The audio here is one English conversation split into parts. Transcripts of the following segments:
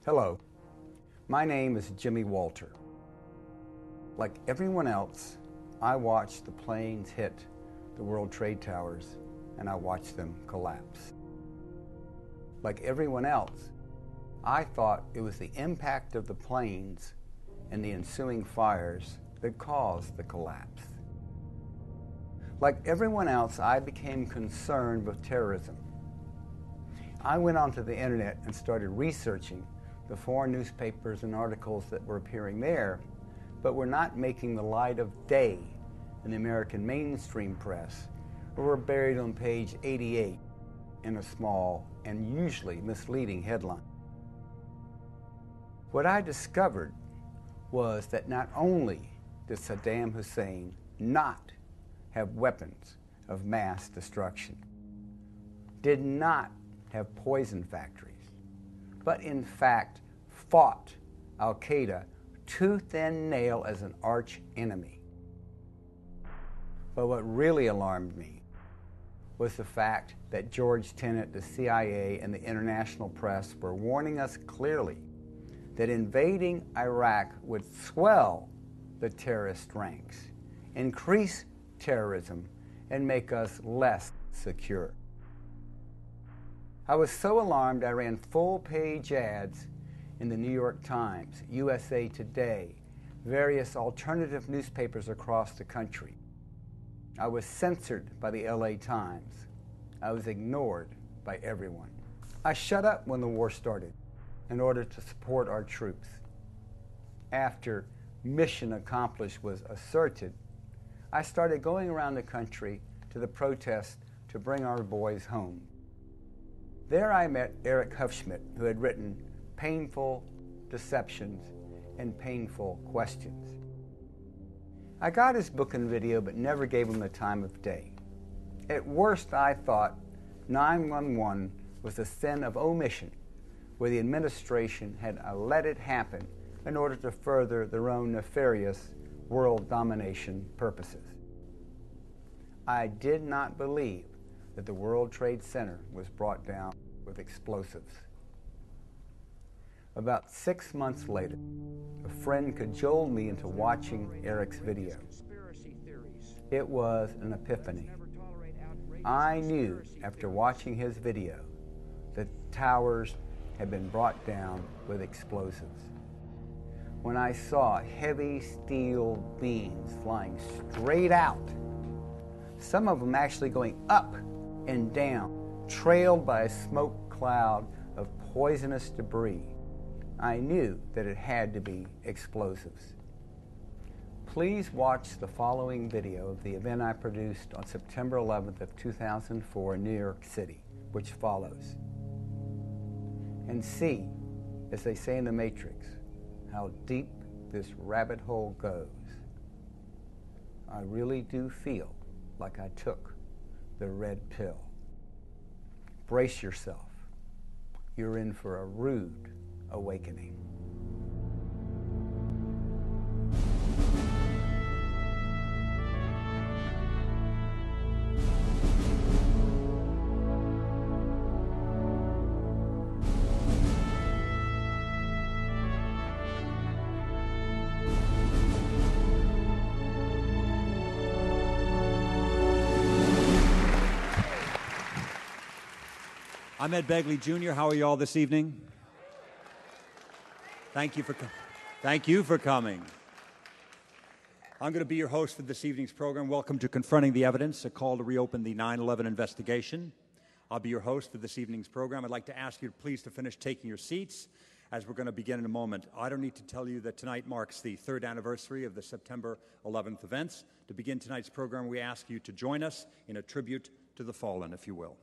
Hello, my name is Jimmy Walter. Like everyone else, I watched the planes hit the World Trade Towers and I watched them collapse. Like everyone else, I thought it was the impact of the planes and the ensuing fires that caused the collapse. Like everyone else, I became concerned with terrorism. I went onto the internet and started researching the foreign newspapers and articles that were appearing there, but were not making the light of day in the American mainstream press, or were buried on page 88 in a small and usually misleading headline. What I discovered was that not only did Saddam Hussein not have weapons of mass destruction, did not have poison factories, but in fact fought Al-Qaeda tooth and nail as an arch enemy. But what really alarmed me was the fact that George Tenet, the CIA, and the international press were warning us clearly that invading Iraq would swell the terrorist ranks, increase terrorism, and make us less secure. I was so alarmed I ran full-page ads in the New York Times, USA Today, various alternative newspapers across the country. I was censored by the LA Times. I was ignored by everyone. I shut up when the war started in order to support our troops. After mission accomplished was asserted, I started going around the country to the protests to bring our boys home. There I met Eric Hufschmidt, who had written Painful Deceptions and Painful Questions. I got his book and video, but never gave him the time of day. At worst, I thought 9/11 was a sin of omission, where the administration had let it happen in order to further their own nefarious world domination purposes. I did not believe that the World Trade Center was brought down with explosives. About 6 months later, a friend cajoled me into watching Eric's video. It was an epiphany. I knew after watching his video that towers had been brought down with explosives. When I saw heavy steel beams flying straight out, some of them actually going up and down, trailed by a smoke cloud of poisonous debris, I knew that it had to be explosives. Please watch the following video of the event I produced on September 11th of 2004 in New York City, which follows, and see, as they say in The Matrix, how deep this rabbit hole goes. I really do feel like I took the red pill. Brace yourself. You're in for a rude awakening. I'm Ed Begley Jr. How are you all this evening? Thank you for coming. I'm going to be your host for this evening's program. Welcome to Confronting the Evidence, a call to reopen the 9/11 investigation. I'll be your host for this evening's program. I'd like to ask you please to finish taking your seats as we're going to begin in a moment. I don't need to tell you that tonight marks the 3rd anniversary of the September 11th events. To begin tonight's program, we ask you to join us in a tribute to the fallen, if you will.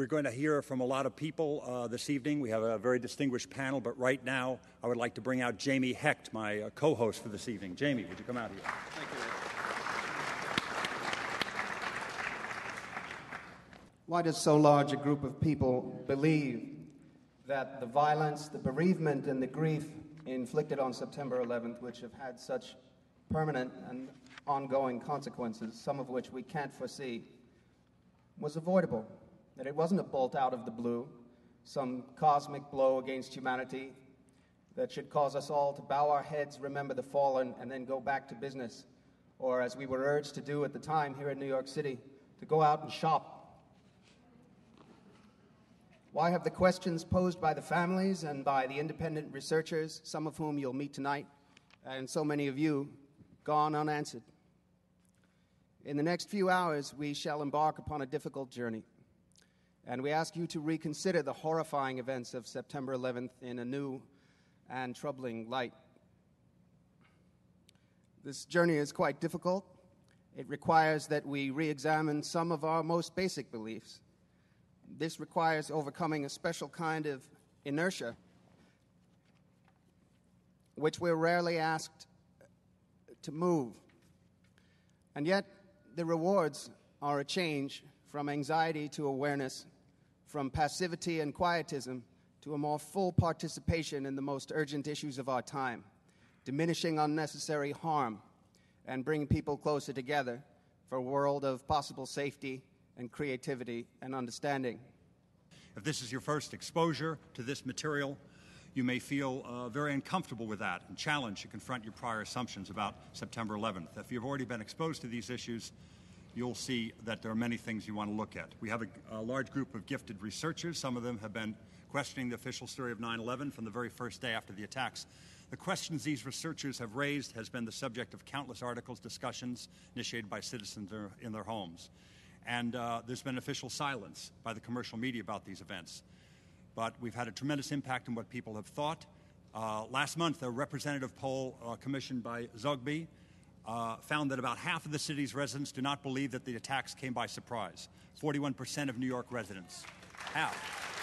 We're going to hear from a lot of people this evening. We have a very distinguished panel, but right now I would like to bring out Jamie Hecht, my co-host for this evening. Jamie, would you come out here? Thank you, Rick. Why does so large a group of people believe that the violence, the bereavement, and the grief inflicted on September 11th, which have had such permanent and ongoing consequences, some of which we can't foresee, was avoidable? That it wasn't a bolt out of the blue, some cosmic blow against humanity that should cause us all to bow our heads, remember the fallen, and then go back to business. Or, as we were urged to do at the time here in New York City, to go out and shop. Why have the questions posed by the families and by the independent researchers, some of whom you'll meet tonight, and so many of you, gone unanswered? In the next few hours, we shall embark upon a difficult journey. And we ask you to reconsider the horrifying events of September 11th in a new and troubling light. This journey is quite difficult. It requires that we re-examine some of our most basic beliefs. This requires overcoming a special kind of inertia, which we're rarely asked to move. And yet, the rewards are a change from anxiety to awareness, from passivity and quietism to a more full participation in the most urgent issues of our time, diminishing unnecessary harm and bringing people closer together for a world of possible safety and creativity and understanding. If this is your first exposure to this material, you may feel very uncomfortable with that and challenged to confront your prior assumptions about September 11th. If you've already been exposed to these issues, you'll see that there are many things you want to look at. We have a large group of gifted researchers. Some of them have been questioning the official story of 9/11 from the very first day after the attacks. The questions these researchers have raised has been the subject of countless articles, discussions initiated by citizens in their homes. And there's been official silence by the commercial media about these events. But we've had a tremendous impact on what people have thought. Last month, a representative poll commissioned by Zogby found that about half of the city's residents do not believe that the attacks came by surprise. 41% of New York residents. Half.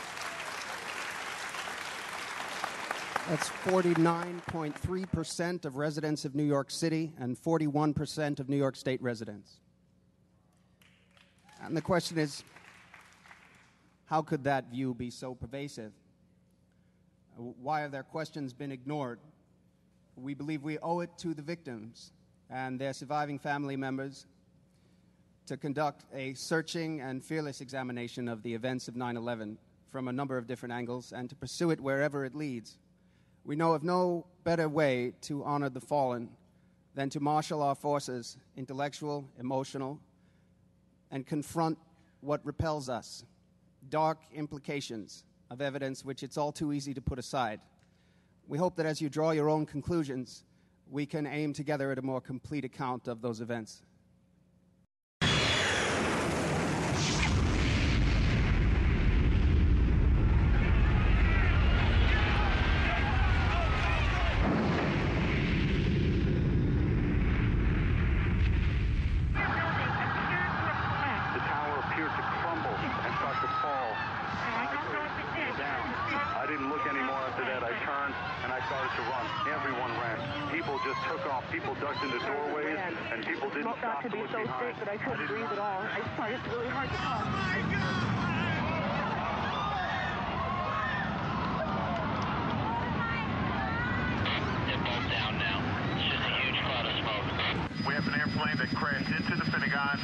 That's 49.3% of residents of New York City and 41% of New York State residents. And the question is, how could that view be so pervasive? Why have their questions been ignored? We believe we owe it to the victims and their surviving family members to conduct a searching and fearless examination of the events of 9/11 from a number of different angles and to pursue it wherever it leads. We know of no better way to honor the fallen than to marshal our forces, intellectual, emotional, and confront what repels us, dark implications of evidence which it's all too easy to put aside. We hope that as you draw your own conclusions, we can aim together at a more complete account of those events. People ducked into doorways, and people didn't stop to be so sick that I couldn't breathe at all. I find it really hard to talk. Oh my God! They're both down now. It's just a huge cloud of smoke. We have an airplane that crashed into the Pentagon.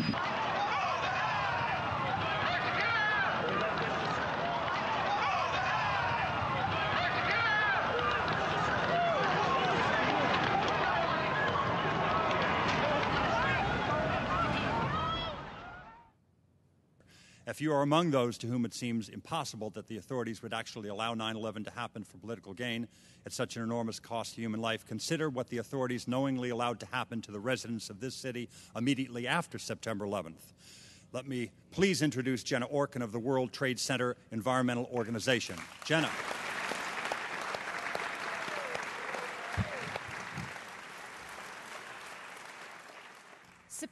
If you are among those to whom it seems impossible that the authorities would actually allow 9/11 to happen for political gain at such an enormous cost to human life, consider what the authorities knowingly allowed to happen to the residents of this city immediately after September 11th. Let me please introduce Jenna Orkin of the World Trade Center Environmental Organization. Jenna.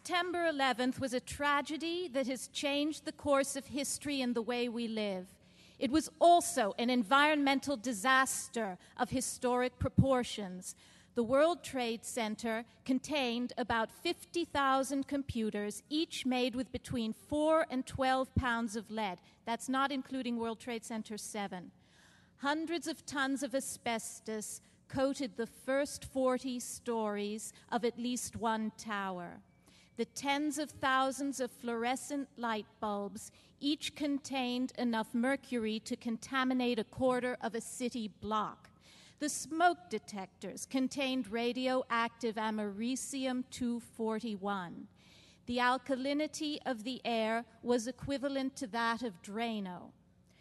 September 11th was a tragedy that has changed the course of history and the way we live. It was also an environmental disaster of historic proportions. The World Trade Center contained about 50,000 computers, each made with between 4 and 12 pounds of lead. That's not including World Trade Center 7. Hundreds of tons of asbestos coated the first 40 stories of at least one tower. The tens of thousands of fluorescent light bulbs each contained enough mercury to contaminate a quarter of a city block. The smoke detectors contained radioactive americium-241. The alkalinity of the air was equivalent to that of Drano.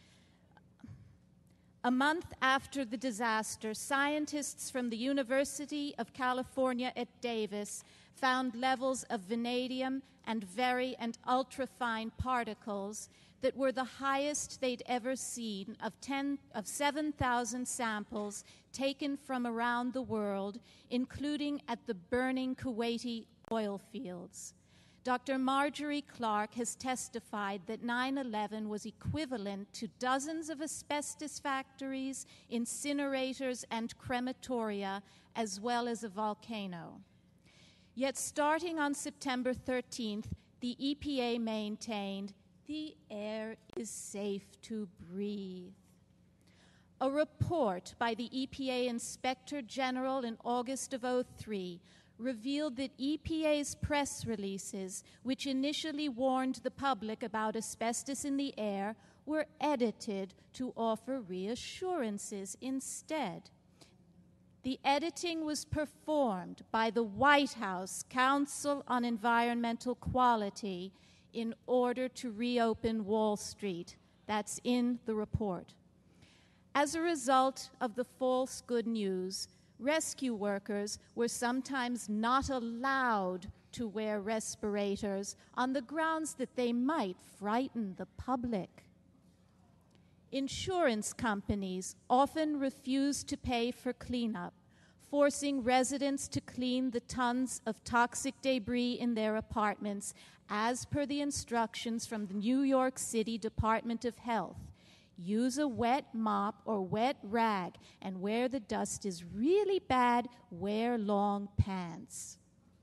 A month after the disaster, scientists from the University of California at Davis found levels of vanadium and very and ultrafine particles that were the highest they'd ever seen of 7,000 samples taken from around the world, including at the burning Kuwaiti oil fields. Dr. Marjorie Clark has testified that 9/11 was equivalent to dozens of asbestos factories, incinerators, and crematoria, as well as a volcano. Yet starting on September 13th, the EPA maintained the air is safe to breathe. A report by the EPA Inspector General in August of 2003 revealed that EPA's press releases, which initially warned the public about asbestos in the air, were edited to offer reassurances instead. The editing was performed by the White House Council on Environmental Quality in order to reopen Wall Street. That's in the report. As a result of the false good news, rescue workers were sometimes not allowed to wear respirators on the grounds that they might frighten the public. Insurance companies often refused to pay for cleanup, forcing residents to clean the tons of toxic debris in their apartments, as per the instructions from the New York City Department of Health. Use a wet mop or wet rag, and where the dust is really bad, wear long pants.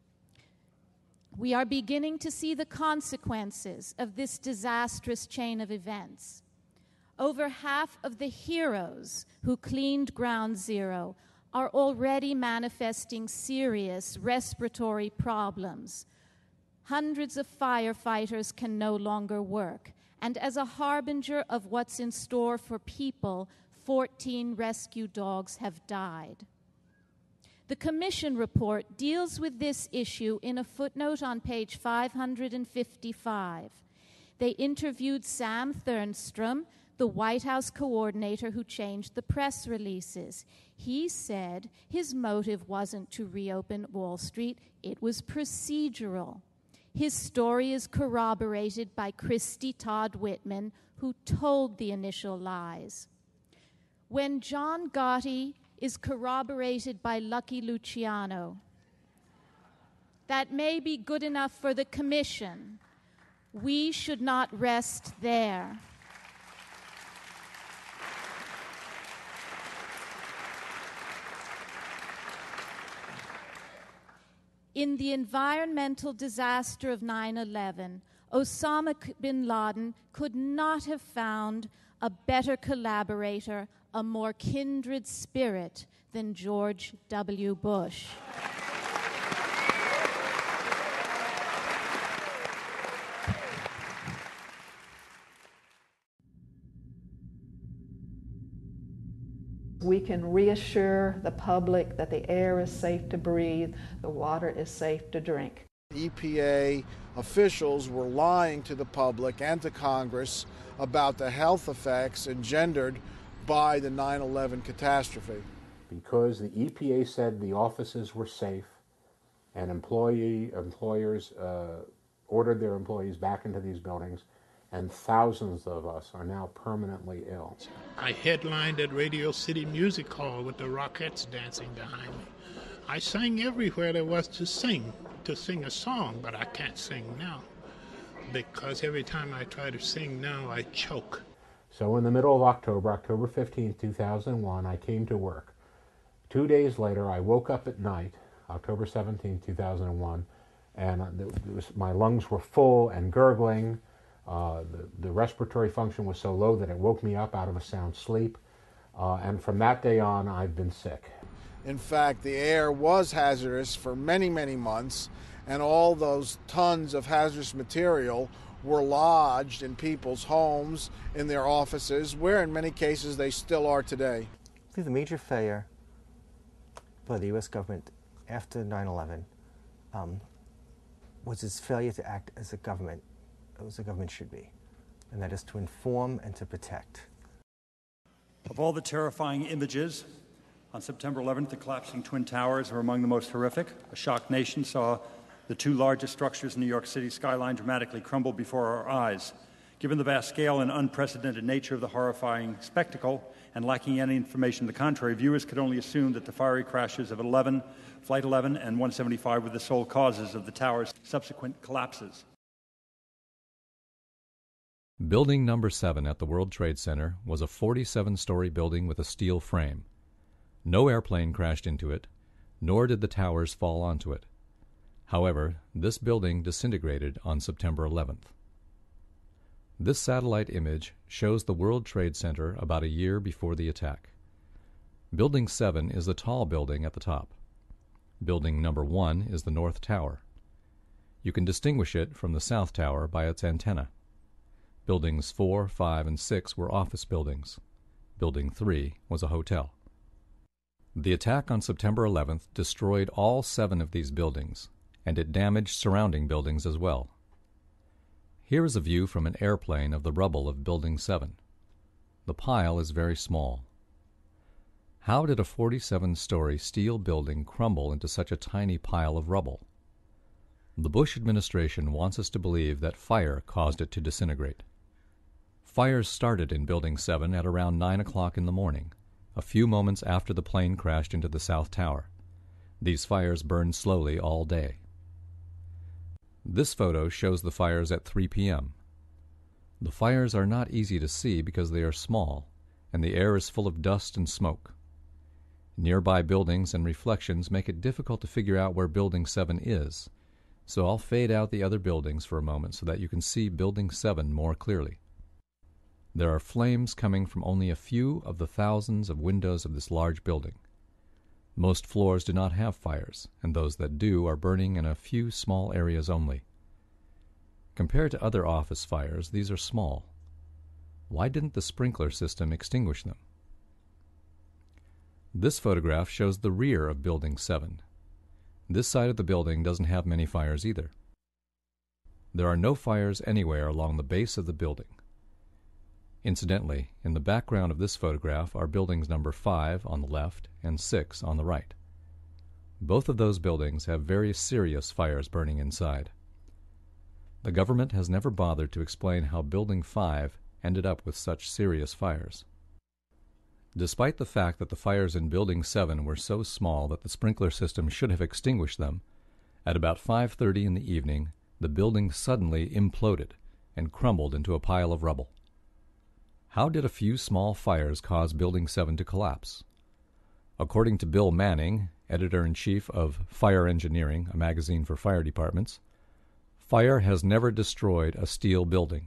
We are beginning to see the consequences of this disastrous chain of events. Over half of the heroes who cleaned Ground Zero are already manifesting serious respiratory problems. Hundreds of firefighters can no longer work. And as a harbinger of what's in store for people, 14 rescue dogs have died. The Commission report deals with this issue in a footnote on page 555. They interviewed Sam Thernstrom, the White House coordinator who changed the press releases. He said his motive wasn't to reopen Wall Street, it was procedural. His story is corroborated by Christy Todd Whitman, who told the initial lies. When John Gotti is corroborated by Lucky Luciano, that may be good enough for the Commission. We should not rest there. In the environmental disaster of 9/11, Osama bin Laden could not have found a better collaborator, a more kindred spirit than George W. Bush. We can reassure the public that the air is safe to breathe, the water is safe to drink. EPA officials were lying to the public and to Congress about the health effects engendered by the 9/11 catastrophe. Because the EPA said the offices were safe and employers ordered their employees back into these buildings, and thousands of us are now permanently ill. I headlined at Radio City Music Hall with the Rockettes dancing behind me. I sang everywhere there was to sing a song, but I can't sing now because every time I try to sing now, I choke. So in the middle of October, October 15, 2001, I came to work. 2 days later, I woke up at night, October 17, 2001, and my lungs were full and gurgling. The respiratory function was so low that it woke me up out of a sound sleep. And from that day on, I've been sick. In fact, the air was hazardous for many, many months, and all those tons of hazardous material were lodged in people's homes, in their offices, where in many cases they still are today. I think the major failure by the U.S. government after 9/11 was its failure to act as a government should be, and that is to inform and to protect. Of all the terrifying images, on September 11th, the collapsing Twin Towers were among the most horrific. A shocked nation saw the two largest structures in New York City's skyline dramatically crumble before our eyes. Given the vast scale and unprecedented nature of the horrifying spectacle, and lacking any information to the contrary, viewers could only assume that the fiery crashes of Flight 11 and 175 were the sole causes of the tower's subsequent collapses. Building number 7 at the World Trade Center was a 47-story building with a steel frame. No airplane crashed into it, nor did the towers fall onto it. However, this building disintegrated on September 11th. This satellite image shows the World Trade Center about a year before the attack. Building 7 is the tall building at the top. Building number 1 is the North Tower. You can distinguish it from the South Tower by its antenna. Buildings 4, 5, and 6 were office buildings. Building 3 was a hotel. The attack on September 11th destroyed all 7 of these buildings, and it damaged surrounding buildings as well. Here is a view from an airplane of the rubble of Building 7. The pile is very small. How did a 47-story steel building crumble into such a tiny pile of rubble? The Bush administration wants us to believe that fire caused it to disintegrate. Fires started in Building 7 at around 9 o'clock in the morning, a few moments after the plane crashed into the South Tower. These fires burned slowly all day. This photo shows the fires at 3 p.m. The fires are not easy to see because they are small, and the air is full of dust and smoke. Nearby buildings and reflections make it difficult to figure out where Building 7 is, so I'll fade out the other buildings for a moment so that you can see Building 7 more clearly. There are flames coming from only a few of the thousands of windows of this large building. Most floors do not have fires, and those that do are burning in a few small areas only. Compared to other office fires, these are small. Why didn't the sprinkler system extinguish them? This photograph shows the rear of Building 7. This side of the building doesn't have many fires either. There are no fires anywhere along the base of the building. Incidentally, in the background of this photograph are buildings number 5 on the left and 6 on the right. Both of those buildings have very serious fires burning inside. The government has never bothered to explain how Building 5 ended up with such serious fires. Despite the fact that the fires in Building 7 were so small that the sprinkler system should have extinguished them, at about 5:30 in the evening, the building suddenly imploded and crumbled into a pile of rubble. How did a few small fires cause Building 7 to collapse? According to Bill Manning, editor-in-chief of Fire Engineering, a magazine for fire departments, fire has never destroyed a steel building.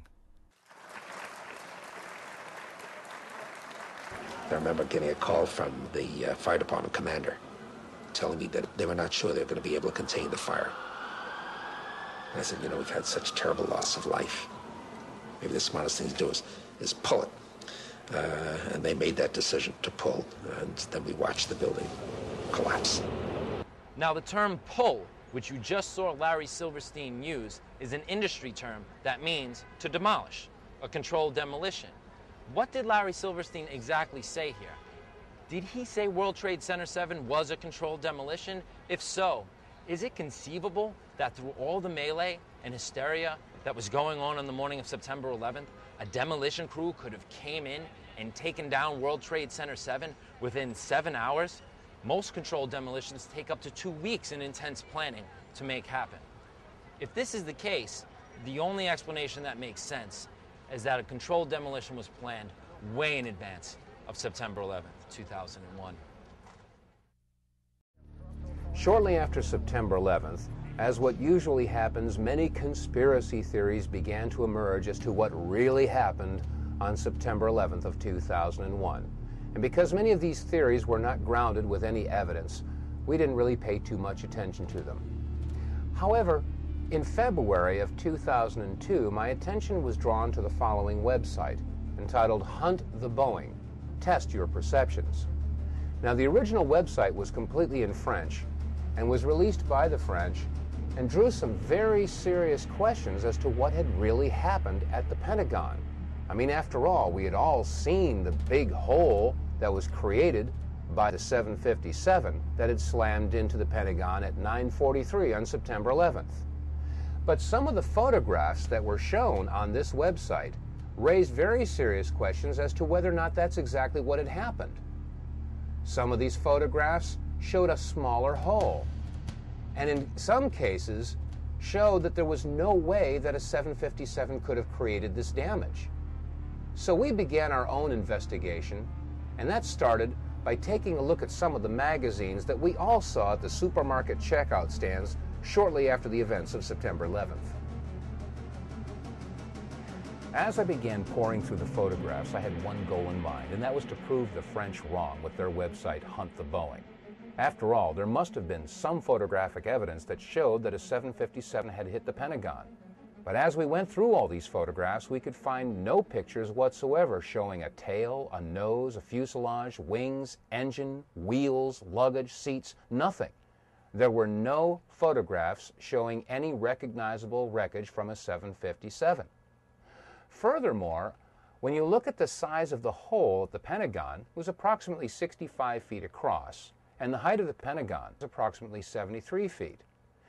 I remember getting a call from the fire department commander telling me that they were not sure they were going to be able to contain the fire. And I said, we've had such terrible loss of life. Maybe the smartest thing to do is pull it. And they made that decision to pull, and then we watched the building collapse. Now, the term pull, which you just saw Larry Silverstein use, is an industry term that means to demolish, a controlled demolition. What did Larry Silverstein exactly say here? Did he say World Trade Center 7 was a controlled demolition? If so, Is it conceivable that through all the melee and hysteria that was going on the morning of September 11th, a demolition crew could have came in and taken down World Trade Center 7 within 7 hours? Most controlled demolitions take up to 2 weeks in intense planning to make happen. If this is the case, the only explanation that makes sense is that a controlled demolition was planned way in advance of September 11th, 2001. Shortly after September 11th, as what usually happens, many conspiracy theories began to emerge as to what really happened on September 11th of 2001. And because many of these theories were not grounded with any evidence, we didn't really pay too much attention to them. However, in February of 2002, my attention was drawn to the following website, entitled Hunt the Boeing, Test Your Perceptions. Now, the original website was completely in French and was released by the French and drew some very serious questions as to what had really happened at the Pentagon. I mean, after all, we had all seen the big hole that was created by the 757 that had slammed into the Pentagon at 9:43 on September 11th. But some of the photographs that were shown on this website raised very serious questions as to whether or not that's exactly what had happened. Some of these photographs showed a smaller hole, and in some cases showed that there was no way that a 757 could have created this damage. So we began our own investigation, and that started by taking a look at some of the magazines that we all saw at the supermarket checkout stands shortly after the events of September 11th. As I began pouring through the photographs, I had one goal in mind, and that was to prove the French wrong with their website, Hunt the Boeing. After all, there must have been some photographic evidence that showed that a 757 had hit the Pentagon. But as we went through all these photographs, we could find no pictures whatsoever showing a tail, a nose, a fuselage, wings, engine, wheels, luggage, seats, nothing. There were no photographs showing any recognizable wreckage from a 757. Furthermore, when you look at the size of the hole at the Pentagon, it was approximately 65 feet across, and the height of the Pentagon is approximately 73 feet.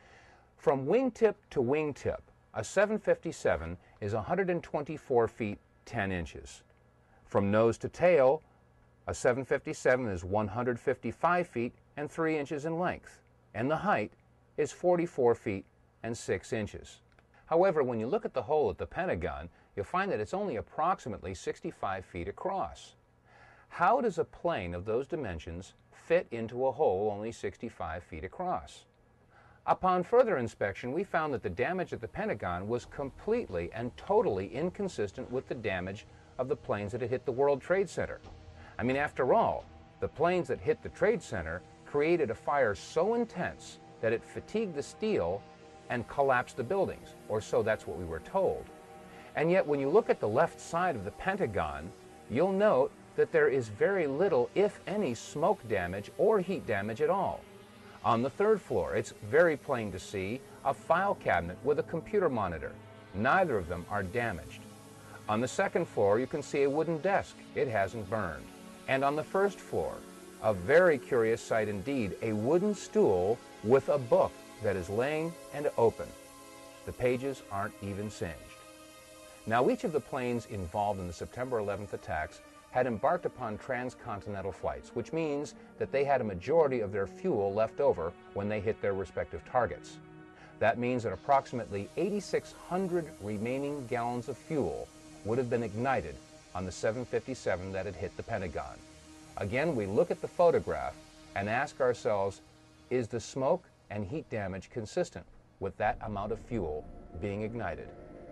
From wingtip to wingtip, a 757 is 124 feet 10 inches. From nose to tail, a 757 is 155 feet and 3 inches in length, and the height is 44 feet and 6 inches. However, when you look at the hole at the Pentagon, you'll find that it's only approximately 65 feet across. How does a plane of those dimensions fit into a hole only 65 feet across? Upon further inspection, we found that the damage at the Pentagon was completely and totally inconsistent with the damage of the planes that had hit the World Trade Center. I mean, after all, the planes that hit the Trade Center created a fire so intense that it fatigued the steel and collapsed the buildings, or so that's what we were told. And yet, when you look at the left side of the Pentagon, you'll note that there is very little, if any, smoke damage or heat damage at all. On the third floor, it's very plain to see a file cabinet with a computer monitor. Neither of them are damaged. On the second floor, you can see a wooden desk. It hasn't burned. And on the first floor, a very curious sight indeed, a wooden stool with a book that is laying and open. The pages aren't even singed. Now, each of the planes involved in the September 11th attacks had embarked upon transcontinental flights, which means that they had a majority of their fuel left over when they hit their respective targets. That means that approximately 8,600 remaining gallons of fuel would have been ignited on the 757 that had hit the Pentagon. Again, we look at the photograph and ask ourselves, is the smoke and heat damage consistent with that amount of fuel being ignited?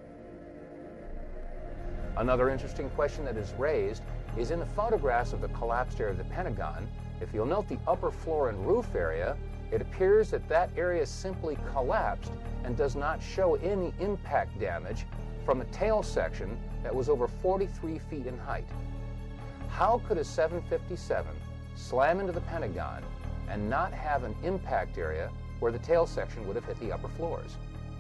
Another interesting question that is raised is in the photographs of the collapsed area of the Pentagon. If you'll note the upper floor and roof area, it appears that that area simply collapsed and does not show any impact damage from a tail section that was over 43 feet in height. How could a 757 slam into the Pentagon and not have an impact area where the tail section would have hit the upper floors?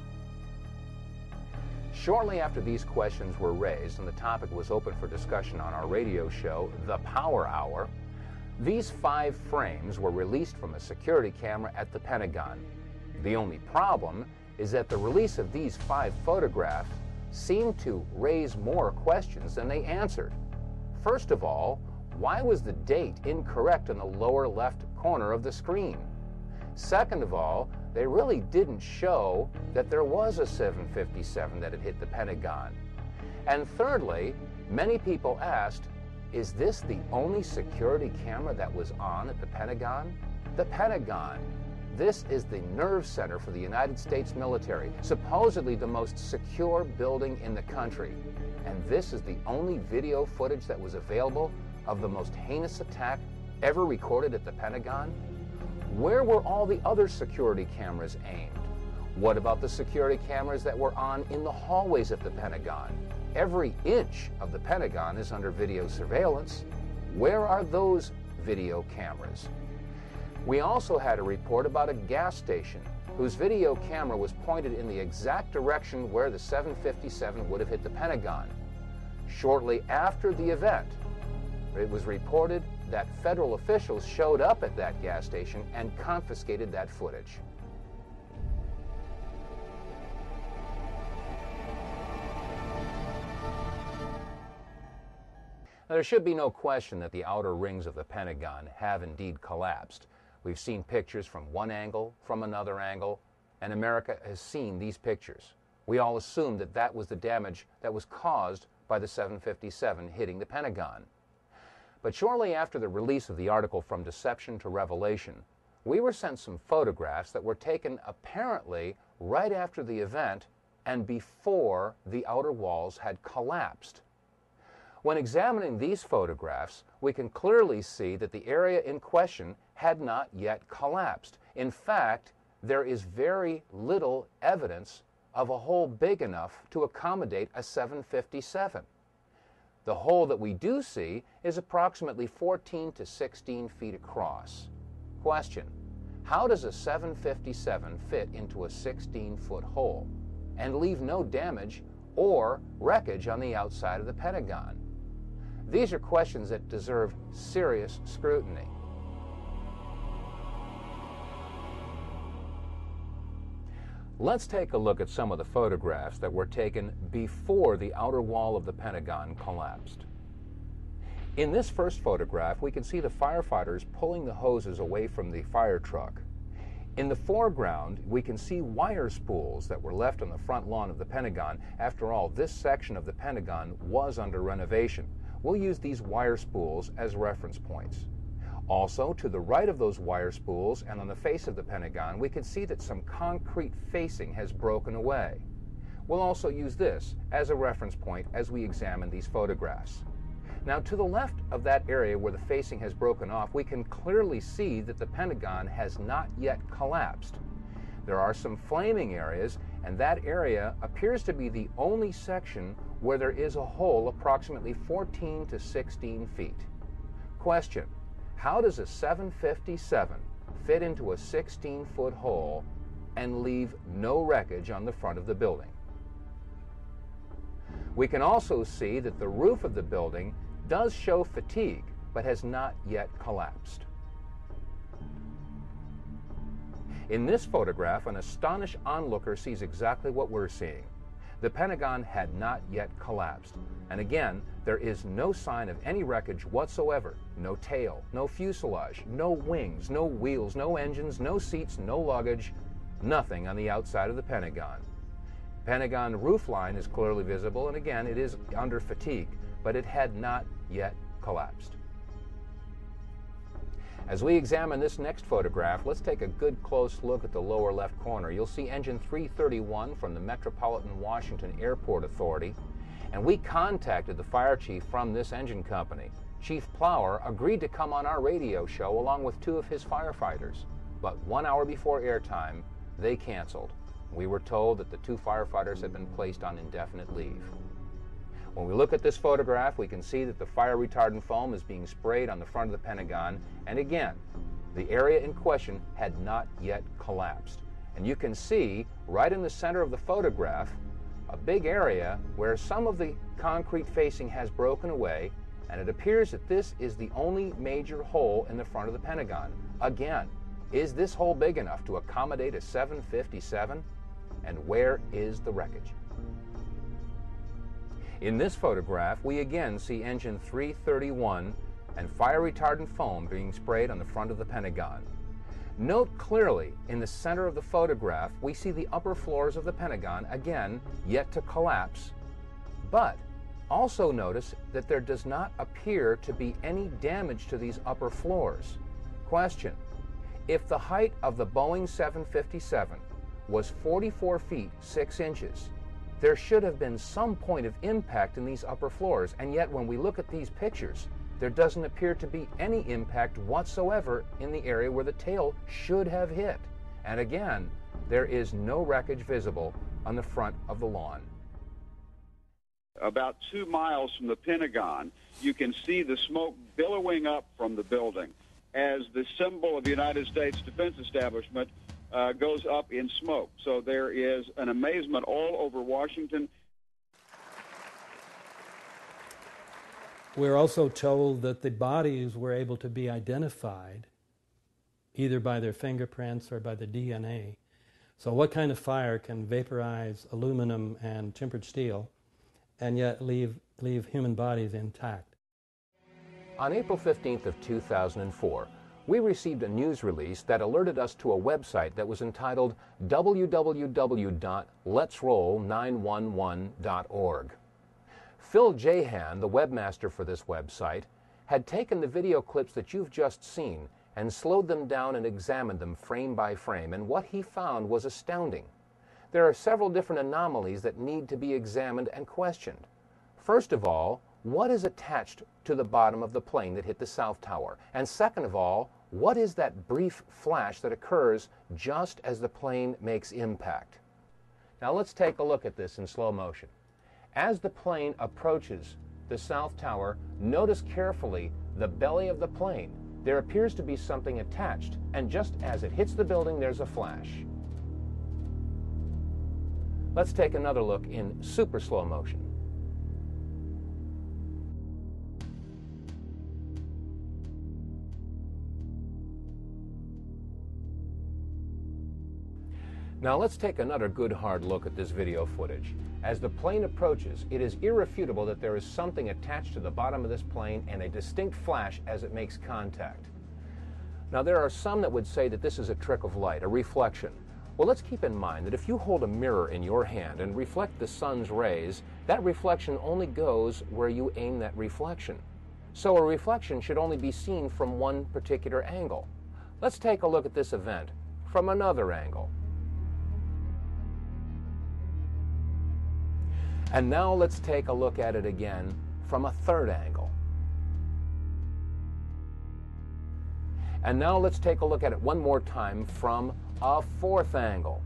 Shortly after these questions were raised and the topic was open for discussion on our radio show, The Power Hour, these 5 frames were released from a security camera at the Pentagon. The only problem is that the release of these 5 photographs seemed to raise more questions than they answered. First of all, why was the date incorrect in the lower left corner of the screen? Second of all, they really didn't show that there was a 757 that had hit the Pentagon. And thirdly, many people asked, is this the only security camera that was on at the Pentagon? The Pentagon. This is the nerve center for the United States military, supposedly the most secure building in the country. And this is the only video footage that was available of the most heinous attack ever recorded at the Pentagon? Where were all the other security cameras aimed? What about the security cameras that were on in the hallways of the Pentagon? Every inch of the Pentagon is under video surveillance. Where are those video cameras? We also had a report about a gas station whose video camera was pointed in the exact direction where the 757 would have hit the Pentagon. Shortly after the event, it was reported that federal officials showed up at that gas station and confiscated that footage. Now, there should be no question that the outer rings of the Pentagon have indeed collapsed. We've seen pictures from one angle, from another angle, and America has seen these pictures. We all assumed that that was the damage that was caused by the 757 hitting the Pentagon. But shortly after the release of the article From Deception to Revelation, we were sent some photographs that were taken apparently right after the event and before the outer walls had collapsed. When examining these photographs, we can clearly see that the area in question had not yet collapsed. In fact, there is very little evidence of a hole big enough to accommodate a 757. The hole that we do see is approximately 14 to 16 feet across. Question: how does a 757 fit into a 16-foot hole and leave no damage or wreckage on the outside of the Pentagon? These are questions that deserve serious scrutiny. Let's take a look at some of the photographs that were taken before the outer wall of the Pentagon collapsed. In this first photograph, we can see the firefighters pulling the hoses away from the fire truck. In the foreground, we can see wire spools that were left on the front lawn of the Pentagon. After all, this section of the Pentagon was under renovation. We'll use these wire spools as reference points. Also, to the right of those wire spools and on the face of the Pentagon, we can see that some concrete facing has broken away. We'll also use this as a reference point as we examine these photographs. Now, to the left of that area where the facing has broken off, we can clearly see that the Pentagon has not yet collapsed. There are some flaming areas, and that area appears to be the only section where there is a hole approximately 14 to 16 feet. Question: how does a 757 fit into a 16-foot hole and leave no wreckage on the front of the building? We can also see that the roof of the building does show fatigue, but has not yet collapsed. In this photograph, an astonished onlooker sees exactly what we're seeing. The Pentagon had not yet collapsed. And again, there is no sign of any wreckage whatsoever. No tail, no fuselage, no wings, no wheels, no engines, no seats, no luggage, nothing on the outside of the Pentagon. Pentagon roofline is clearly visible, and again, it is under fatigue, but it had not yet collapsed. As we examine this next photograph, let's take a good close look at the lower left corner. You'll see engine 331 from the Metropolitan Washington Airport Authority, and we contacted the fire chief from this engine company. Chief Plower agreed to come on our radio show along with 2 of his firefighters, but 1 hour before airtime, they canceled. We were told that the 2 firefighters had been placed on indefinite leave. When we look at this photograph, we can see that the fire retardant foam is being sprayed on the front of the Pentagon, and again, the area in question had not yet collapsed. And you can see right in the center of the photograph a big area where some of the concrete facing has broken away, and it appears that this is the only major hole in the front of the Pentagon. Again, Is this hole big enough to accommodate a 757? And where is the wreckage? In this photograph, we again see engine 331 and fire retardant foam being sprayed on the front of the Pentagon. Note clearly, in the center of the photograph, we see the upper floors of the Pentagon, again, yet to collapse. But also notice that there does not appear to be any damage to these upper floors. Question: if the height of the Boeing 757 was 44 feet 6 inches, there should have been some point of impact in these upper floors, and yet when we look at these pictures, there doesn't appear to be any impact whatsoever in the area where the tail should have hit. And again, there is no wreckage visible on the front of the lawn. About 2 miles from the Pentagon, you can see the smoke billowing up from the building as the symbol of the United States Defense Establishment goes up in smoke. So there is an amazement all over Washington. We're also told that the bodies were able to be identified either by their fingerprints or by the DNA. So what kind of fire can vaporize aluminum and tempered steel and yet leave human bodies intact? On April 15th of 2004, we received a news release that alerted us to a website that was entitled www.letsroll911.org. Phil Jahan, the webmaster for this website, had taken the video clips that you've just seen and slowed them down and examined them frame by frame, and what he found was astounding. There are several different anomalies that need to be examined and questioned. First of all, what is attached to the bottom of the plane that hit the South Tower? And second of all, what is that brief flash that occurs just as the plane makes impact? Now let's take a look at this in slow motion. As the plane approaches the South Tower, notice carefully the belly of the plane. There appears to be something attached, and just as it hits the building, there's a flash. Let's take another look in super slow motion. Now let's take another good hard look at this video footage. As the plane approaches, it is irrefutable that there is something attached to the bottom of this plane and a distinct flash as it makes contact. Now there are some that would say that this is a trick of light, a reflection. Well, let's keep in mind that if you hold a mirror in your hand and reflect the sun's rays, that reflection only goes where you aim that reflection. So a reflection should only be seen from one particular angle. Let's take a look at this event from another angle. And now let's take a look at it again from a third angle. And now let's take a look at it one more time from a fourth angle.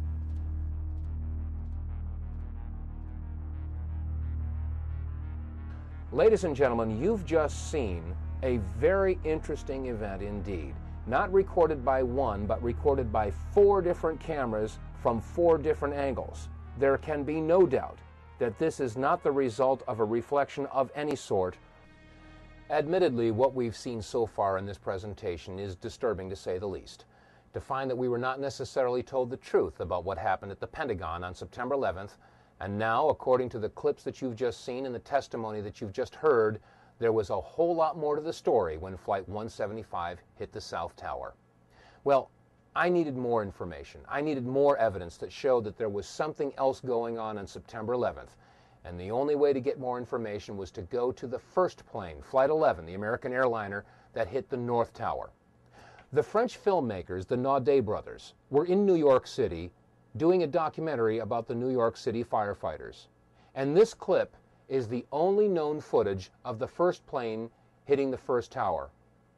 Ladies and gentlemen, you've just seen a very interesting event indeed. Not recorded by one, but recorded by 4 different cameras from 4 different angles. There can be no doubt that this is not the result of a reflection of any sort. Admittedly, what we've seen so far in this presentation is disturbing to say the least. To find that we were not necessarily told the truth about what happened at the Pentagon on September 11th, and now, according to the clips that you've just seen and the testimony that you've just heard, there was a whole lot more to the story when Flight 175 hit the South Tower. Well, I needed more information. I needed more evidence that showed that there was something else going on September 11th. And the only way to get more information was to go to the first plane, Flight 11, the American airliner that hit the North Tower. The French filmmakers, the Naudet brothers, were in New York City doing a documentary about the New York City firefighters. And this clip is the only known footage of the first plane hitting the first tower.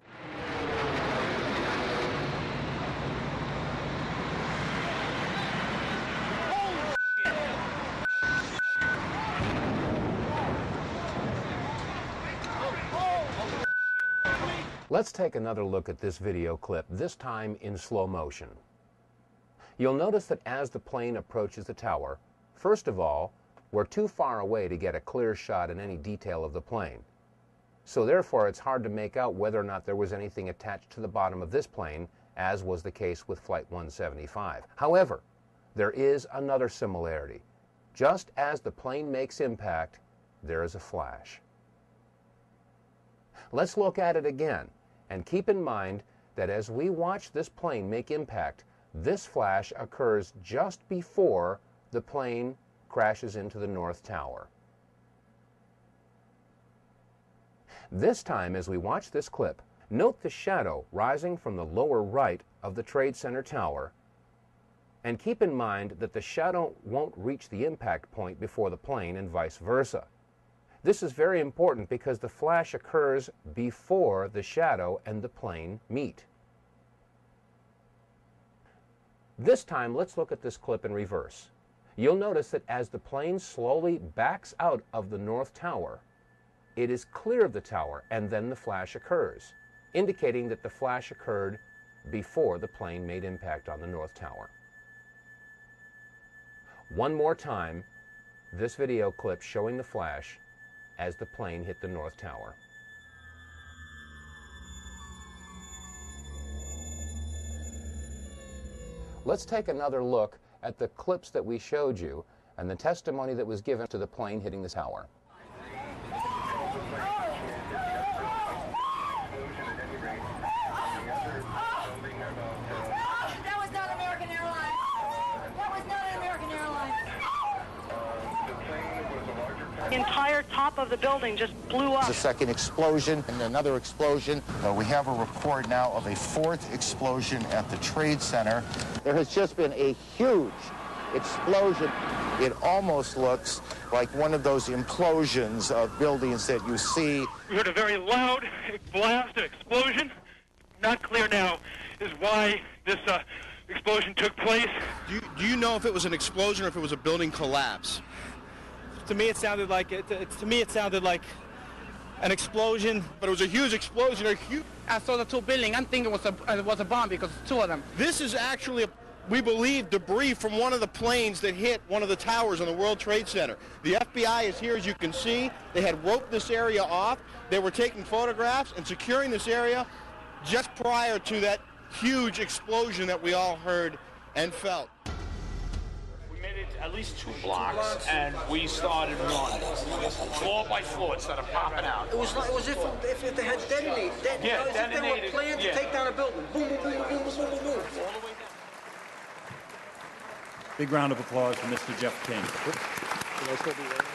Let's take another look at this video clip, this time in slow motion. You'll notice that as the plane approaches the tower, first of all, we're too far away to get a clear shot in any detail of the plane. So therefore, it's hard to make out whether or not there was anything attached to the bottom of this plane as was the case with Flight 175. However, there is another similarity. Just as the plane makes impact, there is a flash. Let's look at it again, and keep in mind that as we watch this plane make impact, this flash occurs just before the plane crashes into the North Tower. This time, as we watch this clip, note the shadow rising from the lower right of the Trade Center tower, and keep in mind that the shadow won't reach the impact point before the plane and vice versa. This is very important because the flash occurs before the shadow and the plane meet. This time, let's look at this clip in reverse. You'll notice that as the plane slowly backs out of the North Tower, it is clear of the tower, and then the flash occurs, indicating that the flash occurred before the plane made impact on the North Tower. One more time, this video clip showing the flash as the plane hit the North Tower. Let's take another look at the clips that we showed you and the testimony that was given to the plane hitting the tower. That was not American Airlines. That was not an American Airlines. The entire top of the building just blew up. The second explosion and another explosion. We have a report now of a fourth explosion at the Trade Center. There has just been a huge explosion. It almost looks like one of those implosions of buildings that you see. We heard a very loud blast, an explosion. Not clear now is why this explosion took place. Do you know if it was an explosion or if it was a building collapse? To me, it sounded like an explosion. But it was a huge explosion. I saw the two buildings. I'm thinking it was a bomb because two of them. This is actually, we believe, debris from one of the planes that hit one of the towers on the World Trade Center. The FBI is here, as you can see. They had roped this area off. They were taking photographs and securing this area just prior to that huge explosion that we all heard and felt. Made it at least 2 blocks, and we started running. Floor by floor, it started popping out. It was if they had detonated. Yeah, as detonated. If they were planned to take down a building. Boom, boom, boom, boom, boom, boom, boom, boom. All the way down. Big round of applause for Mr. Jeff King. Can I still be wearing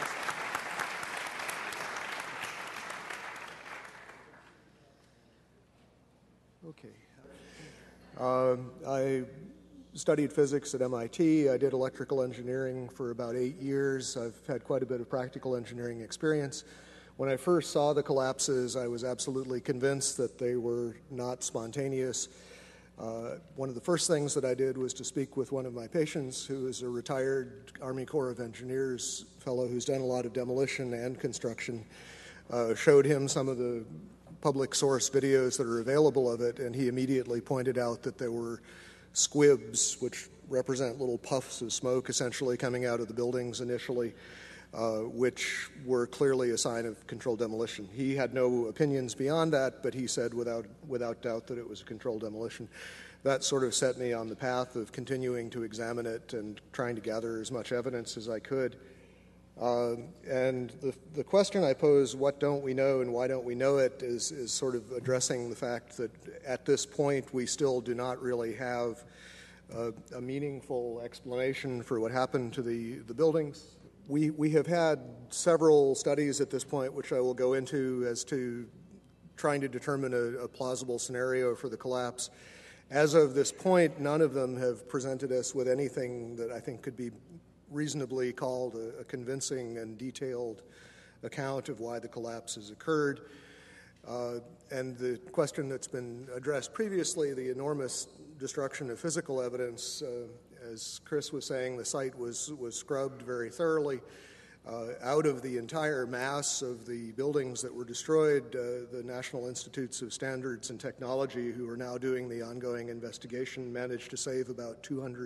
this? Okay. I studied physics at MIT. I did electrical engineering for about 8 years. I've had quite a bit of practical engineering experience. When I first saw the collapses, I was absolutely convinced that they were not spontaneous. One of the first things that I did was to speak with one of my patients, who is a retired Army Corps of Engineers fellow who's done a lot of demolition and construction. Showed him some of the public source videos that are available of it, and he immediately pointed out that there were squibs, which represent little puffs of smoke essentially coming out of the buildings initially, which were clearly a sign of controlled demolition. He had no opinions beyond that, but he said without doubt that it was a controlled demolition. That sort of set me on the path of continuing to examine it and trying to gather as much evidence as I could. And the question I pose, what don't we know and why don't we know it, is sort of addressing the fact that at this point we still do not really have a meaningful explanation for what happened to the buildings. We have had several studies at this point, which I will go into, as to trying to determine a plausible scenario for the collapse. As of this point, none of them have presented us with anything that I think could be reasonably called a convincing and detailed account of why the collapse has occurred. And the question that's been addressed previously, the enormous destruction of physical evidence, as Chris was saying, the site was scrubbed very thoroughly. Out of the entire mass of the buildings that were destroyed, the National Institutes of Standards and Technology, who are now doing the ongoing investigation, managed to save about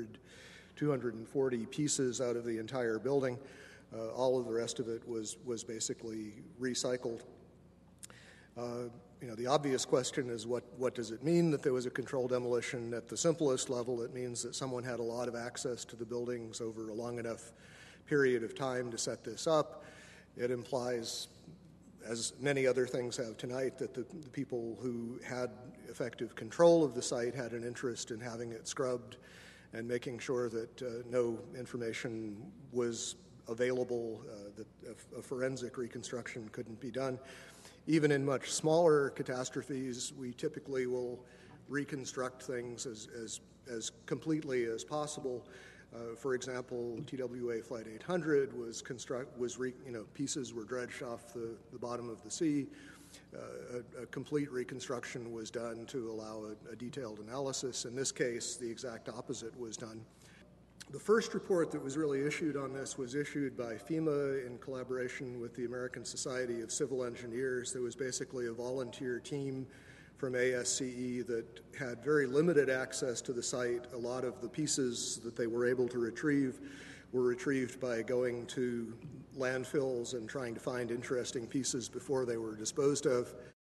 240 pieces out of the entire building. All of the rest of it was basically recycled. the obvious question is what does it mean that there was a controlled demolition? At the simplest level, it means that someone had a lot of access to the buildings over a long enough period of time to set this up. It implies, as many other things have tonight, that the people who had effective control of the site had an interest in having it scrubbed and making sure that no information was available, that a forensic reconstruction couldn't be done. Even in much smaller catastrophes, we typically will reconstruct things as completely as possible. For example, TWA Flight 800 pieces were dredged off the bottom of the sea. A complete reconstruction was done to allow a detailed analysis. In this case, the exact opposite was done. The first report that was really issued on this was issued by FEMA in collaboration with the American Society of Civil Engineers. There was basically a volunteer team from ASCE that had very limited access to the site. A lot of the pieces that they were able to retrieve were retrieved by going to landfills and trying to find interesting pieces before they were disposed of.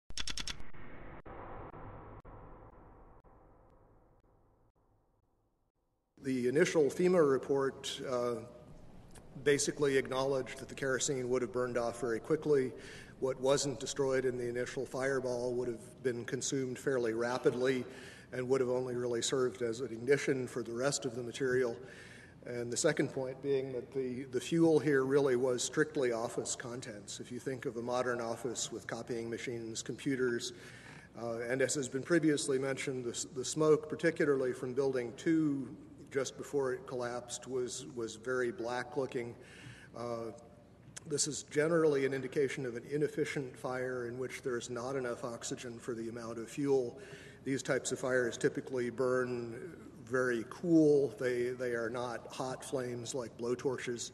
The initial FEMA report basically acknowledged that the kerosene would have burned off very quickly. What wasn't destroyed in the initial fireball would have been consumed fairly rapidly and would have only really served as an ignition for the rest of the material. And the second point being that the fuel here really was strictly office contents. If you think of a modern office with copying machines, computers, and as has been previously mentioned, the smoke, particularly from Building 2, just before it collapsed, was very black looking. This is generally an indication of an inefficient fire in which there's not enough oxygen for the amount of fuel. These types of fires typically burn very cool. They are not hot flames like blowtorches.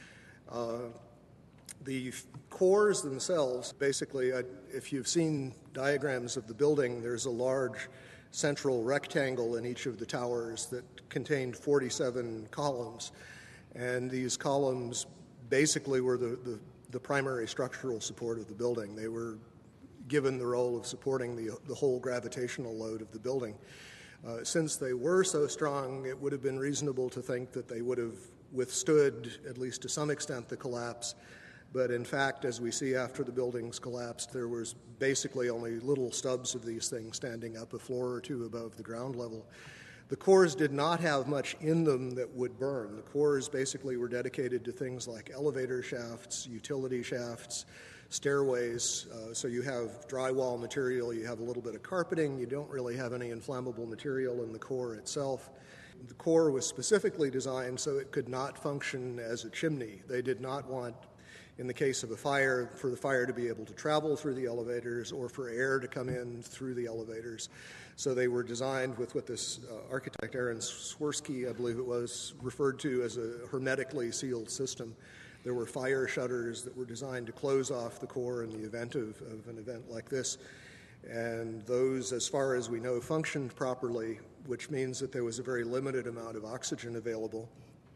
The cores themselves, basically, if you've seen diagrams of the building, there's a large central rectangle in each of the towers that contained 47 columns. And these columns basically were the primary structural support of the building. They were given the role of supporting the whole gravitational load of the building. Since they were so strong, it would have been reasonable to think that they would have withstood, at least to some extent, the collapse. But in fact, as we see after the buildings collapsed, there was basically only little stubs of these things standing up a floor or two above the ground level. The cores did not have much in them that would burn. The cores basically were dedicated to things like elevator shafts, utility shafts, stairways. So you have drywall material, you have a little bit of carpeting, you don't really have any inflammable material in the core itself. The core was specifically designed so it could not function as a chimney. They did not want, in the case of a fire, for the fire to be able to travel through the elevators or for air to come in through the elevators. So they were designed with what this architect, Aaron Swirsky, I believe it was, referred to as a hermetically sealed system. There were fire shutters that were designed to close off the core in the event of an event like this. And those, as far as we know, functioned properly, which means that there was a very limited amount of oxygen available.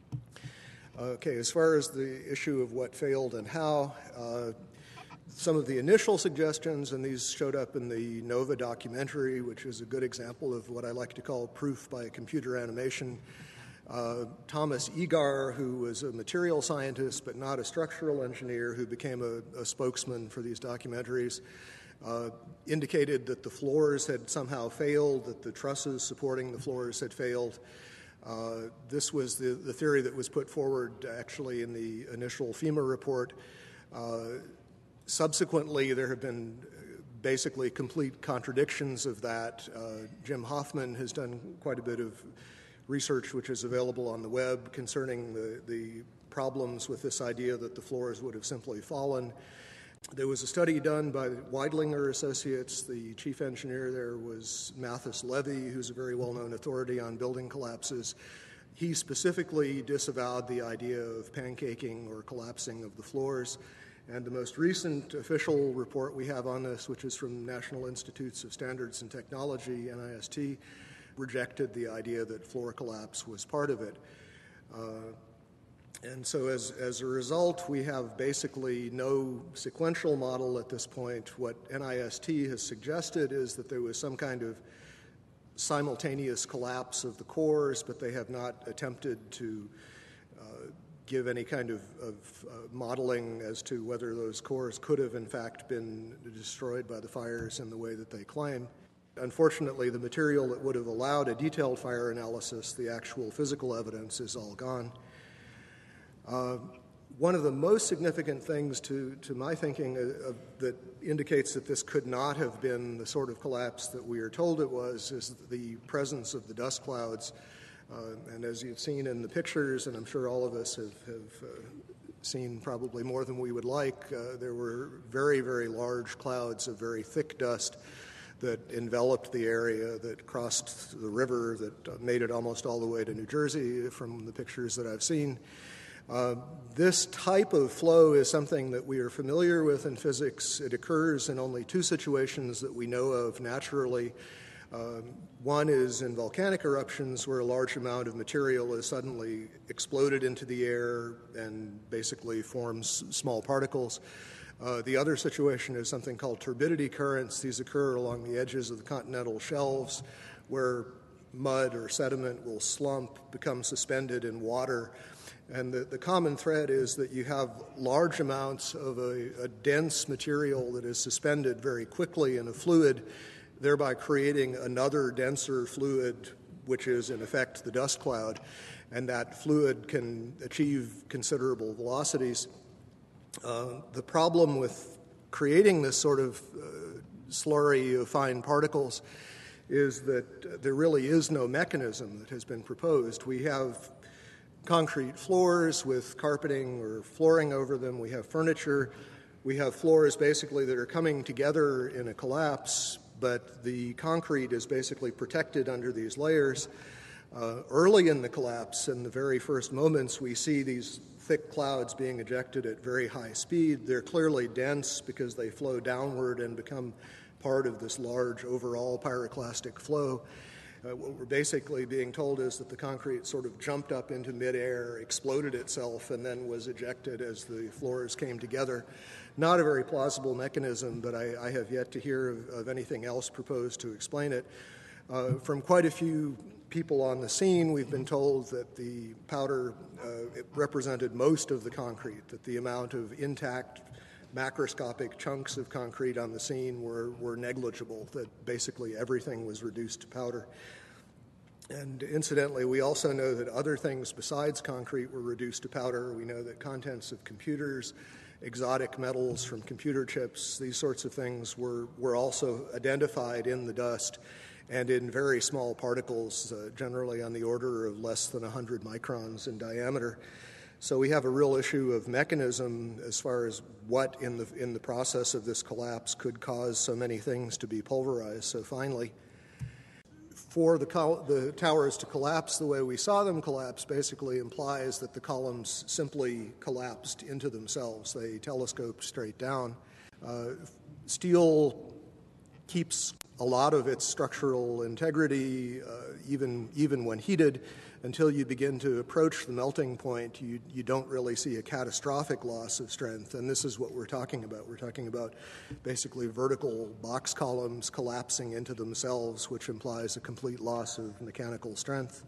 Okay, as far as the issue of what failed and how, some of the initial suggestions, and these showed up in the NOVA documentary, which is a good example of what I like to call proof by computer animation. Thomas Egar, who was a material scientist but not a structural engineer, who became a spokesman for these documentaries, indicated that the floors had somehow failed, that the trusses supporting the floors had failed. This was the theory that was put forward actually in the initial FEMA report. Subsequently, there have been basically complete contradictions of that. Jim Hoffman has done quite a bit of research which is available on the web concerning the problems with this idea that the floors would have simply fallen. There was a study done by Weidlinger Associates. The chief engineer there was Mathis Levy, who's a very well-known authority on building collapses. He specifically disavowed the idea of pancaking or collapsing of the floors. And the most recent official report we have on this, which is from National Institutes of Standards and Technology, NIST, rejected the idea that floor collapse was part of it. And so as a result, we have basically no sequential model at this point. What NIST has suggested is that there was some kind of simultaneous collapse of the cores, but they have not attempted to give any kind of modeling as to whether those cores could have in fact been destroyed by the fires in the way that they claim. Unfortunately, the material that would have allowed a detailed fire analysis, the actual physical evidence, is all gone. One of the most significant things to my thinking that indicates that this could not have been the sort of collapse that we are told it was is the presence of the dust clouds. And as you've seen in the pictures, and I'm sure all of us have seen probably more than we would like, there were very, very large clouds of very thick dust that enveloped the area, that crossed the river, that made it almost all the way to New Jersey from the pictures that I've seen. This type of flow is something that we are familiar with in physics. It occurs in only two situations that we know of naturally. One is in volcanic eruptions, where a large amount of material is suddenly exploded into the air and basically forms small particles. The other situation is something called turbidity currents. These occur along the edges of the continental shelves, where mud or sediment will slump, become suspended in water. And the common thread is that you have large amounts of a dense material that is suspended very quickly in a fluid, thereby creating another denser fluid, which is in effect the dust cloud. And that fluid can achieve considerable velocities. The problem with creating this sort of slurry of fine particles is that there really is no mechanism that has been proposed. We have concrete floors with carpeting or flooring over them. We have furniture. We have floors basically that are coming together in a collapse, but the concrete is basically protected under these layers. Early in the collapse, in the very first moments, we see these thick clouds being ejected at very high speed. They're clearly dense because they flow downward and become part of this large overall pyroclastic flow. What we're basically being told is that the concrete sort of jumped up into midair, exploded itself, and then was ejected as the floors came together. Not a very plausible mechanism, but I have yet to hear of anything else proposed to explain it. From quite a few people on the scene, we've been told that the powder it represented most of the concrete, that the amount of intact macroscopic chunks of concrete on the scene were negligible, that basically everything was reduced to powder. And incidentally, we also know that other things besides concrete were reduced to powder. We know that contents of computers, exotic metals from computer chips, these sorts of things were also identified in the dust and in very small particles, generally on the order of less than 100 microns in diameter. So we have a real issue of mechanism as far as what in the process of this collapse could cause so many things to be pulverized so finely. For the towers to collapse the way we saw them collapse basically implies that the columns simply collapsed into themselves. They telescoped straight down. Steel keeps a lot of its structural integrity, even when heated. Until you begin to approach the melting point, you don't really see a catastrophic loss of strength, and this is what we're talking about. We're talking about basically vertical box columns collapsing into themselves, which implies a complete loss of mechanical strength.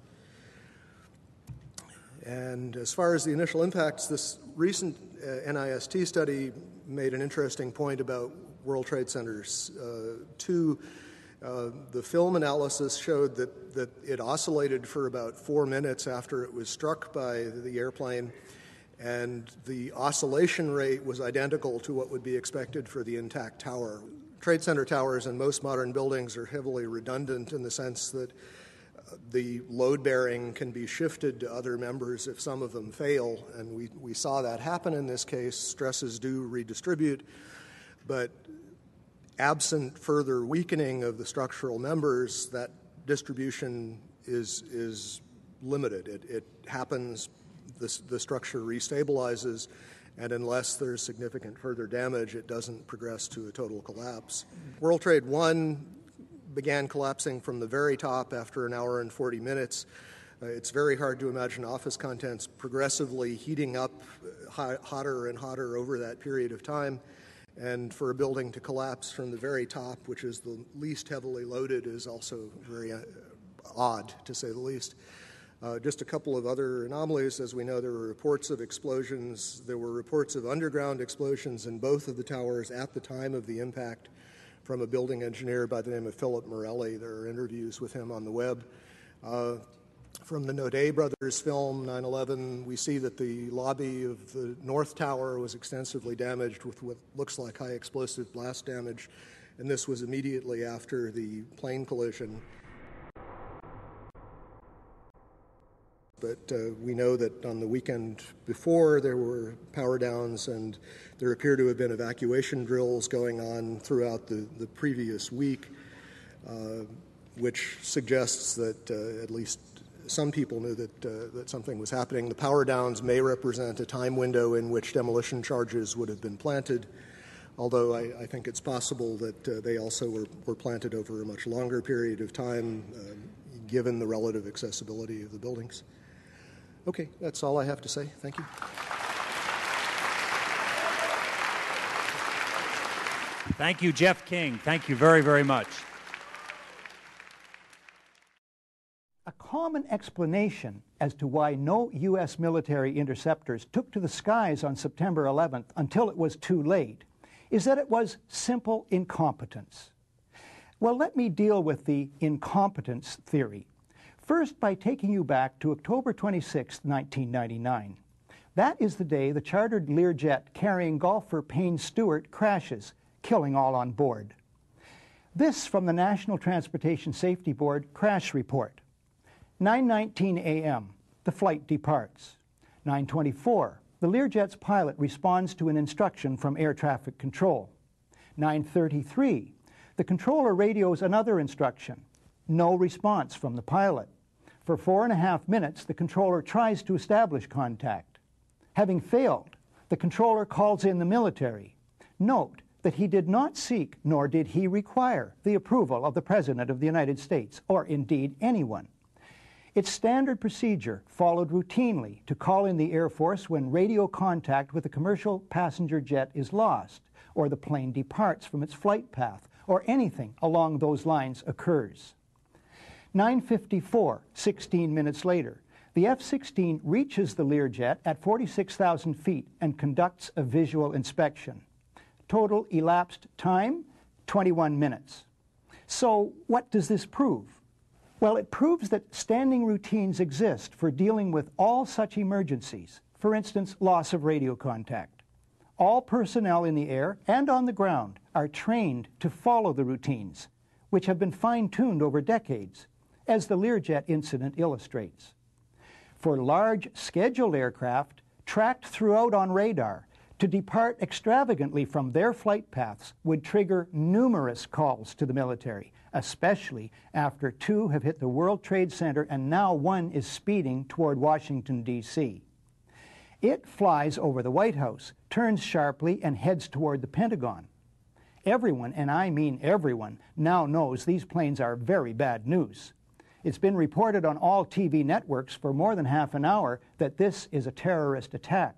And as far as the initial impacts, this recent NIST study made an interesting point about World Trade Centers 2. The film analysis showed that it oscillated for about 4 minutes after it was struck by the airplane, and the oscillation rate was identical to what would be expected for the intact tower. Trade Center towers in most modern buildings are heavily redundant in the sense that the load bearing can be shifted to other members if some of them fail, and we saw that happen in this case. Stresses do redistribute, but absent further weakening of the structural members, that distribution is limited. It happens, the structure restabilizes, and unless there's significant further damage, it doesn't progress to a total collapse. World Trade 1 began collapsing from the very top after an hour and 40 minutes. It's very hard to imagine office contents progressively heating up hotter and hotter over that period of time. And for a building to collapse from the very top, which is the least heavily loaded, is also very odd, to say the least. Just a couple of other anomalies. As we know, there were reports of explosions. There were reports of underground explosions in both of the towers at the time of the impact from a building engineer by the name of Philip Morelli. There are interviews with him on the web. From the Naudet brothers film, 9/11, we see that the lobby of the North Tower was extensively damaged with what looks like high explosive blast damage, and this was immediately after the plane collision. But we know that on the weekend before, there were power downs, and there appear to have been evacuation drills going on throughout the previous week, which suggests that at least some people knew that something was happening. The power downs may represent a time window in which demolition charges would have been planted, although I think it's possible that they also were planted over a much longer period of time, given the relative accessibility of the buildings. Okay, that's all I have to say. Thank you. Thank you, Jeff King. Thank you very, very much. A common explanation as to why no U.S. military interceptors took to the skies on September 11th until it was too late is that it was simple incompetence. Well, let me deal with the incompetence theory. First, by taking you back to October 26, 1999. That is the day the chartered Learjet carrying golfer Payne Stewart crashes, killing all on board. This from the National Transportation Safety Board crash report. 9:19 a.m., the flight departs. 9:24, the Learjet's pilot responds to an instruction from air traffic control. 9:33, the controller radios another instruction. No response from the pilot. For 4.5 minutes, the controller tries to establish contact. Having failed, the controller calls in the military. Note that he did not seek, nor did he require, the approval of the President of the United States, or indeed anyone. It's standard procedure, followed routinely, to call in the Air Force when radio contact with a commercial passenger jet is lost, or the plane departs from its flight path, or anything along those lines occurs. 9:54, 16 minutes later, the F-16 reaches the Learjet at 46,000 feet and conducts a visual inspection. Total elapsed time, 21 minutes. So what does this prove? Well, it proves that standing routines exist for dealing with all such emergencies, for instance, loss of radio contact. All personnel in the air and on the ground are trained to follow the routines, which have been fine-tuned over decades, as the Learjet incident illustrates. For large scheduled aircraft tracked throughout on radar, to depart extravagantly from their flight paths would trigger numerous calls to the military, especially after two have hit the World Trade Center and now one is speeding toward Washington, D.C. It flies over the White House, turns sharply, and heads toward the Pentagon. Everyone, and I mean everyone, now knows these planes are very bad news. It's been reported on all TV networks for more than half an hour that this is a terrorist attack.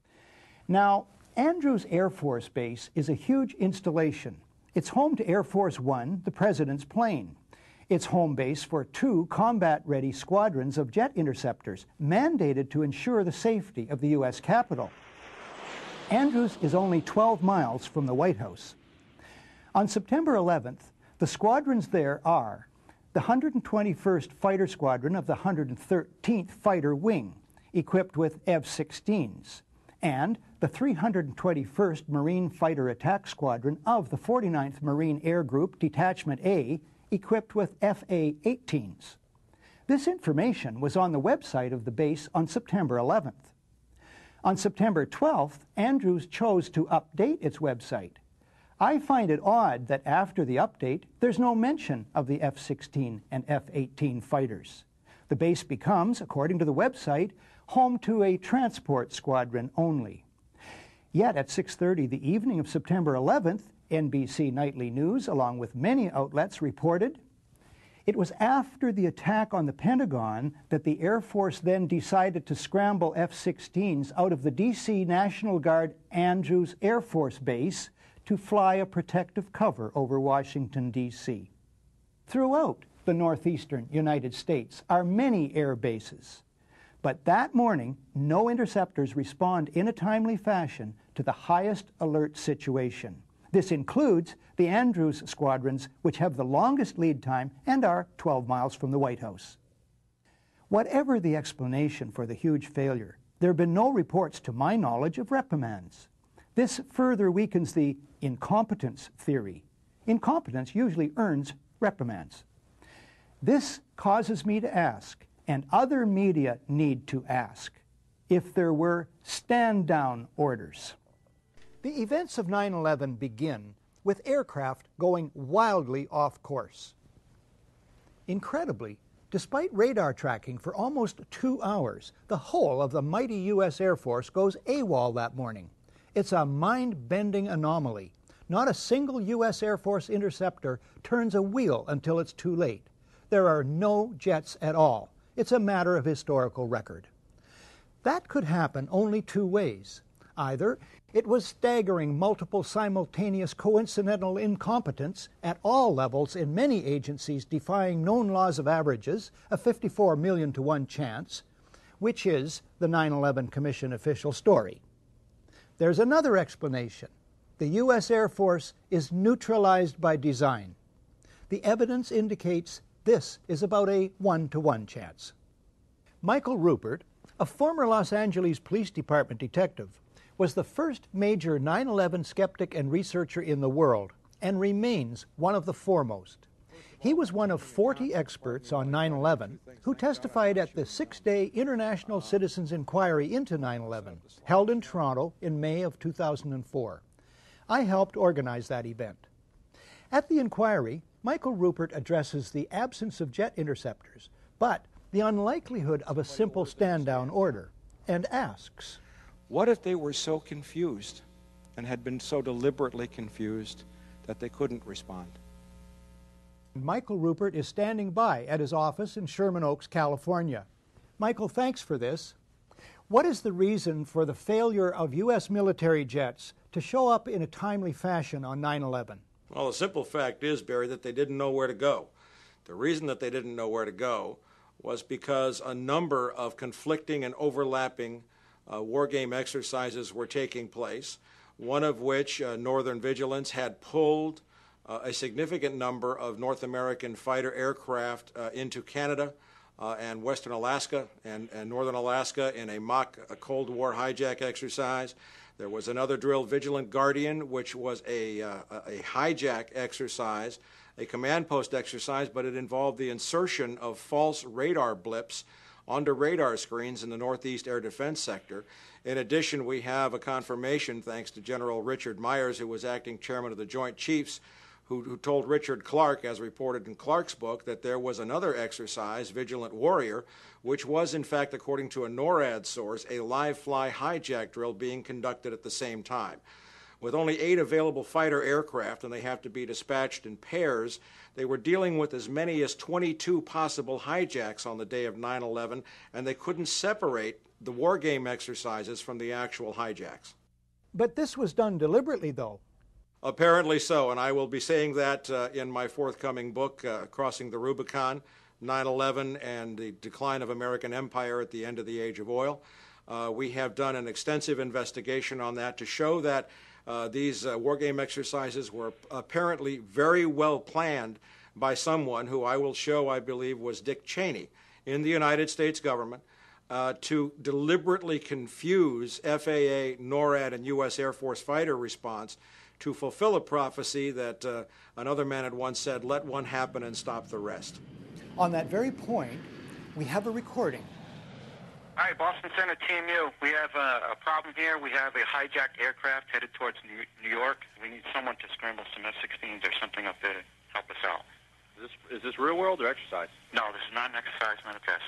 Now, Andrews Air Force Base is a huge installation. It's home to Air Force One, the President's plane. It's home base for 2 combat-ready squadrons of jet interceptors, mandated to ensure the safety of the U.S. Capitol. Andrews is only 12 miles from the White House. On September 11th, the squadrons there are the 121st Fighter Squadron of the 113th Fighter Wing, equipped with F-16s, and the 321st Marine Fighter Attack Squadron of the 49th Marine Air Group Detachment A, equipped with FA-18s. This information was on the website of the base on September 11th. On September 12th, Andrews chose to update its website. I find it odd that after the update, there's no mention of the F-16 and F-18 fighters. The base becomes, according to the website, home to a transport squadron only. Yet at 6:30 the evening of September 11th, NBC Nightly News, along with many outlets, reported, It was after the attack on the Pentagon that the Air Force then decided to scramble F-16s out of the D.C. National Guard Andrews Air Force Base to fly a protective cover over Washington, D.C. Throughout the northeastern United States are many air bases, but that morning, no interceptors respond in a timely fashion to the highest alert situation. This includes the Andrews squadrons, which have the longest lead time and are 12 miles from the White House. Whatever the explanation for the huge failure, there have been no reports to my knowledge of reprimands. This further weakens the incompetence theory. Incompetence usually earns reprimands. This causes me to ask, and other media need to ask, if there were stand-down orders. The events of 9/11 begin with aircraft going wildly off course. Incredibly, despite radar tracking for almost 2 hours, the whole of the mighty U.S. Air Force goes AWOL that morning. It's a mind-bending anomaly. Not a single U.S. Air Force interceptor turns a wheel until it's too late. There are no jets at all. It's a matter of historical record. That could happen only two ways. Either it was staggering multiple simultaneous coincidental incompetence at all levels in many agencies defying known laws of averages, a 54 million to 1 chance, which is the 9/11 Commission official story. There's another explanation. The U.S. Air Force is neutralized by design. The evidence indicates this is about a 1-to-1 chance. Michael Ruppert, a former Los Angeles Police Department detective, was the first major 9/11 skeptic and researcher in the world and remains one of the foremost. He was one of 40 experts on 9/11 who testified at the 6-day International Citizens Inquiry into 9/11, held in Toronto in May of 2004. I helped organize that event. At the inquiry, Michael Ruppert addresses the absence of jet interceptors, but the unlikelihood of a simple stand-down order, and asks, what if they were so confused and had been so deliberately confused that they couldn't respond? Michael Ruppert is standing by at his office in Sherman Oaks, California. Michael, thanks for this. What is the reason for the failure of U.S. military jets to show up in a timely fashion on 9/11? Well, the simple fact is, Barry, that they didn't know where to go. The reason that they didn't know where to go was because a number of conflicting and overlapping war game exercises were taking place, one of which, Northern Vigilance, had pulled a significant number of North American fighter aircraft into Canada and Western Alaska and Northern Alaska in a mock Cold War hijack exercise. There was another drill, Vigilant Guardian, which was a hijack exercise, a command post exercise, but it involved the insertion of false radar blips onto radar screens in the Northeast Air Defense Sector. In addition, we have a confirmation, thanks to General Richard Myers, who was acting chairman of the Joint Chiefs, who told Richard Clark, as reported in Clark's book, that there was another exercise, Vigilant Warrior, which was, in fact, according to a NORAD source, a live-fly hijack drill being conducted at the same time. With only 8 available fighter aircraft, and they have to be dispatched in pairs, they were dealing with as many as 22 possible hijacks on the day of 9/11, and they couldn't separate the war game exercises from the actual hijacks. But this was done deliberately, though. Apparently so, and I will be saying that in my forthcoming book, Crossing the Rubicon, 9/11 and the Decline of American Empire at the End of the Age of Oil. We have done an extensive investigation on that to show that these war game exercises were apparently very well planned by someone who I will show, I believe, was Dick Cheney in the United States government to deliberately confuse FAA, NORAD, and U.S. Air Force fighter response to fulfill a prophecy that another man had once said, let one happen and stop the rest. On that very point, we have a recording. Hi, Boston Center, Team U. We have a problem here. We have a hijacked aircraft headed towards New York. We need someone to scramble some F-16s or something up there to help us out. Is this real world or exercise? No, this is not an exercise, not a test.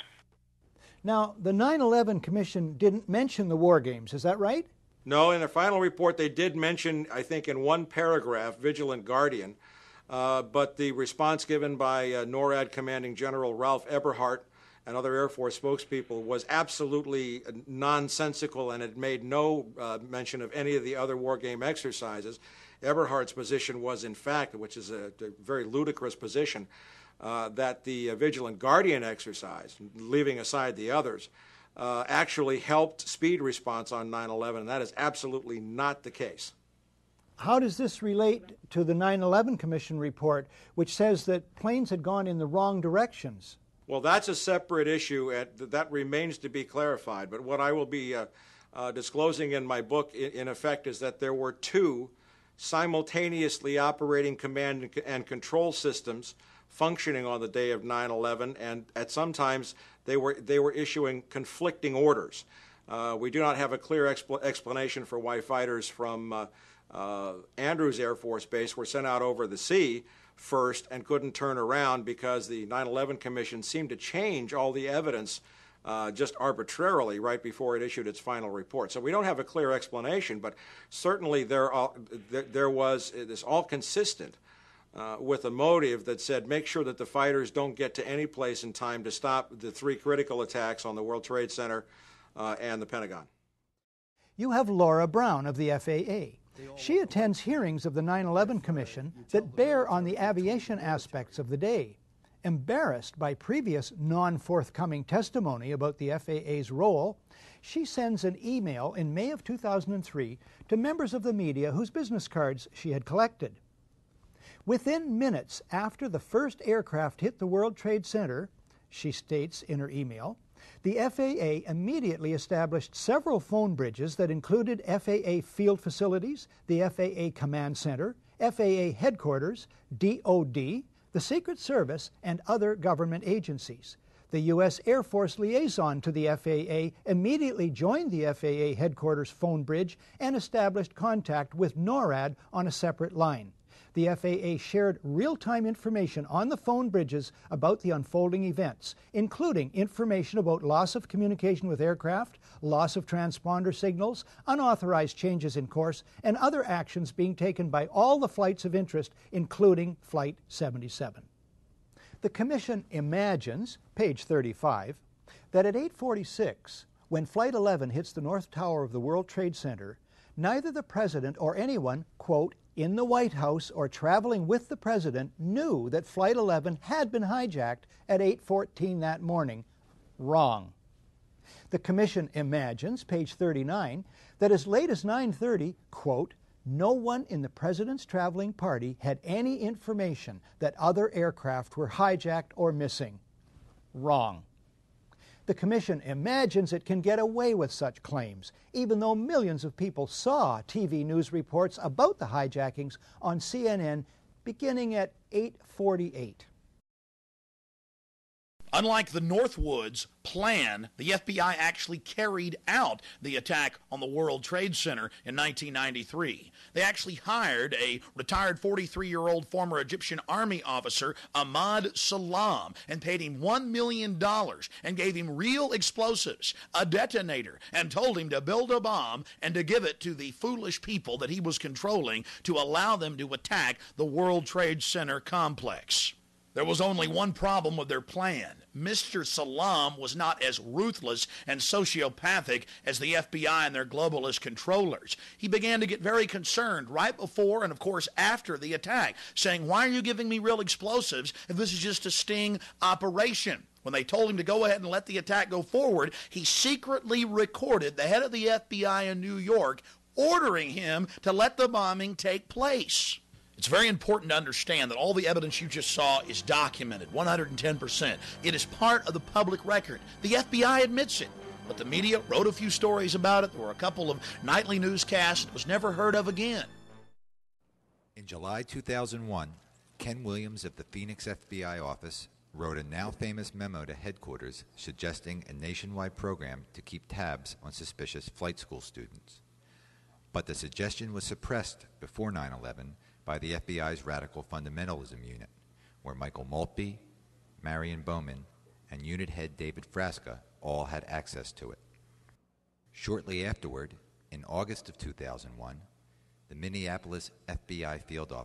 Now, the 9/11 Commission didn't mention the war games, is that right? No, in their final report they did mention, I think in one paragraph, Vigilant Guardian, but the response given by NORAD Commanding General Ralph Eberhart and other Air Force spokespeople was absolutely nonsensical, and it made no mention of any of the other war game exercises. Eberhart's position was, in fact, which is a very ludicrous position, that the Vigilant Guardian exercise, leaving aside the others, actually helped speed response on 9/11, and that is absolutely not the case. How does this relate to the 9/11 Commission report, which says that planes had gone in the wrong directions? Well, that's a separate issue, and that remains to be clarified. But what I will be disclosing in my book, in effect, is that there were two simultaneously operating command and control systems functioning on the day of 9/11, and at some times they were issuing conflicting orders. We do not have a clear explanation for why fighters from Andrews Air Force Base were sent out over the sea first and couldn't turn around because the 9/11 Commission seemed to change all the evidence just arbitrarily right before it issued its final report. So we don't have a clear explanation, but certainly there was this all consistent with a motive that said make sure that the fighters don't get to any place in time to stop the three critical attacks on the World Trade Center and the Pentagon. You have Laura Brown of the FAA. She attends hearings of the 9/11 Commission that bear on the aviation aspects of the day. Embarrassed by previous non-forthcoming testimony about the FAA's role, she sends an email in May of 2003 to members of the media whose business cards she had collected. Within minutes after the first aircraft hit the World Trade Center, she states in her email, the FAA immediately established several phone bridges that included FAA field facilities, the FAA Command Center, FAA Headquarters, DOD, the Secret Service, and other government agencies. The U.S. Air Force liaison to the FAA immediately joined the FAA Headquarters phone bridge and established contact with NORAD on a separate line. The FAA shared real-time information on the phone bridges about the unfolding events, including information about loss of communication with aircraft, loss of transponder signals, unauthorized changes in course, and other actions being taken by all the flights of interest, including Flight 77. The Commission imagines, page 35, that at 8:46, when Flight 11 hits the North Tower of the World Trade Center, neither the President or anyone, quote, in the White House or traveling with the President knew that Flight 11 had been hijacked at 8:14 that morning. Wrong. The Commission imagines, page 39, that as late as 9:30, quote, no one in the President's traveling party had any information that other aircraft were hijacked or missing. Wrong. The Commission imagines it can get away with such claims, even though millions of people saw TV news reports about the hijackings on CNN beginning at 8:48. Unlike the Northwoods plan, the FBI actually carried out the attack on the World Trade Center in 1993. They actually hired a retired 43-year-old former Egyptian army officer, Ahmad Salam, and paid him $1 million and gave him real explosives, a detonator, and told him to build a bomb and to give it to the foolish people that he was controlling to allow them to attack the World Trade Center complex. There was only one problem with their plan. Mr. Salam was not as ruthless and sociopathic as the FBI and their globalist controllers. He began to get very concerned right before and, of course, after the attack, saying, why are you giving me real explosives if this is just a sting operation? When they told him to go ahead and let the attack go forward, he secretly recorded the head of the FBI in New York ordering him to let the bombing take place. It's very important to understand that all the evidence you just saw is documented, 110%. It is part of the public record. The FBI admits it, but the media wrote a few stories about it. There were a couple of nightly newscasts. It was never heard of again. In July 2001, Ken Williams of the Phoenix FBI office wrote a now-famous memo to headquarters suggesting a nationwide program to keep tabs on suspicious flight school students. But the suggestion was suppressed before 9/11 by the FBI's Radical Fundamentalism Unit, where Michael Maltby, Marion Bowman, and unit head David Frasca all had access to it. Shortly afterward, in August of 2001, the Minneapolis FBI field office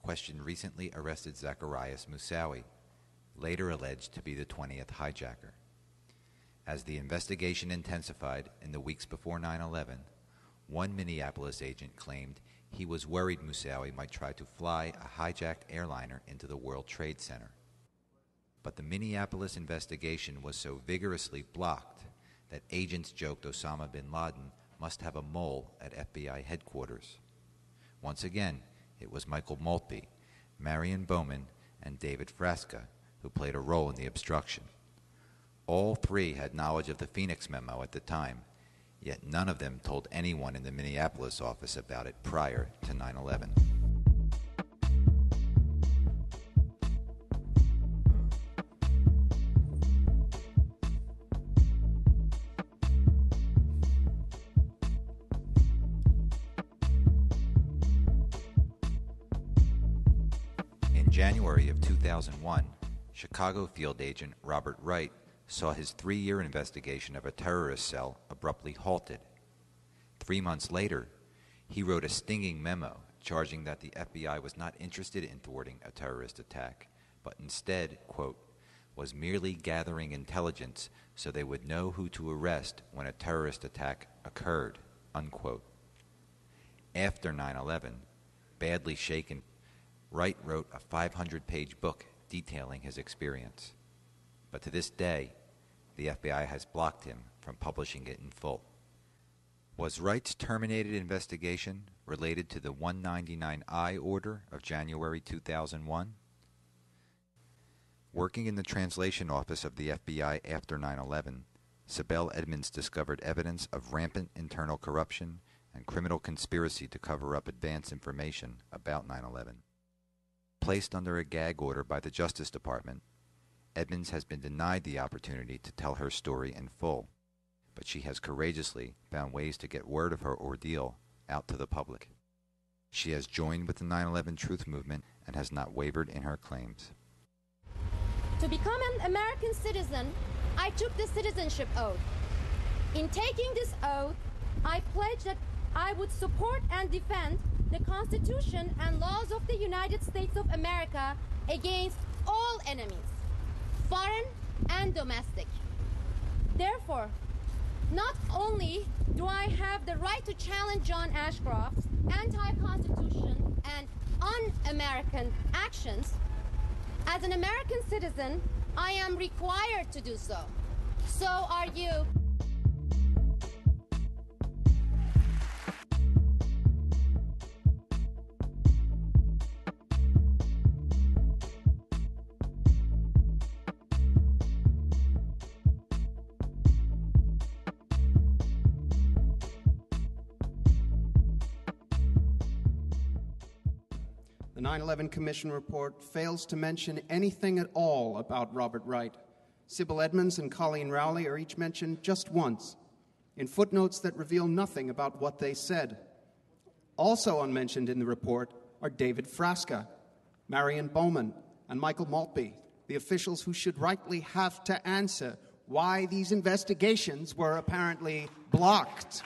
questioned recently arrested Zacarias Moussaoui, later alleged to be the 20th hijacker. As the investigation intensified in the weeks before 9/11, one Minneapolis agent claimed he was worried Moussaoui might try to fly a hijacked airliner into the World Trade Center. But the Minneapolis investigation was so vigorously blocked that agents joked Osama bin Laden must have a mole at FBI headquarters. Once again, it was Michael Maltby, Marion Bowman, and David Frasca who played a role in the obstruction. All three had knowledge of the Phoenix memo at the time, yet none of them told anyone in the Minneapolis office about it prior to 9/11. In January of 2001, Chicago field agent Robert Wright saw his 3-year investigation of a terrorist cell abruptly halted. 3 months later, he wrote a stinging memo charging that the FBI was not interested in thwarting a terrorist attack, but instead, quote, was merely gathering intelligence so they would know who to arrest when a terrorist attack occurred, unquote. After 9/11, badly shaken, Wright wrote a 500-page book detailing his experience. But to this day, the FBI has blocked him from publishing it in full. Was Wright's terminated investigation related to the 199I order of January 2001? Working in the translation office of the FBI after 9/11, Sibel Edmonds discovered evidence of rampant internal corruption and criminal conspiracy to cover up advance information about 9/11. Placed under a gag order by the Justice Department, Edmonds has been denied the opportunity to tell her story in full, but she has courageously found ways to get word of her ordeal out to the public. She has joined with the 9/11 Truth Movement and has not wavered in her claims. To become an American citizen, I took the citizenship oath. In taking this oath, I pledged that I would support and defend the Constitution and laws of the United States of America against all enemies, foreign and domestic. Therefore, not only do I have the right to challenge John Ashcroft's anti-Constitution and un-American actions, as an American citizen, I am required to do so. So are you. The 9/11 Commission report fails to mention anything at all about Robert Wright. Sibel Edmonds and Colleen Rowley are each mentioned just once, in footnotes that reveal nothing about what they said. Also unmentioned in the report are David Frasca, Marion Bowman, and Michael Maltby, the officials who should rightly have to answer why these investigations were apparently blocked.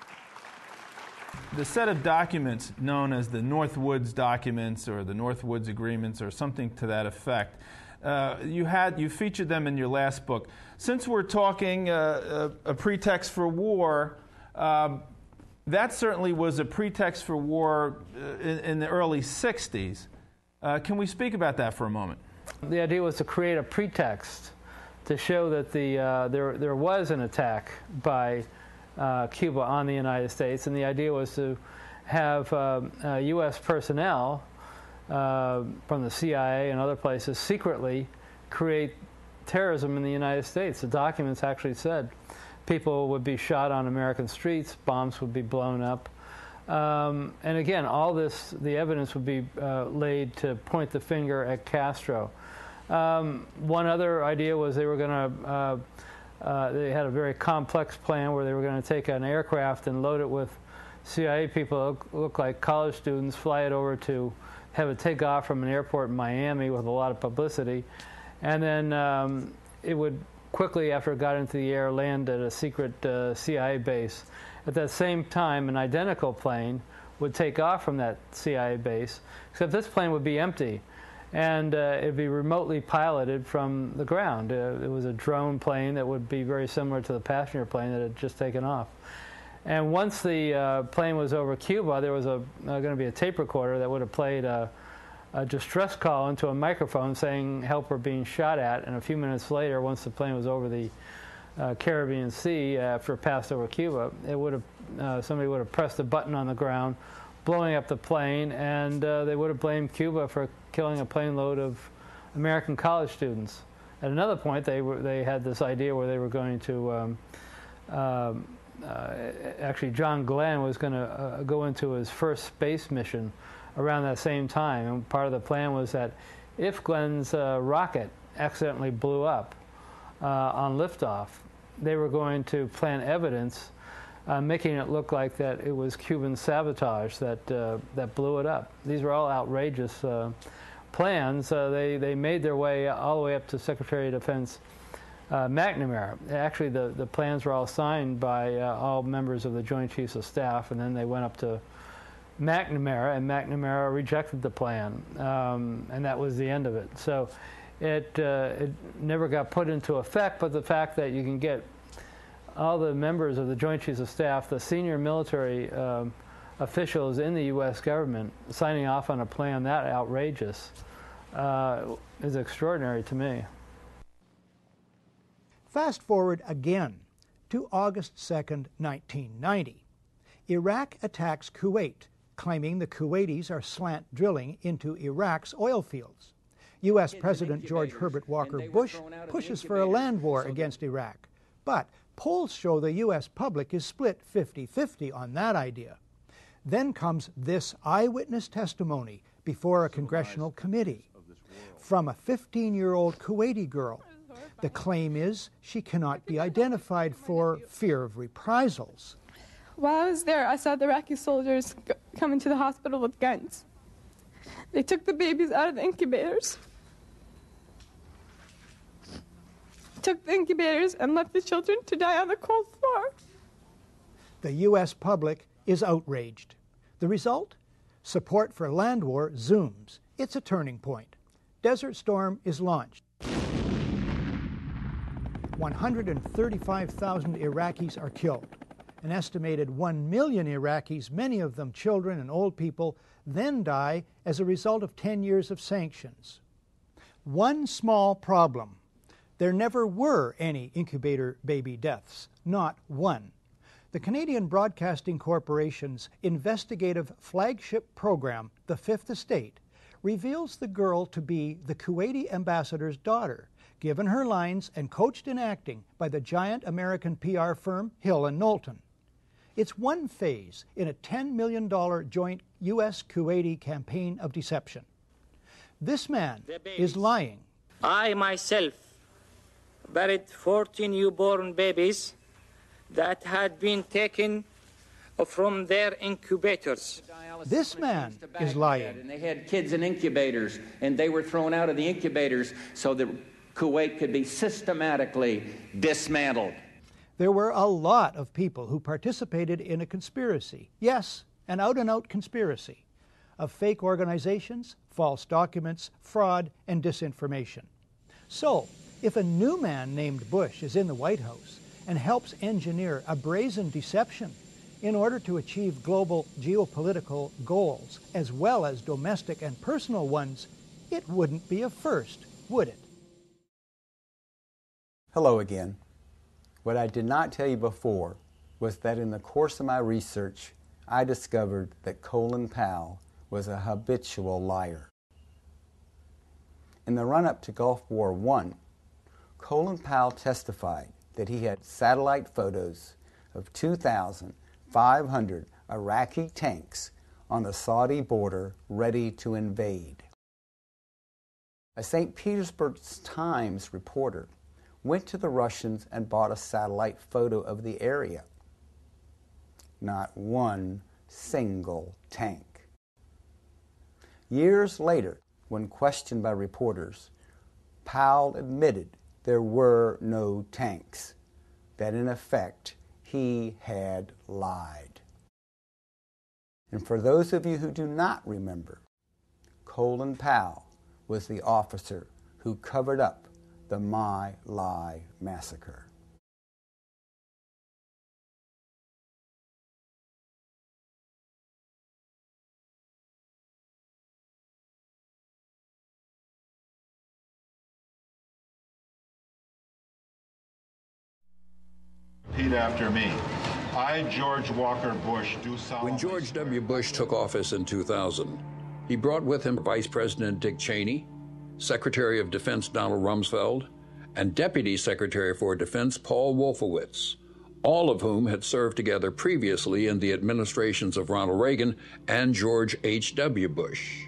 The set of documents known as the Northwoods documents or the Northwoods agreements or something to that effect, you featured them in your last book. Since we're talking a pretext for war, that certainly was a pretext for war in the early 60s. Can we speak about that for a moment? The idea was to create a pretext to show that there was an attack by Cuba on the United States, and the idea was to have U.S. personnel from the CIA and other places secretly create terrorism in the United States. The documents actually said people would be shot on American streets, bombs would be blown up, and again, all this, the evidence would be laid to point the finger at Castro. One other idea was they were going to they had a very complex plan where they were going to take an aircraft and load it with CIA people who look like college students, fly it over to have it take off from an airport in Miami with a lot of publicity, and then it would quickly, after it got into the air, land at a secret CIA base. At that same time, an identical plane would take off from that CIA base, except this plane would be empty. And it'd be remotely piloted from the ground. It was a drone plane that would be very similar to the passenger plane that had just taken off. And once the plane was over Cuba, there was going to be a tape recorder that would have played a distress call into a microphone saying help were being shot at. And a few minutes later, once the plane was over the Caribbean Sea after it passed over Cuba, it would have somebody would have pressed a button on the ground, blowing up the plane, and they would have blamed Cuba for killing a plane load of American college students. At another point, they had this idea where they were going to actually John Glenn was going to go into his first space mission around that same time, and part of the plan was that if Glenn's rocket accidentally blew up on liftoff, they were going to plant evidence making it look like that it was Cuban sabotage that blew it up. These were all outrageous plans. They made their way all the way up to Secretary of Defense McNamara. Actually, the plans were all signed by all members of the Joint Chiefs of Staff, and then they went up to McNamara, and McNamara rejected the plan, and that was the end of it. So it never got put into effect, but the fact that you can get all the members of the Joint Chiefs of Staff, the senior military officials in the U.S. government, signing off on a plan that outrageous is extraordinary to me. Fast forward again to August 2nd, 1990. Iraq attacks Kuwait, claiming the Kuwaitis are slant drilling into Iraq's oil fields. U.S. President George Herbert Walker Bush pushes for a land war against Iraq, but polls show the U.S. public is split 50-50 on that idea. Then comes this eyewitness testimony before a congressional committee from a 15-year-old Kuwaiti girl. The claim is she cannot be identified for fear of reprisals. While I was there, I saw the Iraqi soldiers come into the hospital with guns. They took the babies out of the incubators, and left the children to die on the cold floor. The U.S. public is outraged. The result? Support for land war zooms. It's a turning point. Desert Storm is launched. 135,000 Iraqis are killed. An estimated 1 million Iraqis, many of them children and old people, then die as a result of 10 years of sanctions. One small problem. There never were any incubator baby deaths, not one. The Canadian Broadcasting Corporation's investigative flagship program, The Fifth Estate, reveals the girl to be the Kuwaiti ambassador's daughter, given her lines and coached in acting by the giant American PR firm Hill & Knowlton. It's one phase in a $10 million joint U.S.-Kuwaiti campaign of deception. This man is lying. I myself buried 14 newborn babies that had been taken from their incubators. This man is lying. And they had kids in incubators, and they were thrown out of the incubators so that Kuwait could be systematically dismantled. There were a lot of people who participated in a conspiracy. Yes, an out-and-out conspiracy of fake organizations, false documents, fraud, and disinformation. So, if a new man named Bush is in the White House and helps engineer a brazen deception in order to achieve global geopolitical goals as well as domestic and personal ones, it wouldn't be a first, would it? Hello again. What I did not tell you before was that in the course of my research, I discovered that Colin Powell was a habitual liar. In the run-up to Gulf War I, Colin Powell testified that he had satellite photos of 2,500 Iraqi tanks on the Saudi border ready to invade. A St. Petersburg Times reporter went to the Russians and bought a satellite photo of the area. Not one single tank. Years later, when questioned by reporters, Powell admitted there were no tanks, that in effect he had lied. And for those of you who do not remember, Colin Powell was the officer who covered up the My Lai massacre. Repeat after me. I, George Walker Bush, do solemnly. When George W. Bush took office in 2000, he brought with him Vice President Dick Cheney, Secretary of Defense Donald Rumsfeld, and Deputy Secretary for Defense Paul Wolfowitz, all of whom had served together previously in the administrations of Ronald Reagan and George H.W. Bush.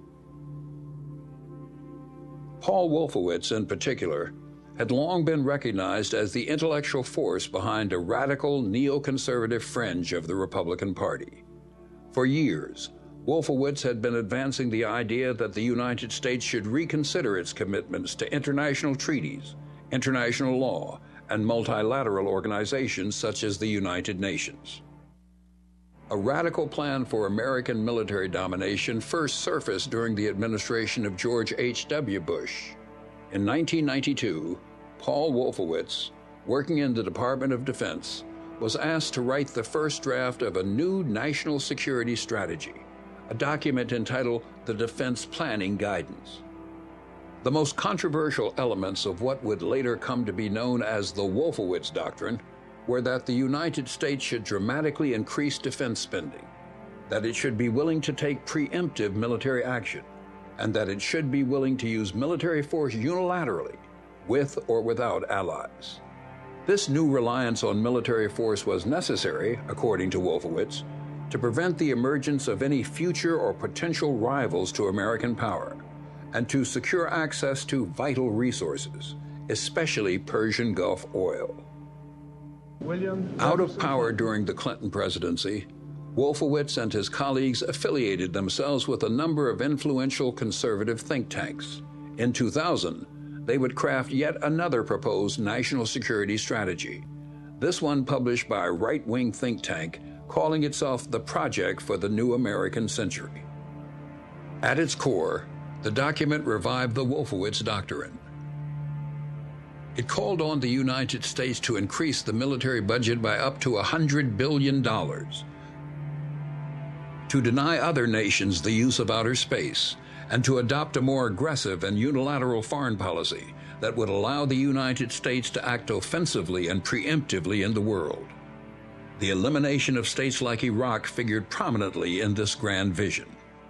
Paul Wolfowitz, in particular, had long been recognized as the intellectual force behind a radical neoconservative fringe of the Republican Party. For years, Wolfowitz had been advancing the idea that the United States should reconsider its commitments to international treaties, international law, and multilateral organizations such as the United Nations. A radical plan for American military domination first surfaced during the administration of George H.W. Bush. In 1992, Paul Wolfowitz, working in the Department of Defense, was asked to write the first draft of a new national security strategy, a document entitled the Defense Planning Guidance. The most controversial elements of what would later come to be known as the Wolfowitz Doctrine were that the United States should dramatically increase defense spending, that it should be willing to take preemptive military action, and that it should be willing to use military force unilaterally, with or without allies. This new reliance on military force was necessary, according to Wolfowitz, to prevent the emergence of any future or potential rivals to American power, and to secure access to vital resources, especially Persian Gulf oil. Out of power during the Clinton presidency, Wolfowitz and his colleagues affiliated themselves with a number of influential conservative think tanks. In 2000, they would craft yet another proposed national security strategy, this one published by a right-wing think tank calling itself the Project for the New American Century. At its core, the document revived the Wolfowitz Doctrine. It called on the United States to increase the military budget by up to $100 billion, to deny other nations the use of outer space, and to adopt a more aggressive and unilateral foreign policy that would allow the United States to act offensively and preemptively in the world. The elimination of states like Iraq figured prominently in this grand vision.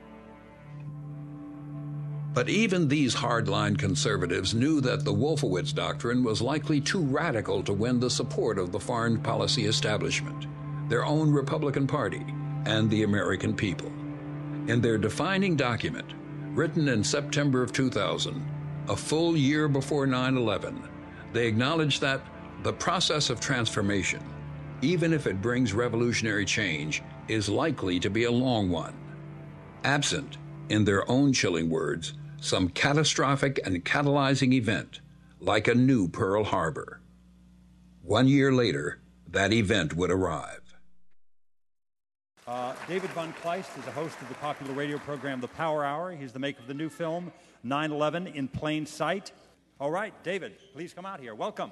But even these hardline conservatives knew that the Wolfowitz Doctrine was likely too radical to win the support of the foreign policy establishment, their own Republican Party, and the American people. In their defining document, written in September of 2000, a full year before 9/11, they acknowledged that the process of transformation, even if it brings revolutionary change, is likely to be a long one. Absent, in their own chilling words, some catastrophic and catalyzing event, like a new Pearl Harbor. 1 year later, that event would arrive. David Von Kleist is a host of the popular radio program The Power Hour. He's the maker of the new film, 9/11 in Plain Sight. All right, David, please come out here. Welcome.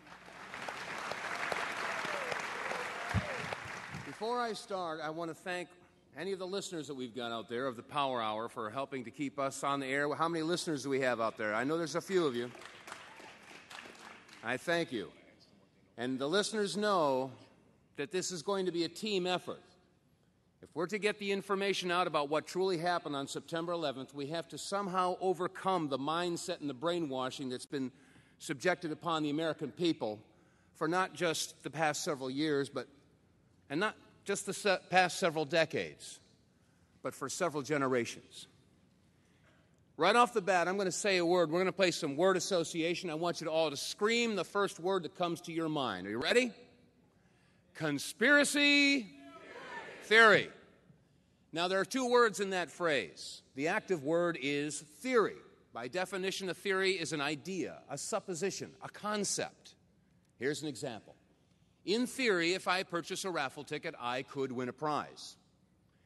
Before I start, I want to thank any of the listeners that we've got out there of the Power Hour for helping to keep us on the air. How many listeners do we have out there? I know there's a few of you. I thank you. And the listeners know that this is going to be a team effort. If we're to get the information out about what truly happened on September 11th, we have to somehow overcome the mindset and the brainwashing that's been subjected upon the American people for not just the past several years, and not just the past several decades, but for several generations. Right off the bat, I'm going to say a word. We're going to play some word association. I want you all to scream the first word that comes to your mind. Are you ready? Conspiracy theory. Now, there are two words in that phrase. The active word is theory. By definition, a theory is an idea, a supposition, a concept. Here's an example. In theory, if I purchase a raffle ticket, I could win a prize.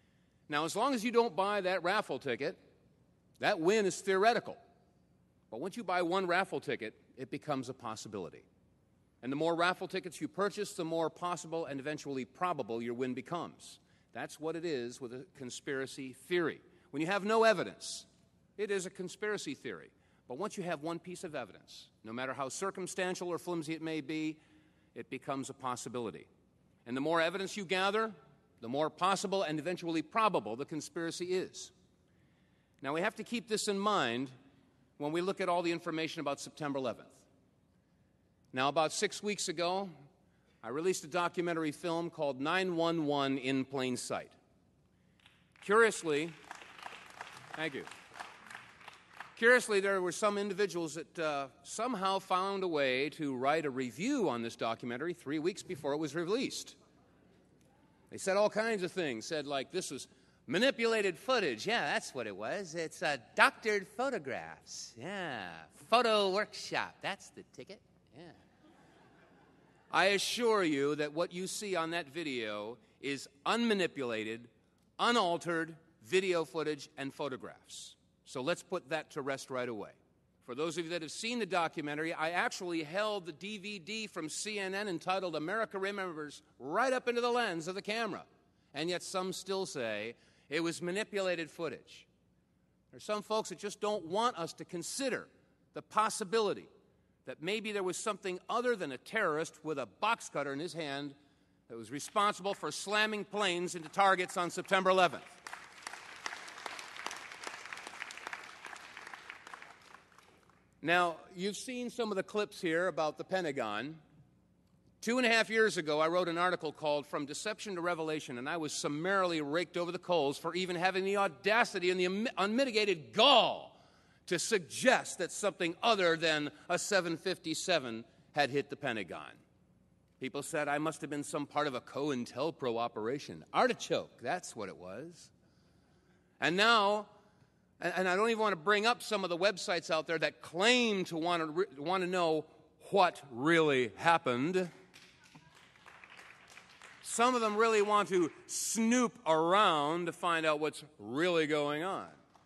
Now, as long as you don't buy that raffle ticket, that win is theoretical. But once you buy one raffle ticket, it becomes a possibility. And the more raffle tickets you purchase, the more possible and eventually probable your win becomes. That's what it is with a conspiracy theory. When you have no evidence, it is a conspiracy theory. But once you have one piece of evidence, no matter how circumstantial or flimsy it may be, it becomes a possibility. And the more evidence you gather, the more possible and eventually probable the conspiracy is. Now, we have to keep this in mind when we look at all the information about September 11th. Now, about 6 weeks ago, I released a documentary film called 911 in Plain Sight. Curiously, thank you. Curiously, there were some individuals that somehow found a way to write a review on this documentary 3 weeks before it was released. They said all kinds of things, said like this was manipulated footage. Yeah, that's what it was. It's doctored photographs. Yeah, photo workshop. That's the ticket. Yeah. I assure you that what you see on that video is unmanipulated, unaltered video footage and photographs. So let's put that to rest right away. For those of you that have seen the documentary, I actually held the DVD from CNN entitled America Remembers right up into the lens of the camera. And yet some still say it was manipulated footage. There's some folks that just don't want us to consider the possibility that maybe there was something other than a terrorist with a box cutter in his hand that was responsible for slamming planes into targets on September 11th. Now, you've seen some of the clips here about the Pentagon. 2.5 years ago, I wrote an article called From Deception to Revelation, and I was summarily raked over the coals for even having the audacity and the unmitigated gall to suggest that something other than a 757 had hit the Pentagon. People said I must have been some part of a COINTELPRO operation. Artichoke, that's what it was. And now, and I don't even want to bring up some of the websites out there that claim to want to know what really happened. Some of them really want to snoop around to find out what's really going on.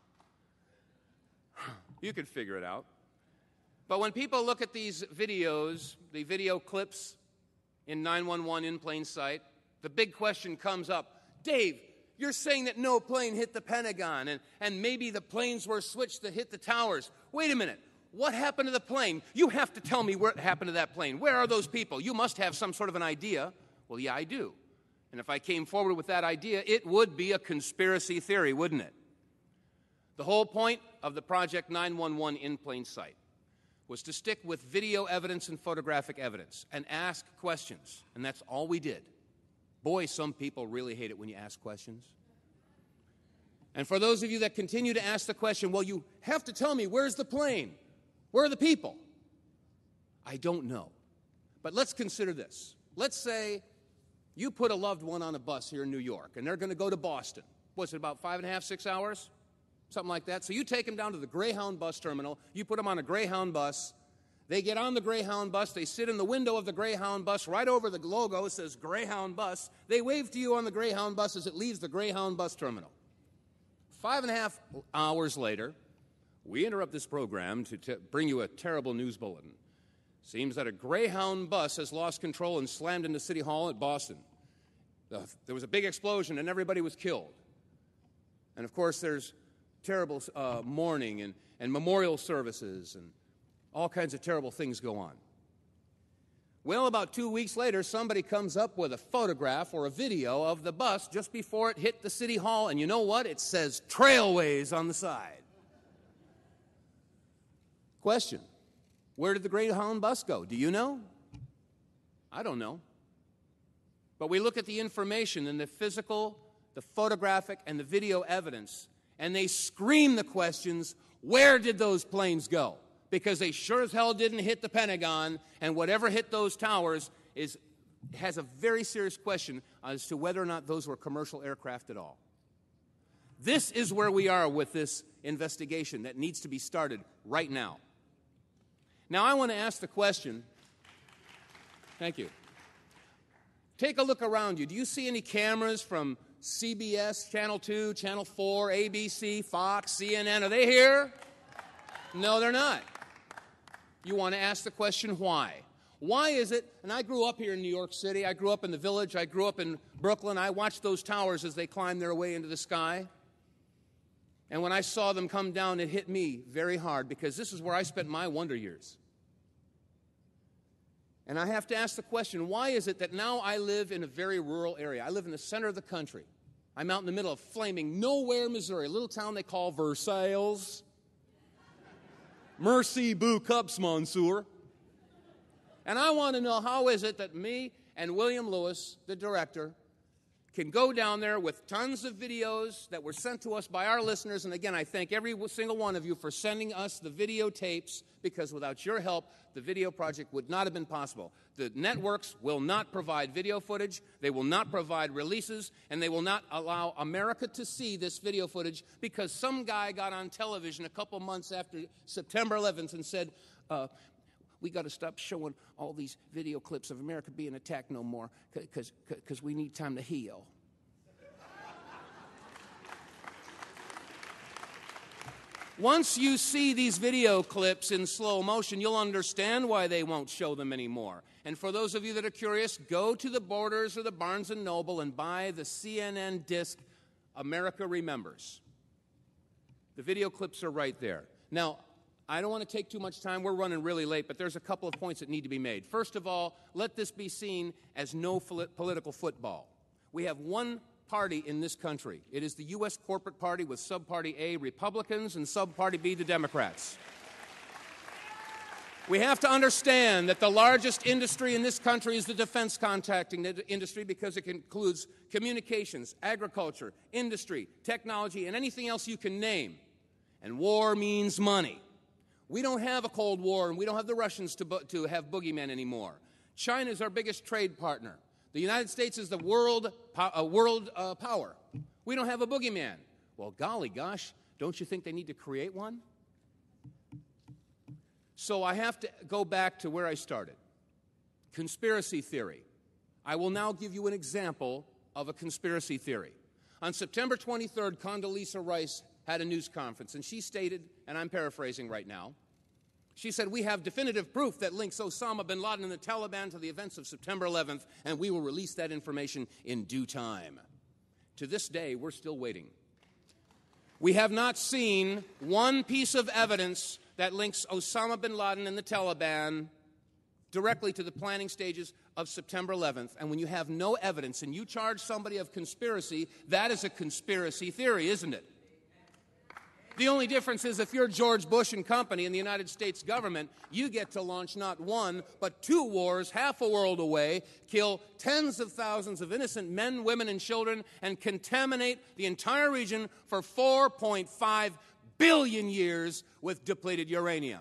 You can figure it out. But when people look at these videos, the video clips in 911 in Plain Sight, the big question comes up, Dave, you're saying that no plane hit the Pentagon, and maybe the planes were switched to hit the towers. Wait a minute. What happened to the plane? You have to tell me what happened to that plane. Where are those people? You must have some sort of an idea. Well, yeah, I do. And if I came forward with that idea, it would be a conspiracy theory, wouldn't it? The whole point of the Project 911 in Plain Sight was to stick with video evidence and photographic evidence and ask questions. And that's all we did. Boy, some people really hate it when you ask questions. And for those of you that continue to ask the question, well, you have to tell me, where's the plane? Where are the people? I don't know. But let's consider this. Let's say you put a loved one on a bus here in New York, and they're going to go to Boston. What's it, about 5.5, 6 hours? Something like that. So you take them down to the Greyhound bus terminal. You put them on a Greyhound bus. They get on the Greyhound bus. They sit in the window of the Greyhound bus. Right over the logo, it says Greyhound bus. They wave to you on the Greyhound bus as it leaves the Greyhound bus terminal. 5.5 hours later, we interrupt this program to bring you a terrible news bulletin. Seems that a Greyhound bus has lost control and slammed into City Hall at Boston. There was a big explosion and everybody was killed. And of course, there's terrible mourning and memorial services and all kinds of terrible things go on. Well, about 2 weeks later, somebody comes up with a photograph or a video of the bus just before it hit the City Hall, and you know what? It says Trailways on the side. Question, where did the Greyhound bus go? Do you know? I don't know. But we look at the information and the physical, the photographic, and the video evidence, and they scream the questions, where did those planes go? Because they sure as hell didn't hit the Pentagon, and whatever hit those towers has a very serious question as to whether or not those were commercial aircraft at all. This is where we are with this investigation that needs to be started right now. Now, I want to ask the question, thank you. Take a look around you. Do you see any cameras from CBS, Channel 2, Channel 4, ABC, Fox, CNN. Are they here? No, they're not. You want to ask the question, why? Why is it, and I grew up here in New York City, I grew up in the Village, I grew up in Brooklyn, I watched those towers as they climbed their way into the sky. And when I saw them come down, it hit me very hard, because this is where I spent my wonder years. And I have to ask the question, why is it that now I live in a very rural area? I live in the center of the country. I'm out in the middle of flaming Nowhere, Missouri, a little town they call Versailles. Merci beaucoup, monsieur. And I want to know, how is it that me and William Lewis, the director, can go down there with tons of videos that were sent to us by our listeners. And again, I thank every single one of you for sending us the videotapes, because without your help, the video project would not have been possible. The networks will not provide video footage, they will not provide releases, and they will not allow America to see this video footage, because some guy got on television a couple months after September 11th and said, we got to stop showing all these video clips of America being attacked no more, because we need time to heal. Once you see these video clips in slow motion, you'll understand why they won't show them anymore. And for those of you that are curious, go to the Borders or the Barnes & Noble and buy the CNN disc, America Remembers. The video clips are right there. Now, I don't want to take too much time. We're running really late, but there's a couple of points that need to be made. First of all, let this be seen as no political football. We have one party in this country. It is the U.S. corporate party, with subparty A, Republicans, and subparty B, the Democrats. We have to understand that the largest industry in this country is the defense contracting industry, because it includes communications, agriculture, industry, technology, and anything else you can name. And war means money. We don't have a Cold War, and we don't have the Russians to have boogeymen anymore. China is our biggest trade partner. The United States is the world power. We don't have a boogeyman. Well, golly gosh, don't you think they need to create one? So I have to go back to where I started. Conspiracy theory. I will now give you an example of a conspiracy theory. On September 23rd, Condoleezza Rice had a news conference, and she stated, and I'm paraphrasing right now, she said, "We have definitive proof that links Osama bin Laden and the Taliban to the events of September 11th, and we will release that information in due time." To this day, we're still waiting. We have not seen one piece of evidence that links Osama bin Laden and the Taliban directly to the planning stages of September 11th. And when you have no evidence and you charge somebody of conspiracy, that is a conspiracy theory, isn't it? The only difference is if you're George Bush and company in the United States government, you get to launch not one, but 2 wars half a world away, kill tens of thousands of innocent men, women, and children, and contaminate the entire region for 4.5 billion years with depleted uranium.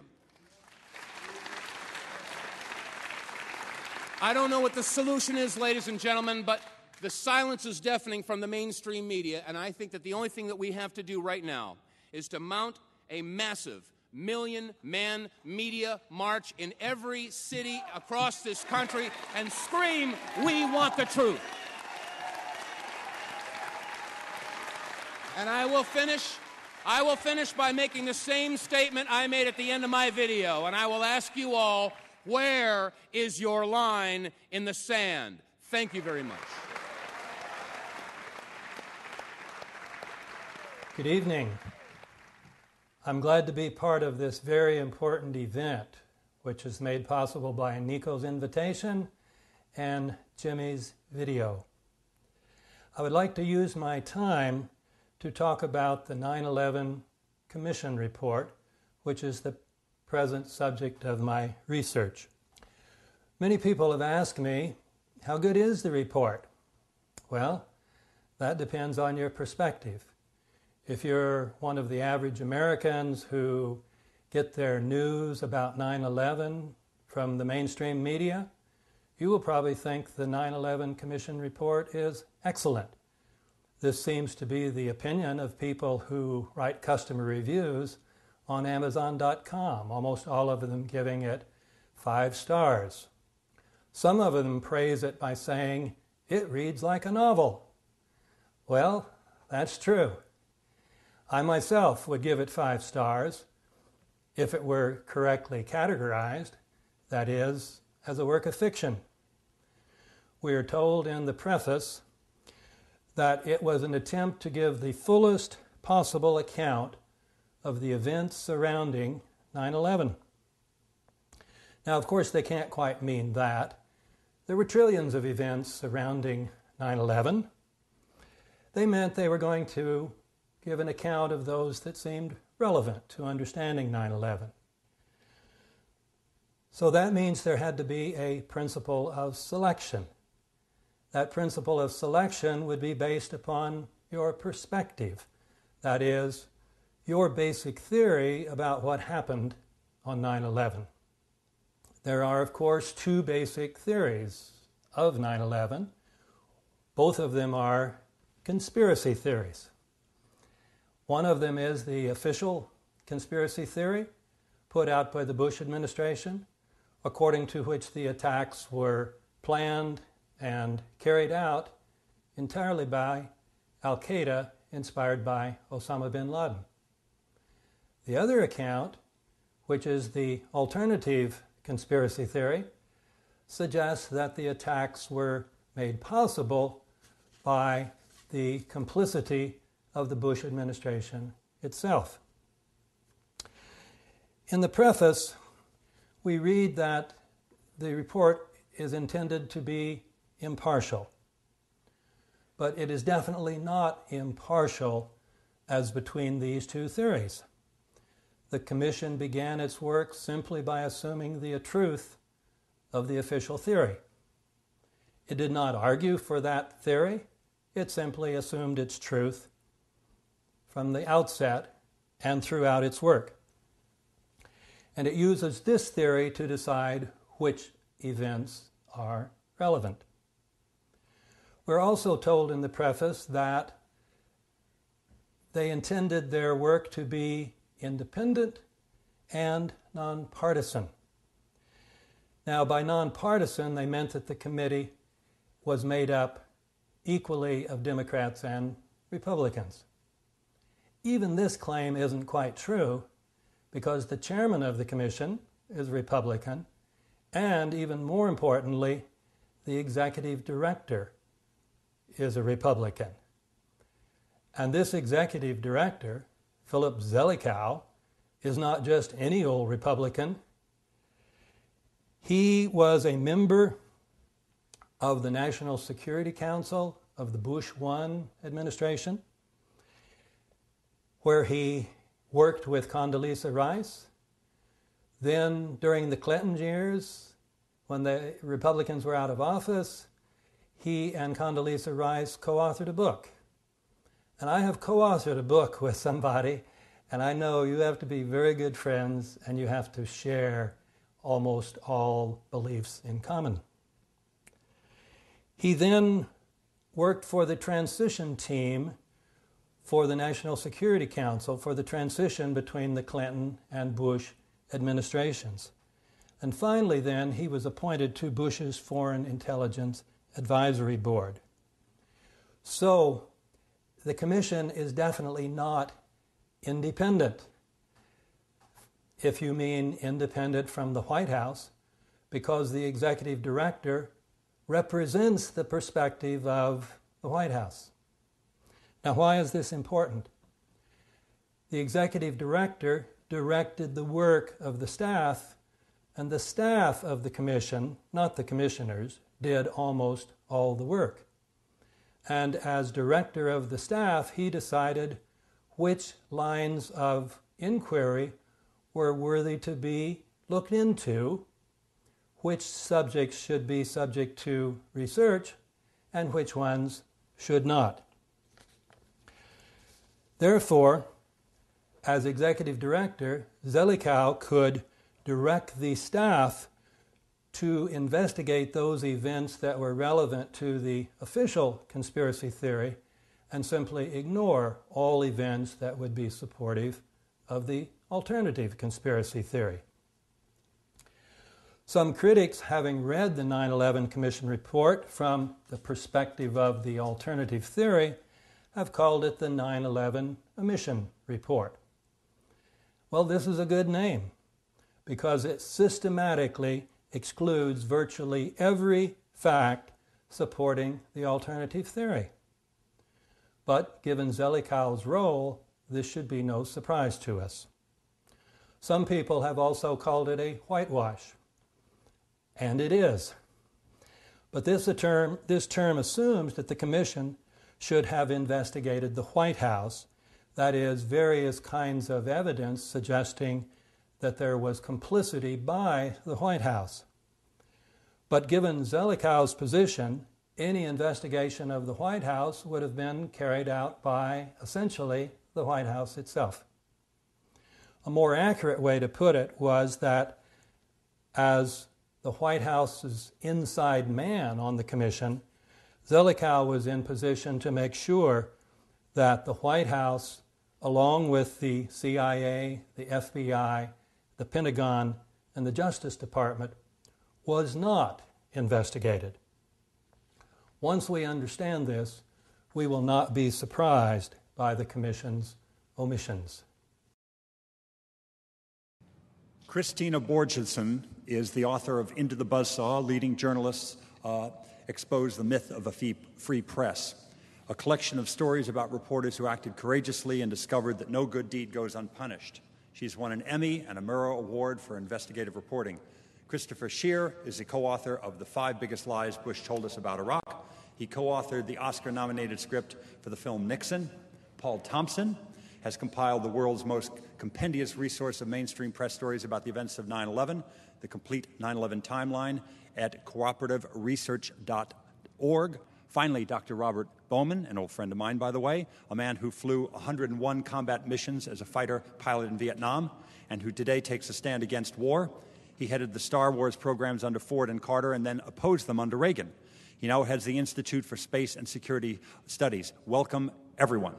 I don't know what the solution is, ladies and gentlemen, but the silence is deafening from the mainstream media, and I think that the only thing that we have to do right now is to mount a massive million-man media march in every city across this country and scream, "We want the truth." And I will finish by making the same statement I made at the end of my video, and I will ask you all, where is your line in the sand? Thank you very much. Good evening. I'm glad to be part of this very important event, which is made possible by Nico's invitation and Jimmy's video. I would like to use my time to talk about the 9/11 Commission report, which is the present subject of my research. Many people have asked me, how good is the report? Well, that depends on your perspective. If you're one of the average Americans who get their news about 9/11 from the mainstream media, you will probably think the 9/11 Commission report is excellent. This seems to be the opinion of people who write customer reviews on Amazon.com, almost all of them giving it 5 stars. Some of them praise it by saying, "It reads like a novel." Well, that's true. I myself would give it 5 stars if it were correctly categorized, that is, as a work of fiction. We are told in the preface that it was an attempt to give the fullest possible account of the events surrounding 9/11. Now, of course, they can't quite mean that. There were trillions of events surrounding 9/11. They meant they were going to give an account of those that seemed relevant to understanding 9/11. So that means there had to be a principle of selection. That principle of selection would be based upon your perspective. That is, your basic theory about what happened on 9/11. There are, of course, 2 basic theories of 9/11. Both of them are conspiracy theories. One of them is the official conspiracy theory put out by the Bush administration, according to which the attacks were planned and carried out entirely by Al-Qaeda, inspired by Osama bin Laden. The other account, which is the alternative conspiracy theory, suggests that the attacks were made possible by the complicity of the Bush administration itself. In the preface, we read that the report is intended to be impartial, but it is definitely not impartial as between these 2 theories. The Commission began its work simply by assuming the truth of the official theory. It did not argue for that theory. It simply assumed its truth from the outset and throughout its work. And it uses this theory to decide which events are relevant. We're also told in the preface that they intended their work to be independent and nonpartisan. Now, by nonpartisan, they meant that the committee was made up equally of Democrats and Republicans. Even this claim isn't quite true, because the chairman of the commission is Republican, and even more importantly, the executive director is a Republican. And this executive director, Philip Zelikow, is not just any old Republican. He was a member of the National Security Council of the Bush I administration, where he worked with Condoleezza Rice. Then, during the Clinton years, when the Republicans were out of office, he and Condoleezza Rice co-authored a book. And I have co-authored a book with somebody, and I know you have to be very good friends and you have to share almost all beliefs in common. He then worked for the transition team for the National Security Council for the transition between the Clinton and Bush administrations. And finally then, he was appointed to Bush's Foreign Intelligence Advisory Board. So, the commission is definitely not independent, if you mean independent from the White House, because the executive director represents the perspective of the White House. Now, why is this important? The executive director directed the work of the staff, and the staff of the commission, not the commissioners, did almost all the work. And as director of the staff, he decided which lines of inquiry were worthy to be looked into, which subjects should be subject to research, and which ones should not. Therefore, as executive director, Zelikow could direct the staff to investigate those events that were relevant to the official conspiracy theory and simply ignore all events that would be supportive of the alternative conspiracy theory. Some critics, having read the 9/11 Commission report from the perspective of the alternative theory, have called it the 9/11 Omission Report. Well, this is a good name because it systematically excludes virtually every fact supporting the alternative theory. But given Zelikow's role, this should be no surprise to us. Some people have also called it a whitewash, and it is. But this term assumes that the Commission should have investigated the White House, that is, various kinds of evidence suggesting that there was complicity by the White House. But given Zelikow's position, any investigation of the White House would have been carried out by, essentially, the White House itself. A more accurate way to put it was that as the White House's inside man on the Commission, Zelikow was in position to make sure that the White House, along with the CIA, the FBI, the Pentagon, and the Justice Department, was not investigated. Once we understand this, we will not be surprised by the Commission's omissions. Christina Borjesson is the author of Into the Buzzsaw, Leading Journalists Expose the Myth of a Free Press, a collection of stories about reporters who acted courageously and discovered that no good deed goes unpunished. She's won an Emmy and a Murrow Award for investigative reporting. Christopher Scheer is the co-author of The 5 Biggest Lies Bush Told Us About Iraq. He co-authored the Oscar-nominated script for the film Nixon. Paul Thompson has compiled the world's most compendious resource of mainstream press stories about the events of 9/11, the complete 9/11 timeline, at cooperativeresearch.org. Finally, Dr. Robert Bowman, an old friend of mine, by the way, a man who flew 101 combat missions as a fighter pilot in Vietnam and who today takes a stand against war. He headed the Star Wars programs under Ford and Carter and then opposed them under Reagan. He now heads the Institute for Space and Security Studies. Welcome, everyone.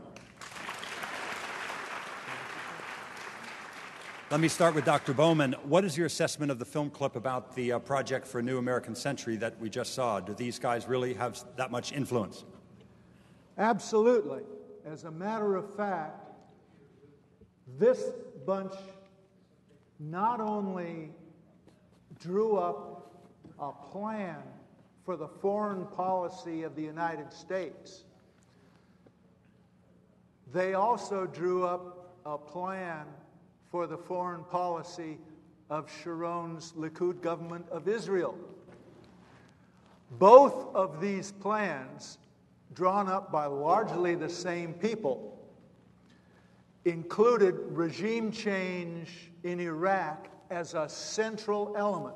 Let me start with Dr. Bowman. What is your assessment of the film clip about the Project for a New American Century that we just saw? Do these guys really have that much influence? Absolutely. As a matter of fact, this bunch not only drew up a plan for the foreign policy of the United States, they also drew up a plan for the foreign policy of Sharon's Likud government of Israel. Both of these plans, drawn up by largely the same people, included regime change in Iraq as a central element.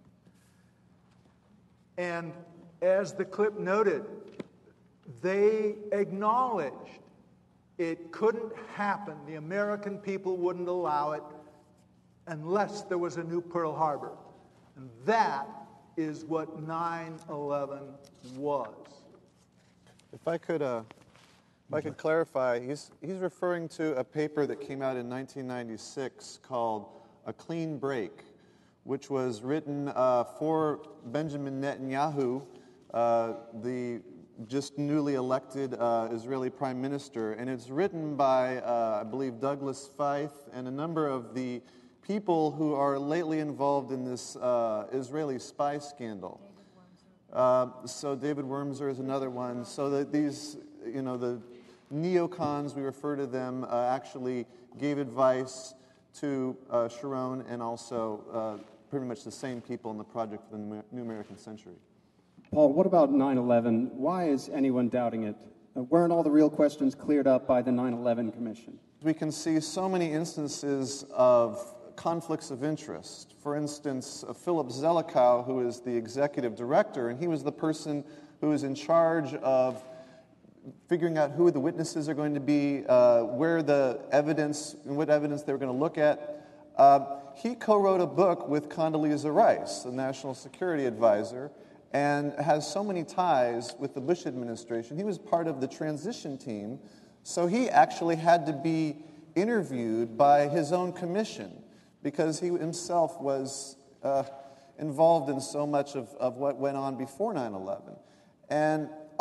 And as the clip noted, they acknowledged it couldn't happen. The American people wouldn't allow it unless there was a new Pearl Harbor. And that is what 9/11 was. If I could clarify, he's referring to a paper that came out in 1996 called A Clean Break, which was written for Benjamin Netanyahu, the just newly elected Israeli prime minister, and it's written by, I believe, Douglas Feith and a number of the people who are lately involved in this Israeli spy scandal. So David Wormser is another one. So that these, the neocons, we refer to them, actually gave advice to Sharon and also pretty much the same people in the Project for the New American Century. Paul, what about 9/11? Why is anyone doubting it? Weren't all the real questions cleared up by the 9/11 Commission? We can see so many instances of conflicts of interest. For instance, Philip Zelikow, who is the executive director, and he was the person who is in charge of figuring out who the witnesses are going to be, where the evidence, and what evidence they were going to look at. He co-wrote a book with Condoleezza Rice, the national security advisor, and has so many ties with the Bush administration. He was part of the transition team, so he actually had to be interviewed by his own commission because he himself was involved in so much of what went on before 9/11. And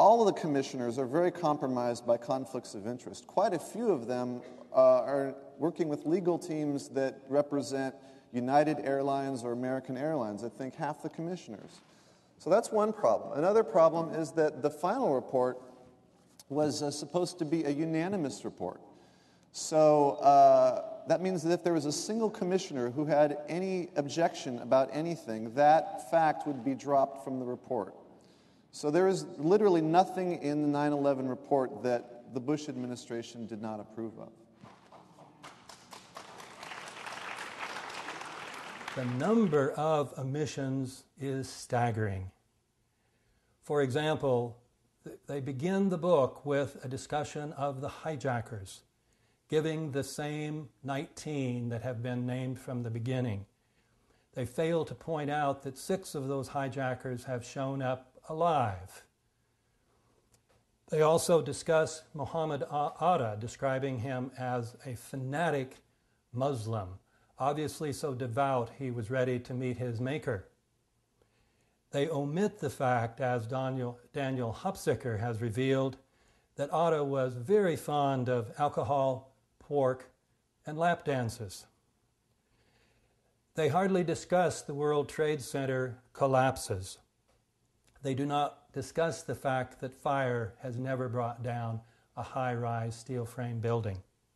all of the commissioners are very compromised by conflicts of interest. Quite a few of them are working with legal teams that represent United Airlines or American Airlines. I think half the commissioners. So that's one problem. Another problem is that the final report was supposed to be a unanimous report. So that means that if there was a single commissioner who had any objection about anything, that fact would be dropped from the report. So there is literally nothing in the 9/11 report that the Bush administration did not approve of. The number of omissions is staggering. For example, they begin the book with a discussion of the hijackers, giving the same 19 that have been named from the beginning. They fail to point out that 6 of those hijackers have shown up alive. They also discuss Muhammad Atta, describing him as a fanatic Muslim, obviously so devout he was ready to meet his maker. They omit the fact, as Daniel Hupsicker has revealed, that Atta was very fond of alcohol, pork, and lap dances. They hardly discuss the World Trade Center collapses. They do not discuss the fact that fire has never brought down a high-rise steel frame building.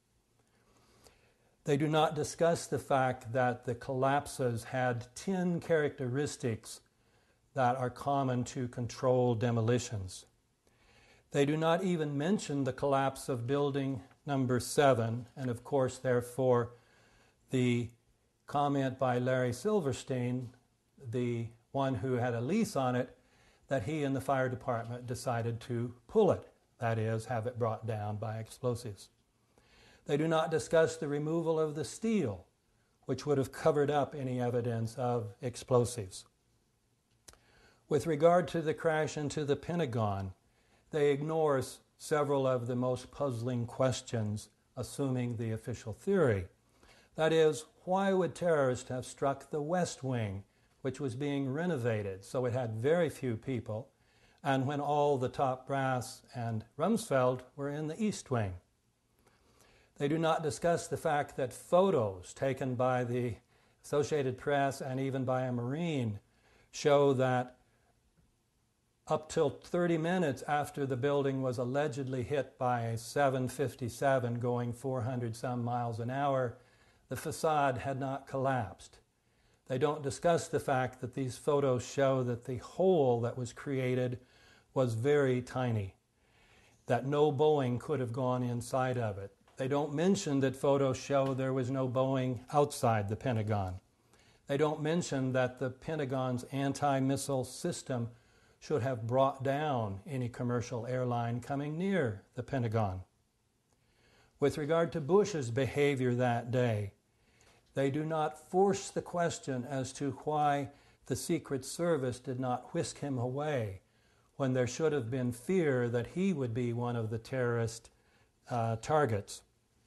They do not discuss the fact that the collapses had 10 characteristics that are common to controlled demolitions. They do not even mention the collapse of building number 7, and of course, therefore, the comment by Larry Silverstein, the one who had a lease on it, that he and the fire department decided to pull it, that is, have it brought down by explosives. They do not discuss the removal of the steel, which would have covered up any evidence of explosives. With regard to the crash into the Pentagon, they ignore several of the most puzzling questions, assuming the official theory. That is, why would terrorists have struck the West Wing, which was being renovated, so it had very few people, and when all the top brass and Rumsfeld were in the East Wing? They do not discuss the fact that photos taken by the Associated Press and even by a Marine show that up till 30 minutes after the building was allegedly hit by a 757 going 400 some miles an hour, the facade had not collapsed. They don't discuss the fact that these photos show that the hole that was created was very tiny, that no Boeing could have gone inside of it. They don't mention that photos show there was no Boeing outside the Pentagon. They don't mention that the Pentagon's anti-missile system should have brought down any commercial airline coming near the Pentagon. With regard to Bush's behavior that day, they do not force the question as to why the Secret Service did not whisk him away when there should have been fear that he would be one of the terrorist targets.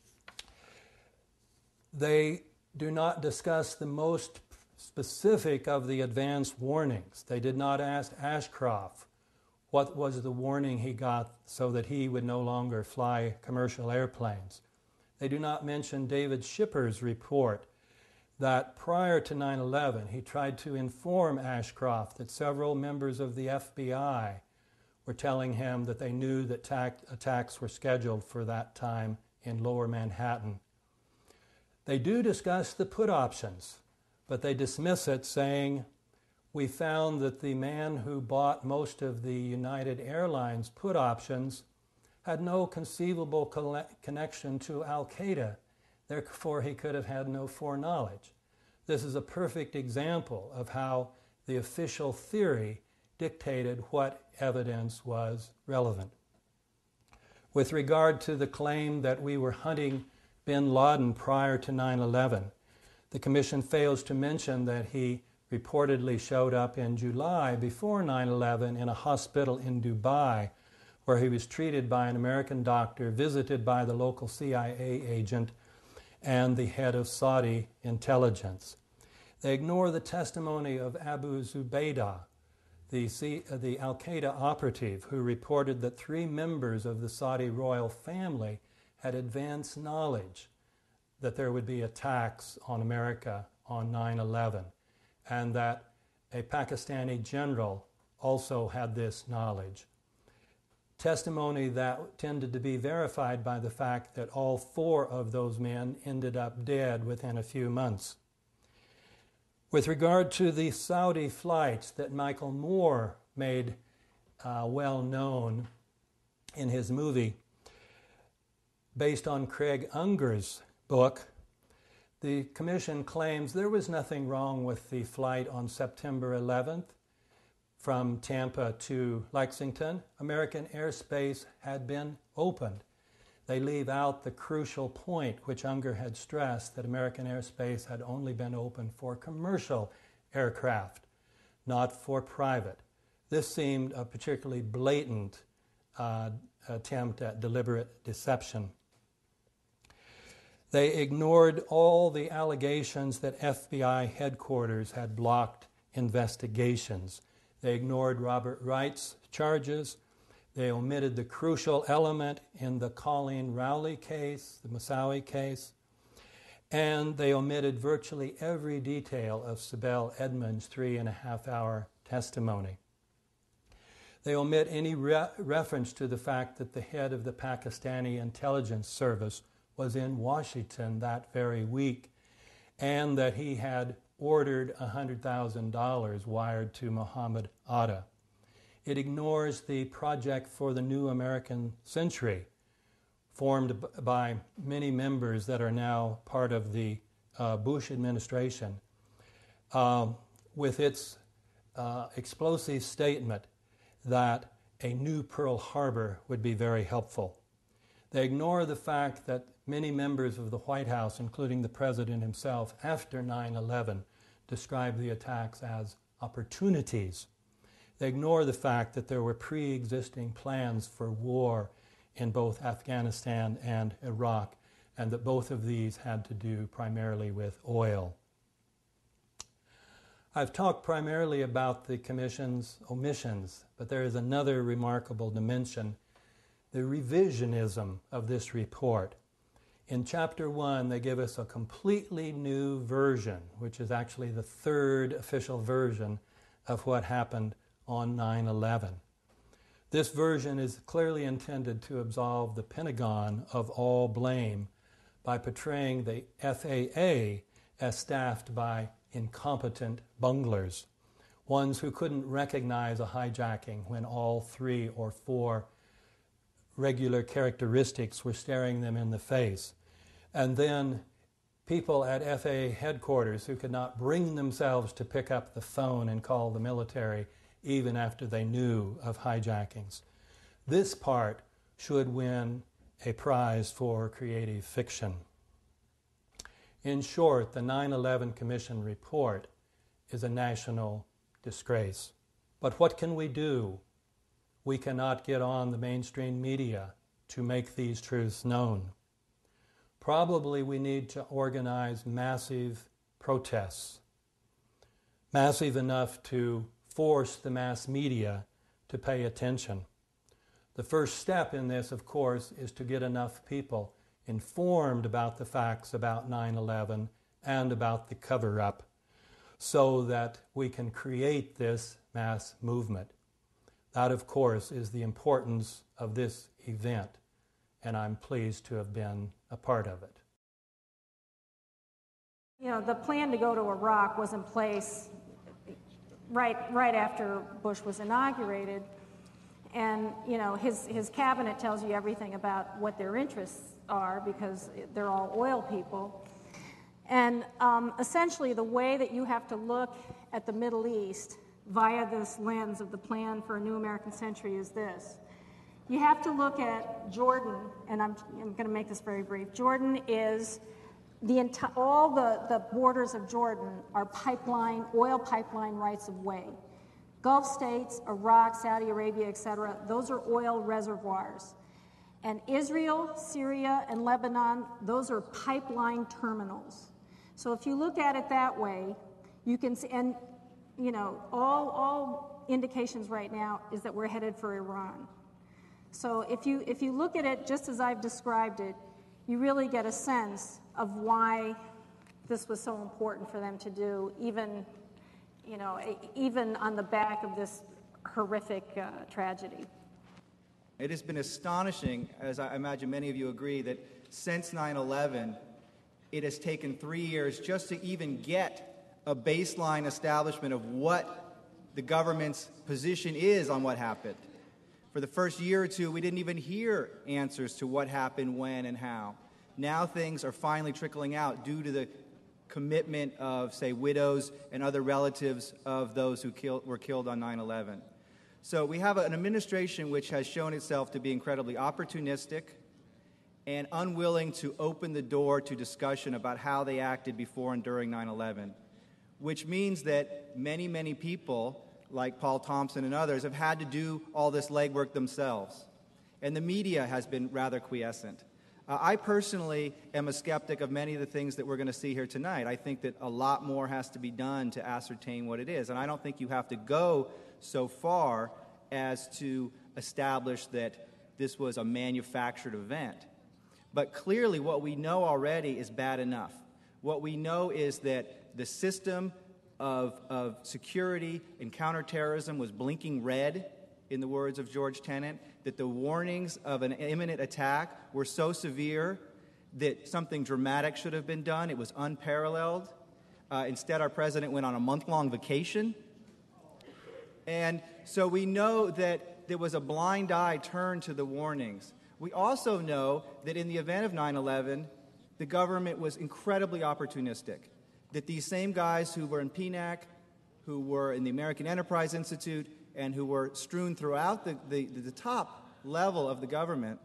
They do not discuss the most specific of the advance warnings. They did not ask Ashcroft what was the warning he got so that he would no longer fly commercial airplanes. They do not mention David Schipper's report that prior to 9/11, he tried to inform Ashcroft that several members of the FBI were telling him that they knew that attacks were scheduled for that time in Lower Manhattan. They do discuss the put options, but they dismiss it, saying, "We found that the man who bought most of the United Airlines put options had no conceivable connection to Al-Qaeda. Therefore, he could have had no foreknowledge." This is a perfect example of how the official theory dictated what evidence was relevant. With regard to the claim that we were hunting bin Laden prior to 9/11, the Commission fails to mention that he reportedly showed up in July before 9/11 in a hospital in Dubai, where he was treated by an American doctor, visited by the local CIA agent, and the head of Saudi intelligence. They ignore the testimony of Abu Zubaydah, the Al-Qaeda operative who reported that 3 members of the Saudi royal family had advanced knowledge that there would be attacks on America on 9/11, and that a Pakistani general also had this knowledge. Testimony that tended to be verified by the fact that all 4 of those men ended up dead within a few months. With regard to the Saudi flights that Michael Moore made well known in his movie, based on Craig Unger's book, the Commission claims there was nothing wrong with the flight on September 11th from Tampa to Lexington. American airspace had been opened. They leave out the crucial point, which Unger had stressed, that American airspace had only been open for commercial aircraft, not for private. This seemed a particularly blatant attempt at deliberate deception. They ignored all the allegations that FBI headquarters had blocked investigations. They ignored Robert Wright's charges. They omitted the crucial element in the Colleen Rowley case, the Moussaoui case, and they omitted virtually every detail of Sibel Edmonds' 3.5-hour testimony. They omit any reference to the fact that the head of the Pakistani intelligence service was in Washington that very week, and that he had ordered $100,000 wired to Muhammad Atta. It ignores the Project for the New American Century, formed by many members that are now part of the Bush administration, with its explosive statement that a new Pearl Harbor would be very helpful. They ignore the fact that many members of the White House, including the President himself, after 9/11, described the attacks as opportunities. They ignore the fact that there were pre-existing plans for war in both Afghanistan and Iraq, and that both of these had to do primarily with oil. I've talked primarily about the Commission's omissions, but there is another remarkable dimension, the revisionism of this report. In Chapter 1, they give us a completely new version, which is actually the 3rd official version of what happened on 9/11. This version is clearly intended to absolve the Pentagon of all blame by portraying the FAA as staffed by incompetent bunglers, ones who couldn't recognize a hijacking when all 3 or 4 regular characteristics were staring them in the face. And then people at FAA headquarters who could not bring themselves to pick up the phone and call the military even after they knew of hijackings. This part should win a prize for creative fiction. In short, the 9/11 Commission report is a national disgrace. But what can we do? We cannot get on the mainstream media to make these truths known. Probably we need to organize massive protests, massive enough to force the mass media to pay attention. The first step in this, of course, is to get enough people informed about the facts about 9/11 and about the cover-up so that we can create this mass movement. That, of course, is the importance of this event, and I'm pleased to have been a part of it. You know, the plan to go to Iraq was in place right after Bush was inaugurated, and you know his cabinet tells you everything about what their interests are because they're all oil people, and essentially the way that you have to look at the Middle East via this lens of the Plan for a New American Century is this. You have to look at Jordan, and I'm going to make this very brief. Jordan is all the borders of Jordan are oil pipeline rights of way. Gulf states, Iraq, Saudi Arabia, etc., those are oil reservoirs. And Israel, Syria, and Lebanon, those are pipeline terminals. So if you look at it that way, you can see, and you know, all indications right now is that we're headed for Iran. So if you look at it just as I've described it, you really get a sense of why this was so important for them to do, even on the back of this horrific tragedy. It has been astonishing, as I imagine many of you agree, that since 9/11, it has taken 3 years just to even get a baseline establishment of what the government's position is on what happened. For the first year or two, we didn't even hear answers to what happened, when, and how. Now things are finally trickling out due to the commitment of, say, widows and other relatives of those who were killed on 9/11. So we have an administration which has shown itself to be incredibly opportunistic and unwilling to open the door to discussion about how they acted before and during 9/11, which means that many, many people, like Paul Thompson and others, have had to do all this legwork themselves. And the media has been rather quiescent. I personally am a skeptic of many of the things that we're going to see here tonight. I think that a lot more has to be done to ascertain what it is. And I don't think you have to go so far as to establish that this was a manufactured event. But clearly what we know already is bad enough. What we know is that the system of security and counterterrorism was blinking red, in the words of George Tenet, that the warnings of an imminent attack were so severe that something dramatic should have been done. It was unparalleled. Instead, our president went on a month-long vacation. And so we know that there was a blind eye turned to the warnings. We also know that in the event of 9/11, the government was incredibly opportunistic, that these same guys who were in PNAC, who were in the American Enterprise Institute, and who were strewn throughout the top level of the government,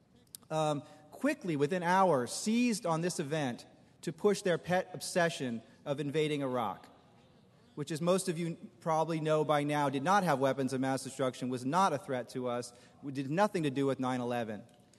quickly, within hours, seized on this event to push their pet obsession of invading Iraq, which, as most of you probably know by now, did not have weapons of mass destruction, was not a threat to us, did nothing to do with 9/11.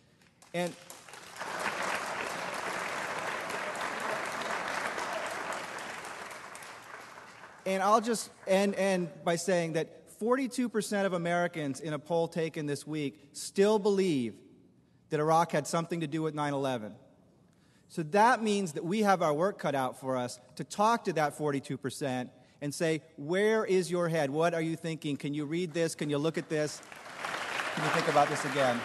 And I'll just end by saying that 42% of Americans in a poll taken this week still believe that Iraq had something to do with 9/11. So that means that we have our work cut out for us to talk to that 42% and say, where is your head? What are you thinking? Can you read this? Can you look at this? Can you think about this again?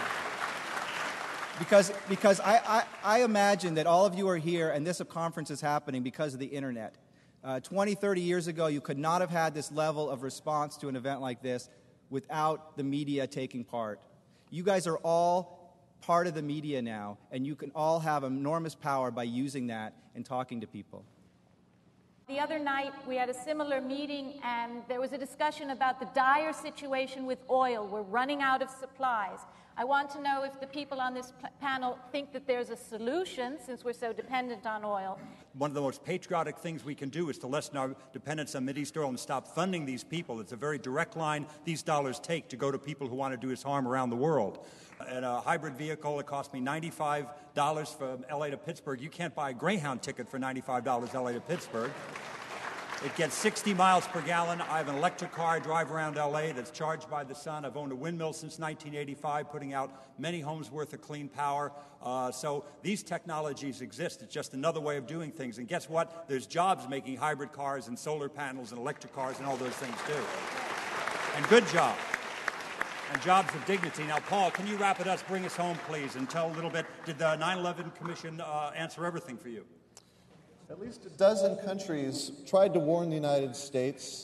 Because I imagine that all of you are here and this conference is happening because of the internet. 20, 30 years ago, you could not have had this level of response to an event like this without the media taking part. You guys are all part of the media now, and you can all have enormous power by using that and talking to people. The other night, we had a similar meeting, and there was a discussion about the dire situation with oil. We're running out of supplies. I want to know if the people on this panel think that there's a solution, since we're so dependent on oil. One of the most patriotic things we can do is to lessen our dependence on Mideast oil and stop funding these people. It's a very direct line these dollars take to go to people who want to do us harm around the world. And a hybrid vehicle that cost me $95 from L.A. to Pittsburgh. You can't buy a Greyhound ticket for $95 L.A. to Pittsburgh. It gets 60 miles per gallon. I have an electric car. I drive around L.A. that's charged by the sun. I've owned a windmill since 1985, putting out many homes worth of clean power. So these technologies exist. It's just another way of doing things. And guess what? There's jobs making hybrid cars and solar panels and electric cars and all those things too. And good jobs. And jobs of dignity. Now, Paul, can you wrap it up, bring us home, please, and tell a little bit, did the 9/11 Commission answer everything for you? At least a dozen countries tried to warn the United States.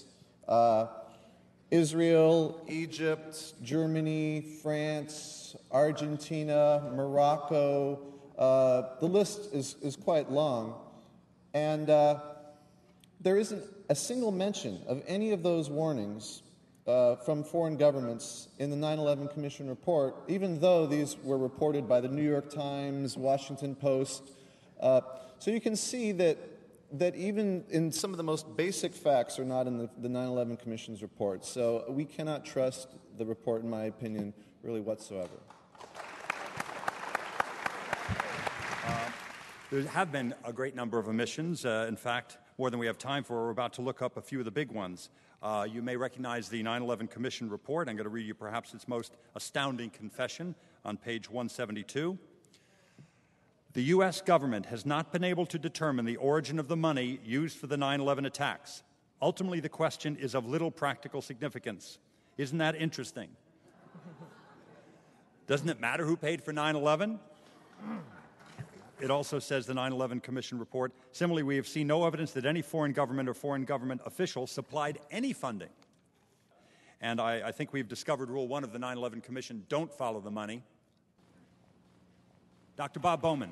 Israel, Egypt, Germany, France, Argentina, Morocco. The list is quite long. And there isn't a single mention of any of those warnings from foreign governments in the 9/11 Commission report, even though these were reported by the New York Times, Washington Post. So you can see that even in some of the most basic facts are not in the 9/11 Commission's report. So we cannot trust the report, in my opinion, really whatsoever. There have been a great number of omissions. In fact, more than we have time for. We're about to look up a few of the big ones. You may recognize the 9/11 Commission report. I'm going to read you perhaps its most astounding confession on page 172. The U.S. government has not been able to determine the origin of the money used for the 9/11 attacks. Ultimately, the question is of little practical significance. Isn't that interesting? Doesn't it matter who paid for 9/11? It also says the 9/11 Commission report, similarly, we have seen no evidence that any foreign government or foreign government official supplied any funding. And I think we've discovered rule 1 of the 9/11 Commission: don't follow the money. Dr. Bob Bowman.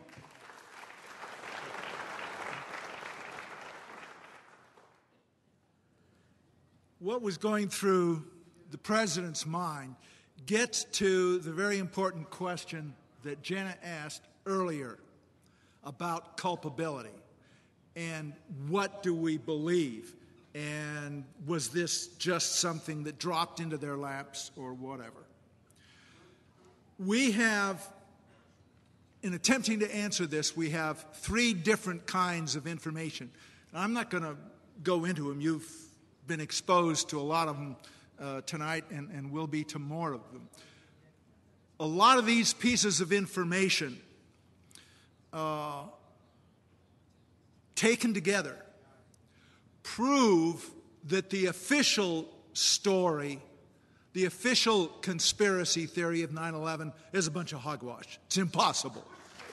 What was going through the president's mind gets to the very important question that Jenna asked earlier about culpability and what do we believe, and was this just something that dropped into their laps or whatever. We have, in attempting to answer this, we have 3 different kinds of information. And I'm not going to go into them. You've been exposed to a lot of them tonight and will be to more of them. A lot of these pieces of information taken together prove that the official story, the official conspiracy theory of 9/11 is a bunch of hogwash. It's impossible.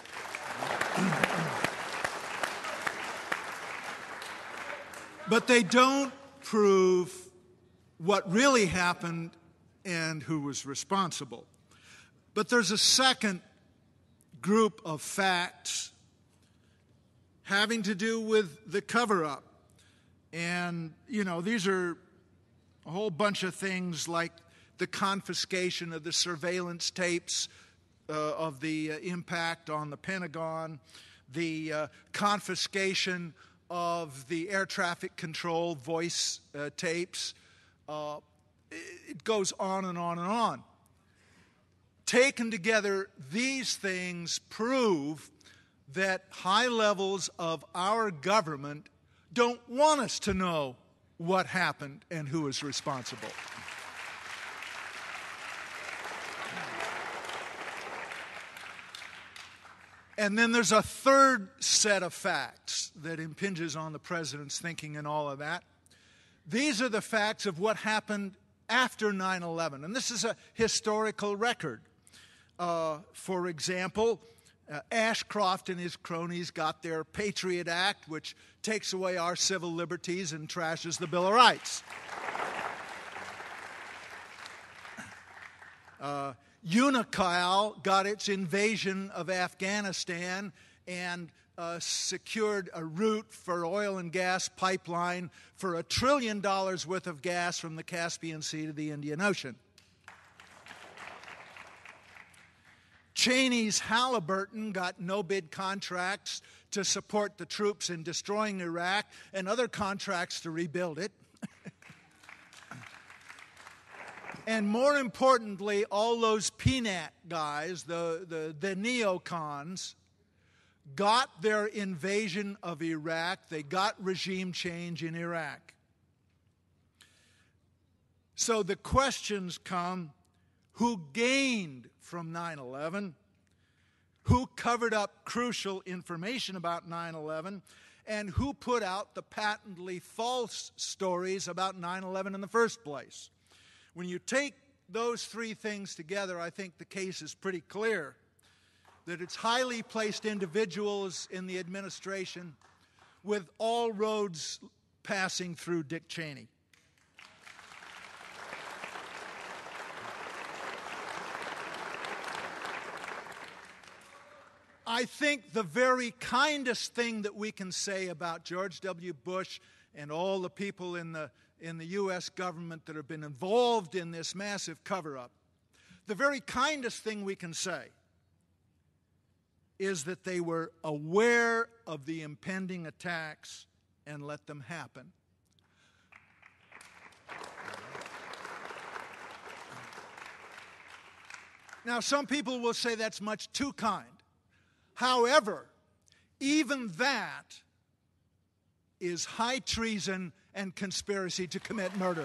But they don't prove what really happened and who was responsible. But there's a second group of facts having to do with the cover-up. And, you know, these are a whole bunch of things like the confiscation of the surveillance tapes of the impact on the Pentagon, the confiscation of the air traffic control voice tapes. It goes on and on and on. Taken together, these things prove that high levels of our government don't want us to know what happened and who is responsible. And then there's a third set of facts that impinges on the president's thinking and all of that. These are the facts of what happened after 9/11. And this is a historical record. For example, Ashcroft and his cronies got their Patriot Act, which takes away our civil liberties and trashes the Bill of Rights. UNICAL got its invasion of Afghanistan and secured a route for oil and gas pipeline for $1 trillion worth of gas from the Caspian Sea to the Indian Ocean. Cheney's Halliburton got no-bid contracts to support the troops in destroying Iraq and other contracts to rebuild it. And more importantly, all those PNAT guys, the neocons, got their invasion of Iraq. They got regime change in Iraq. So the questions come, who gained from 9/11? Who covered up crucial information about 9/11? And who put out the patently false stories about 9/11 in the first place? When you take those 3 things together, I think the case is pretty clear that it's highly placed individuals in the administration with all roads passing through Dick Cheney. I think the very kindest thing that we can say about George W. Bush and all the people in the U.S. government that have been involved in this massive cover-up, the very kindest thing we can say is that they were aware of the impending attacks and let them happen. Now, some people will say that's much too kind. However, even that is high treason and conspiracy to commit murder.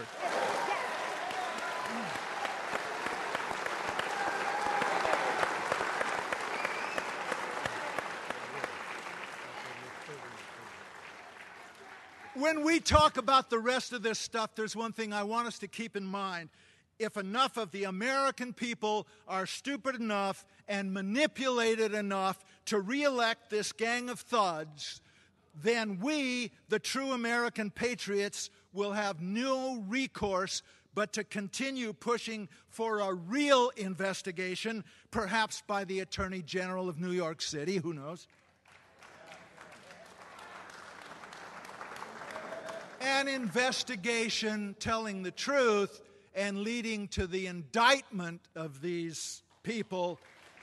When we talk about the rest of this stuff, there's one thing I want us to keep in mind. If enough of the American people are stupid enough and manipulated enough to reelect this gang of thugs, then we, the true American patriots, will have no recourse but to continue pushing for a real investigation, perhaps by the Attorney General of New York City, who knows? An investigation telling the truth and leading to the indictment of these people.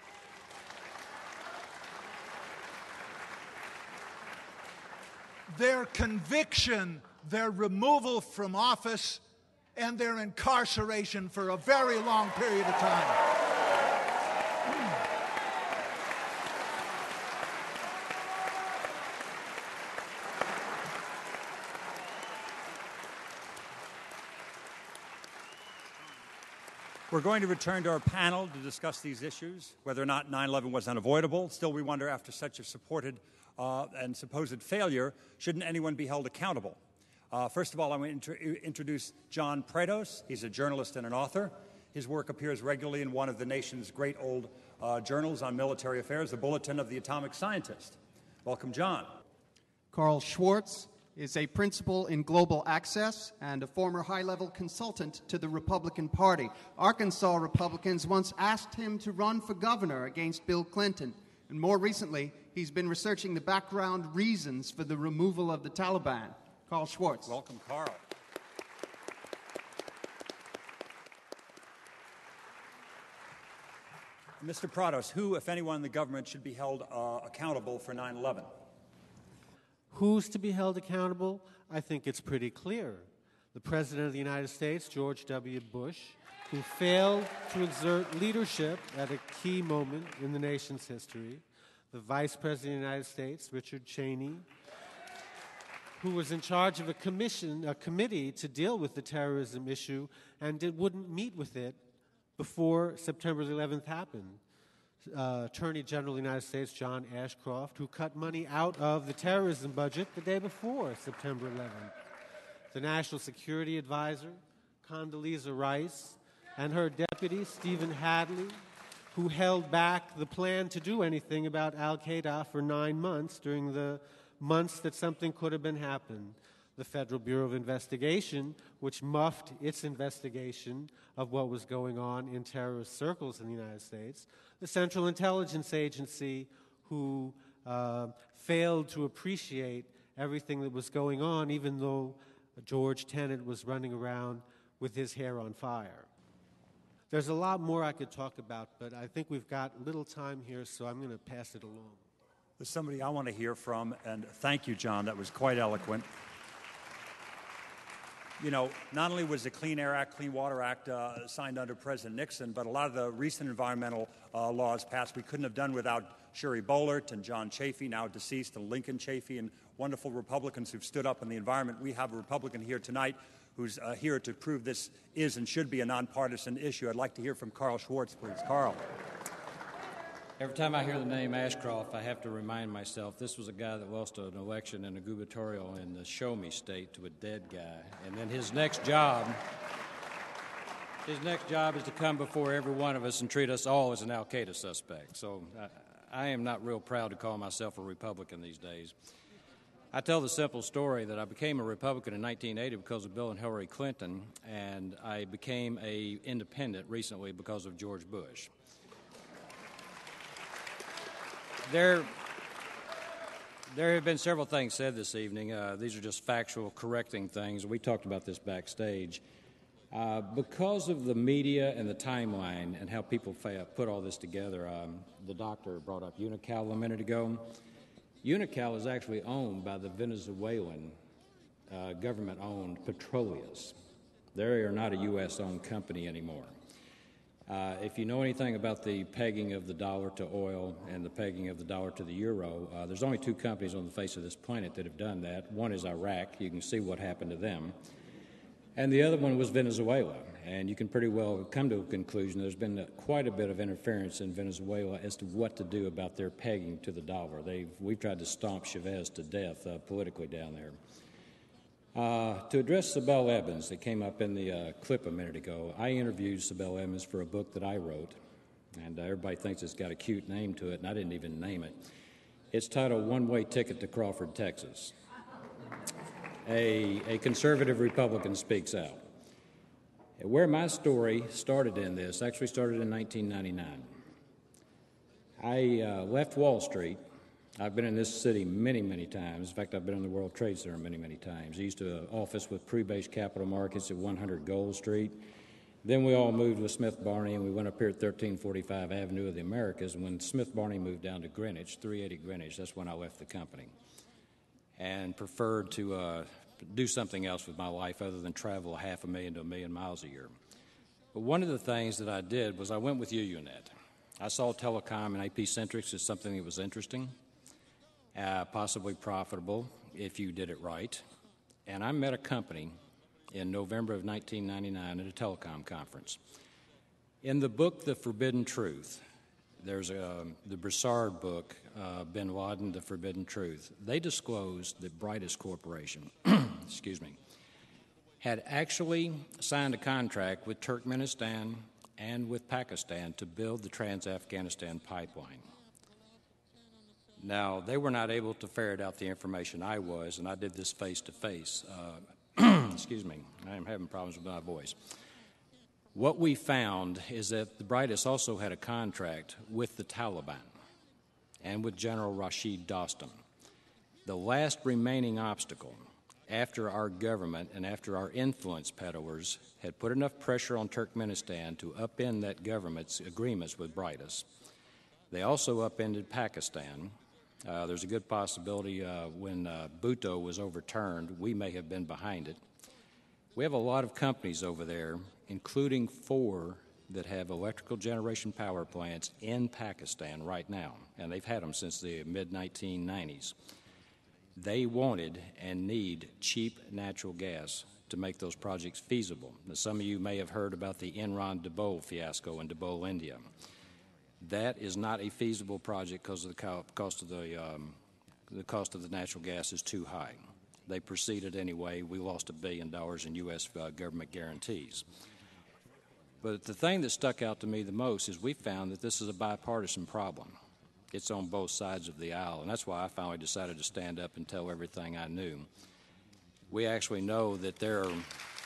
Their conviction, their removal from office, and their incarceration for a very long period of time. We're going to return to our panel to discuss these issues, whether or not 9/11 was unavoidable. Still, we wonder, after such a supported and supposed failure, shouldn't anyone be held accountable? First of all, I want to introduce John Prados. He's a journalist and an author. His work appears regularly in one of the nation's great old journals on military affairs, the Bulletin of the Atomic Scientist. Welcome, John. Carl Schwartz is a principal in global access and a former high-level consultant to the Republican Party. Arkansas Republicans once asked him to run for governor against Bill Clinton, and more recently, he's been researching the background reasons for the removal of the Taliban. Carl Schwartz. Welcome, Carl. Mr. Prados, who, if anyone in the government, should be held accountable for 9/11? Who's to be held accountable? I think it's pretty clear. The President of the United States, George W. Bush, who failed to exert leadership at a key moment in the nation's history. The Vice President of the United States, Richard Cheney, who was in charge of a committee to deal with the terrorism issue and wouldn't meet with it before September 11th happened. Attorney General of the United States, John Ashcroft, who cut money out of the terrorism budget the day before September 11th. The National Security Advisor, Condoleezza Rice, and her deputy, Stephen Hadley, who held back the plan to do anything about al-Qaeda for 9 months during the months that something could have been happened. The Federal Bureau of Investigation, which muffed its investigation of what was going on in terrorist circles in the United States. The Central Intelligence Agency, who failed to appreciate everything that was going on, even though George Tenet was running around with his hair on fire. There's a lot more I could talk about, but I think we've got little time here, so I'm going to pass it along. There's somebody I want to hear from, and thank you, John. That was quite eloquent. You know, not only was the Clean Air Act, Clean Water Act signed under President Nixon, but a lot of the recent environmental laws passed we couldn't have done without Shuri Boehlert and John Chafee, now deceased, and Lincoln Chafee, and wonderful Republicans who've stood up in the environment. We have a Republican here tonight who's here to prove this is and should be a nonpartisan issue. I'd like to hear from Carl Schwartz, please. Carl. Every time I hear the name Ashcroft, I have to remind myself this was a guy that lost an election and a gubernatorial in the Show Me state to a dead guy. And then his next job is to come before every one of us and treat us all as an al-Qaeda suspect. So I am not real proud to call myself a Republican these days. I tell the simple story that I became a Republican in 1980 because of Bill and Hillary Clinton, and I became an independent recently because of George Bush. There have been several things said this evening. These are just factual, correcting things. We talked about this backstage. Because of the media and the timeline and how people put all this together, the doctor brought up Unocal a minute ago. Unocal is actually owned by the Venezuelan government-owned Petroleus. They are not a U.S.-owned company anymore. If you know anything about the pegging of the dollar to oil and the pegging of the dollar to the euro, there's only two companies on the face of this planet that have done that. One is Iraq. You can see what happened to them. And the other one was Venezuela. And you can pretty well come to a conclusion there's been quite a bit of interference in Venezuela as to what to do about their pegging to the dollar. We've tried to stomp Chavez to death politically down there. To address Sibel Evans, that came up in the clip a minute ago, I interviewed Sibel Evans for a book that I wrote, and everybody thinks it's got a cute name to it, and I didn't even name it. It's titled One-Way Ticket to Crawford, Texas. A conservative Republican speaks out. Where my story started in this actually started in 1999. I left Wall Street. I've been in this city many, many times. In fact, I've been in the World Trade Center many, many times. I used to office with Pre-Base Capital Markets at 100 Gold Street. Then we all moved with Smith Barney, and we went up here at 1345 Avenue of the Americas. And when Smith Barney moved down to Greenwich, 380 Greenwich, that's when I left the company and preferred to do something else with my life other than travel 500,000 to 1 million miles a year. But one of the things that I did was I went with UUNet. I saw telecom and AP-centrics as something that was interesting. Possibly profitable if you did it right. And I met a company in November of 1999 at a telecom conference. In the book, The Forbidden Truth, there's the Broussard book, Bin Laden, The Forbidden Truth. They disclosed that Brightest Corporation, excuse me, had actually signed a contract with Turkmenistan and with Pakistan to build the Trans-Afghanistan pipeline. Now, they were not able to ferret out the information I was, and I did this face-to-face. Excuse me, I am having problems with my voice. What we found is that the Brightest also had a contract with the Taliban and with General Rashid Dostum. The last remaining obstacle, after our government and after our influence peddlers had put enough pressure on Turkmenistan to upend that government's agreements with Brightest, they also upended Pakistan. There's a good possibility when Bhutto was overturned, we may have been behind it. We have a lot of companies over there, including 4 that have electrical generation power plants in Pakistan right now, and they've had them since the mid-1990s. They wanted and need cheap natural gas to make those projects feasible. Now, some of you may have heard about the Enron-Dabol fiasco in Dabol, India. That is not a feasible project because of the cost of the natural gas is too high. They proceeded anyway. We lost $1 billion in U.S. government guarantees. But the thing that stuck out to me the most is we found that this is a bipartisan problem. It's on both sides of the aisle, and that's why I finally decided to stand up and tell everything I knew. We actually know that there are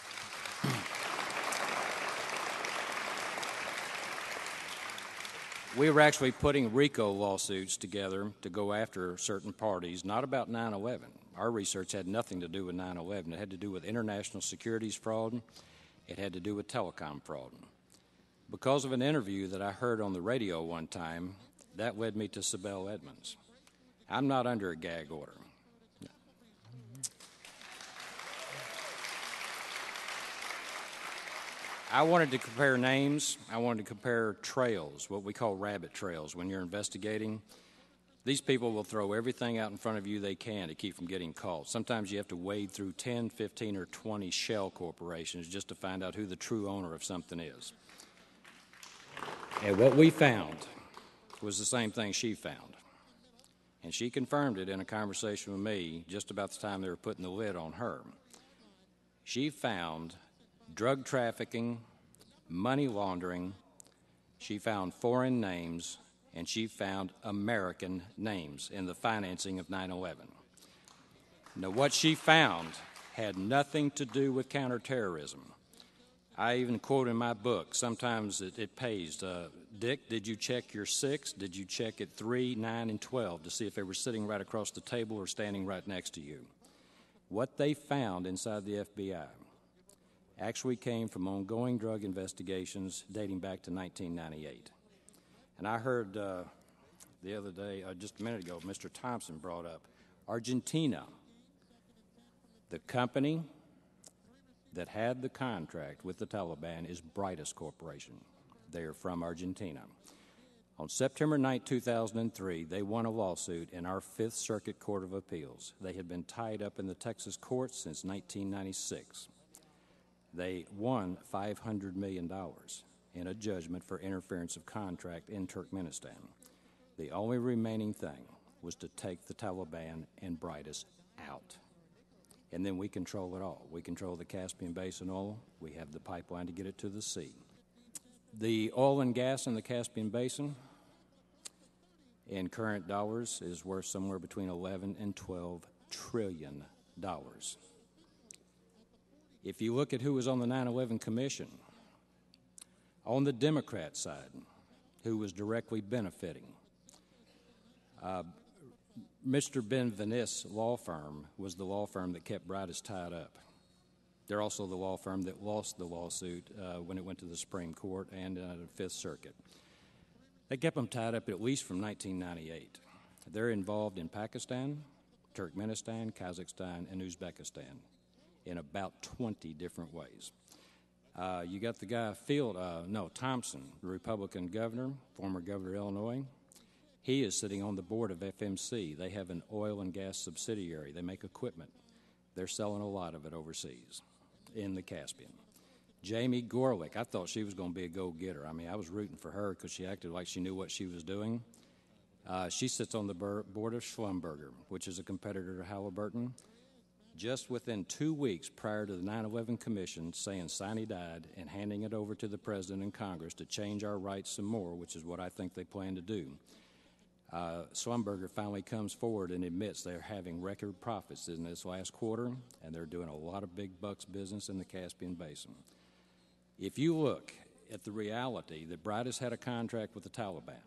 we were actually putting RICO lawsuits together to go after certain parties, not about 9/11. Our research had nothing to do with 9/11. It had to do with international securities fraud. It had to do with telecom fraud. Because of an interview that I heard on the radio one time, that led me to Sibel Edmonds. I'm not under a gag order. I wanted to compare names. I wanted to compare trails, what we call rabbit trails. When you're investigating, these people will throw everything out in front of you they can to keep from getting caught. Sometimes you have to wade through 10, 15, or 20 shell corporations just to find out who the true owner of something is. And what we found was the same thing she found. And she confirmed it in a conversation with me just about the time they were putting the lid on her. She found drug trafficking, money laundering, she found foreign names, and she found American names in the financing of 9/11. Now, what she found had nothing to do with counterterrorism. I even quote in my book, sometimes it pays, Dick, did you check your 6? Did you check at 3, 9, and 12 to see if they were sitting right across the table or standing right next to you? What they found inside the FBI actually came from ongoing drug investigations dating back to 1998. And I heard the other day, just a minute ago, Mr. Thompson brought up Argentina. The company that had the contract with the Taliban is Brightest Corporation. They are from Argentina. On September 9, 2003, they won a lawsuit in our Fifth Circuit Court of Appeals. They had been tied up in the Texas courts since 1996. They won $500 million in a judgment for interference of contract in Turkmenistan. The only remaining thing was to take the Taliban and Brightest out. And then we control it all. We control the Caspian Basin oil. We have the pipeline to get it to the sea. The oil and gas in the Caspian Basin, in current dollars, is worth somewhere between $11 and $12 trillion. If you look at who was on the 9/11 Commission, on the Democrat side, who was directly benefiting, Mr. Ben Venice law firm was the law firm that kept Brightest tied up. They're also the law firm that lost the lawsuit when it went to the Supreme Court and the Fifth Circuit. They kept them tied up at least from 1998. They're involved in Pakistan, Turkmenistan, Kazakhstan, and Uzbekistan in about 20 different ways. You got the guy Thompson, the Republican governor, former governor of Illinois. He is sitting on the board of FMC. They have an oil and gas subsidiary. They make equipment. They're selling a lot of it overseas in the Caspian. Jamie Gorelick, I thought she was going to be a go-getter. I mean, I was rooting for her because she acted like she knew what she was doing. She sits on the board of Schlumberger, which is a competitor to Halliburton. Just within 2 weeks prior to the 9/11 Commission saying Sinai died and handing it over to the President and Congress to change our rights some more, which is what I think they plan to do, Schlumberger finally comes forward and admits they're having record profits in this last quarter, and they're doing a lot of big bucks business in the Caspian Basin. If you look at the reality that Brightest had a contract with the Taliban,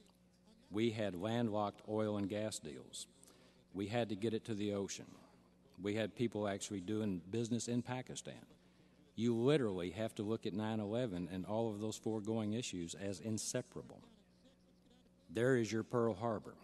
we had landlocked oil and gas deals. We had to get it to the ocean. We had people actually doing business in Pakistan. You literally have to look at 9/11 and all of those foregoing issues as inseparable. There is your Pearl Harbor.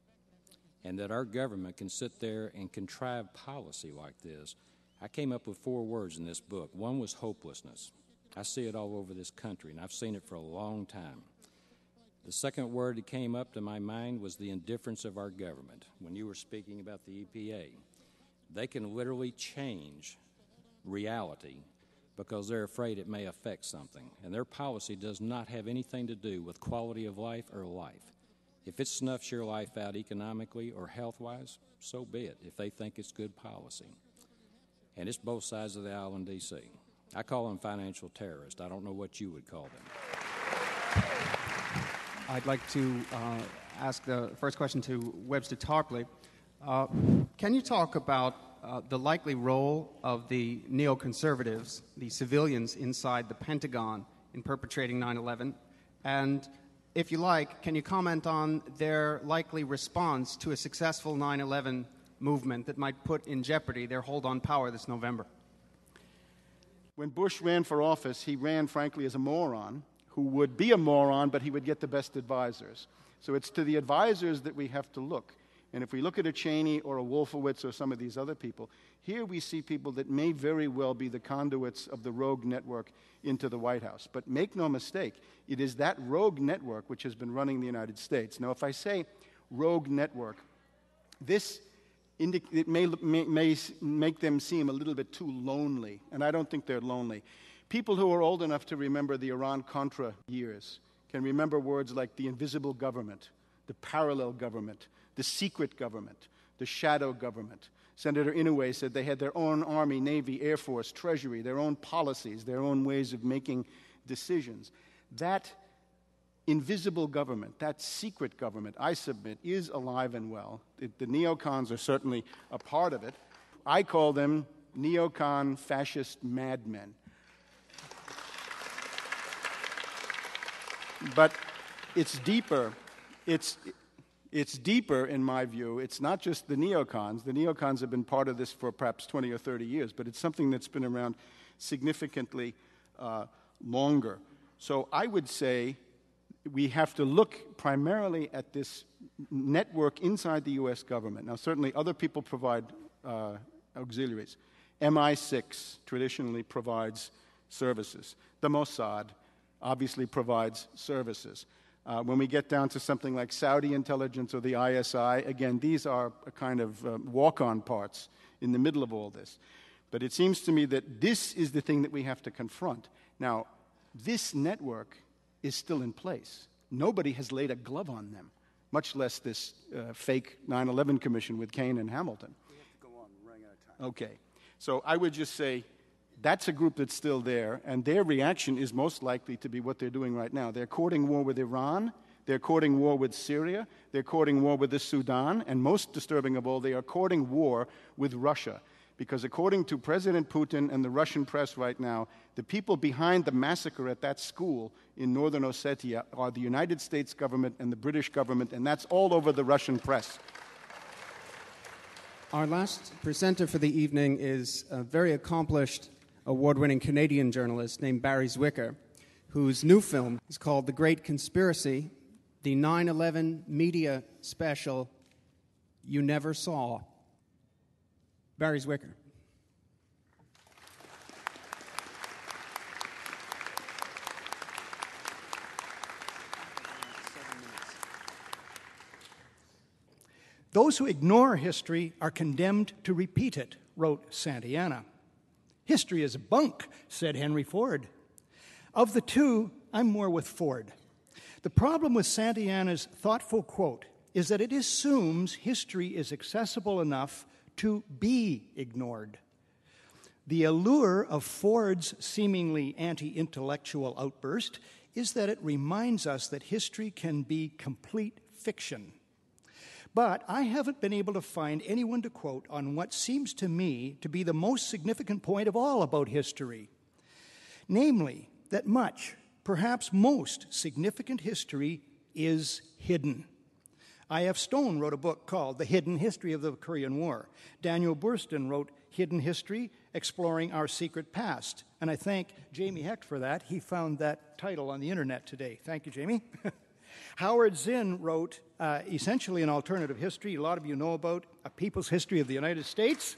And that our government can sit there and contrive policy like this. I came up with 4 words in this book. One was hopelessness. I see it all over this country, and I've seen it for a long time. The second word that came up to my mind was the indifference of our government. When you were speaking about the EPA, they can literally change reality because they're afraid it may affect something. And their policy does not have anything to do with quality of life or life. If it snuffs your life out economically or health-wise, so be it, if they think it's good policy. And it's both sides of the aisle in D.C. I call them financial terrorists. I don't know what you would call them. I'd like to ask the first question to Webster Tarpley. Can you talk about the likely role of the neoconservatives, the civilians inside the Pentagon, in perpetrating 9/11? And if you like, can you comment on their likely response to a successful 9/11 movement that might put in jeopardy their hold on power this November? When Bush ran for office, he ran, frankly, as a moron who would be a moron, but he would get the best advisors. So it's to the advisors that we have to look. And if we look at a Cheney or a Wolfowitz or some of these other people, here we see people that may very well be the conduits of the rogue network into the White House. But make no mistake, it is that rogue network which has been running the United States. Now, if I say rogue network, it may make them seem a little bit too lonely, and I don't think they're lonely. People who are old enough to remember the Iran-Contra years can remember words like the invisible government, the parallel government, the secret government, the shadow government. Senator Inouye said they had their own Army, Navy, Air Force, Treasury, their own policies, their own ways of making decisions. That invisible government, that secret government, I submit, is alive and well. The neocons are certainly a part of it. I call them neocon fascist madmen. But it's deeper. It's deeper, in my view. It's not just the neocons. The neocons have been part of this for perhaps 20 or 30 years, but it's something that's been around significantly longer. So I would say we have to look primarily at this network inside the U.S. government. Now, certainly other people provide auxiliaries. MI6 traditionally provides services. The Mossad, obviously provides services. When we get down to something like Saudi intelligence or the ISI, again, these are a kind of walk-on parts in the middle of all this. But it seems to me that this is the thing that we have to confront. Now, this network is still in place. Nobody has laid a glove on them, much less this fake 9/11 commission with Kane and Hamilton. We have to go on. We're running out of time. Okay. So I would just say that's a group that's still there, and their reaction is most likely to be what they're doing right now. They're courting war with Iran, they're courting war with Syria, they're courting war with the Sudan, and most disturbing of all, they are courting war with Russia. Because according to President Putin and the Russian press right now, the people behind the massacre at that school in northern Ossetia are the United States government and the British government, and that's all over the Russian press. Our last presenter for the evening is a very accomplished, award-winning Canadian journalist named Barry Zwicker, whose new film is called The Great Conspiracy, the 9/11 media special you never saw. Barry Zwicker. Those who ignore history are condemned to repeat it, wrote Santayana. History is bunk, said Henry Ford. Of the two, I'm more with Ford. The problem with Santayana's thoughtful quote is that it assumes history is accessible enough to be ignored. The allure of Ford's seemingly anti-intellectual outburst is that it reminds us that history can be complete fiction. But I haven't been able to find anyone to quote on what seems to me to be the most significant point of all about history, namely that much, perhaps most, significant history is hidden. I.F. Stone wrote a book called The Hidden History of the Korean War. Daniel Boorstin wrote Hidden History, Exploring Our Secret Past. And I thank Jamie Hecht for that. He found that title on the internet today. Thank you, Jamie. Howard Zinn wrote essentially an alternative history a lot of you know about, A People's History of the United States.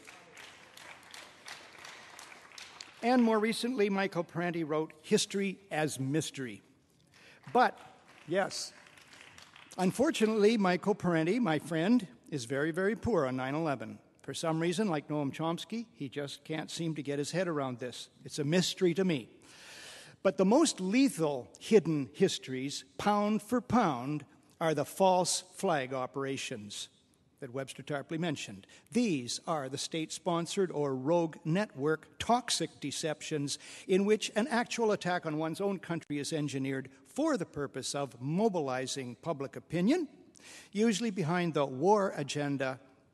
And more recently, Michael Parenti wrote History as Mystery. But, yes, unfortunately, Michael Parenti, my friend, is very, very poor on 9/11. For some reason, like Noam Chomsky, he just can't seem to get his head around this. It's a mystery to me. But the most lethal hidden histories, pound for pound, are the false flag operations that Webster Tarpley mentioned. These are the state-sponsored or rogue network toxic deceptions in which an actual attack on one's own country is engineered for the purpose of mobilizing public opinion, usually behind the war agenda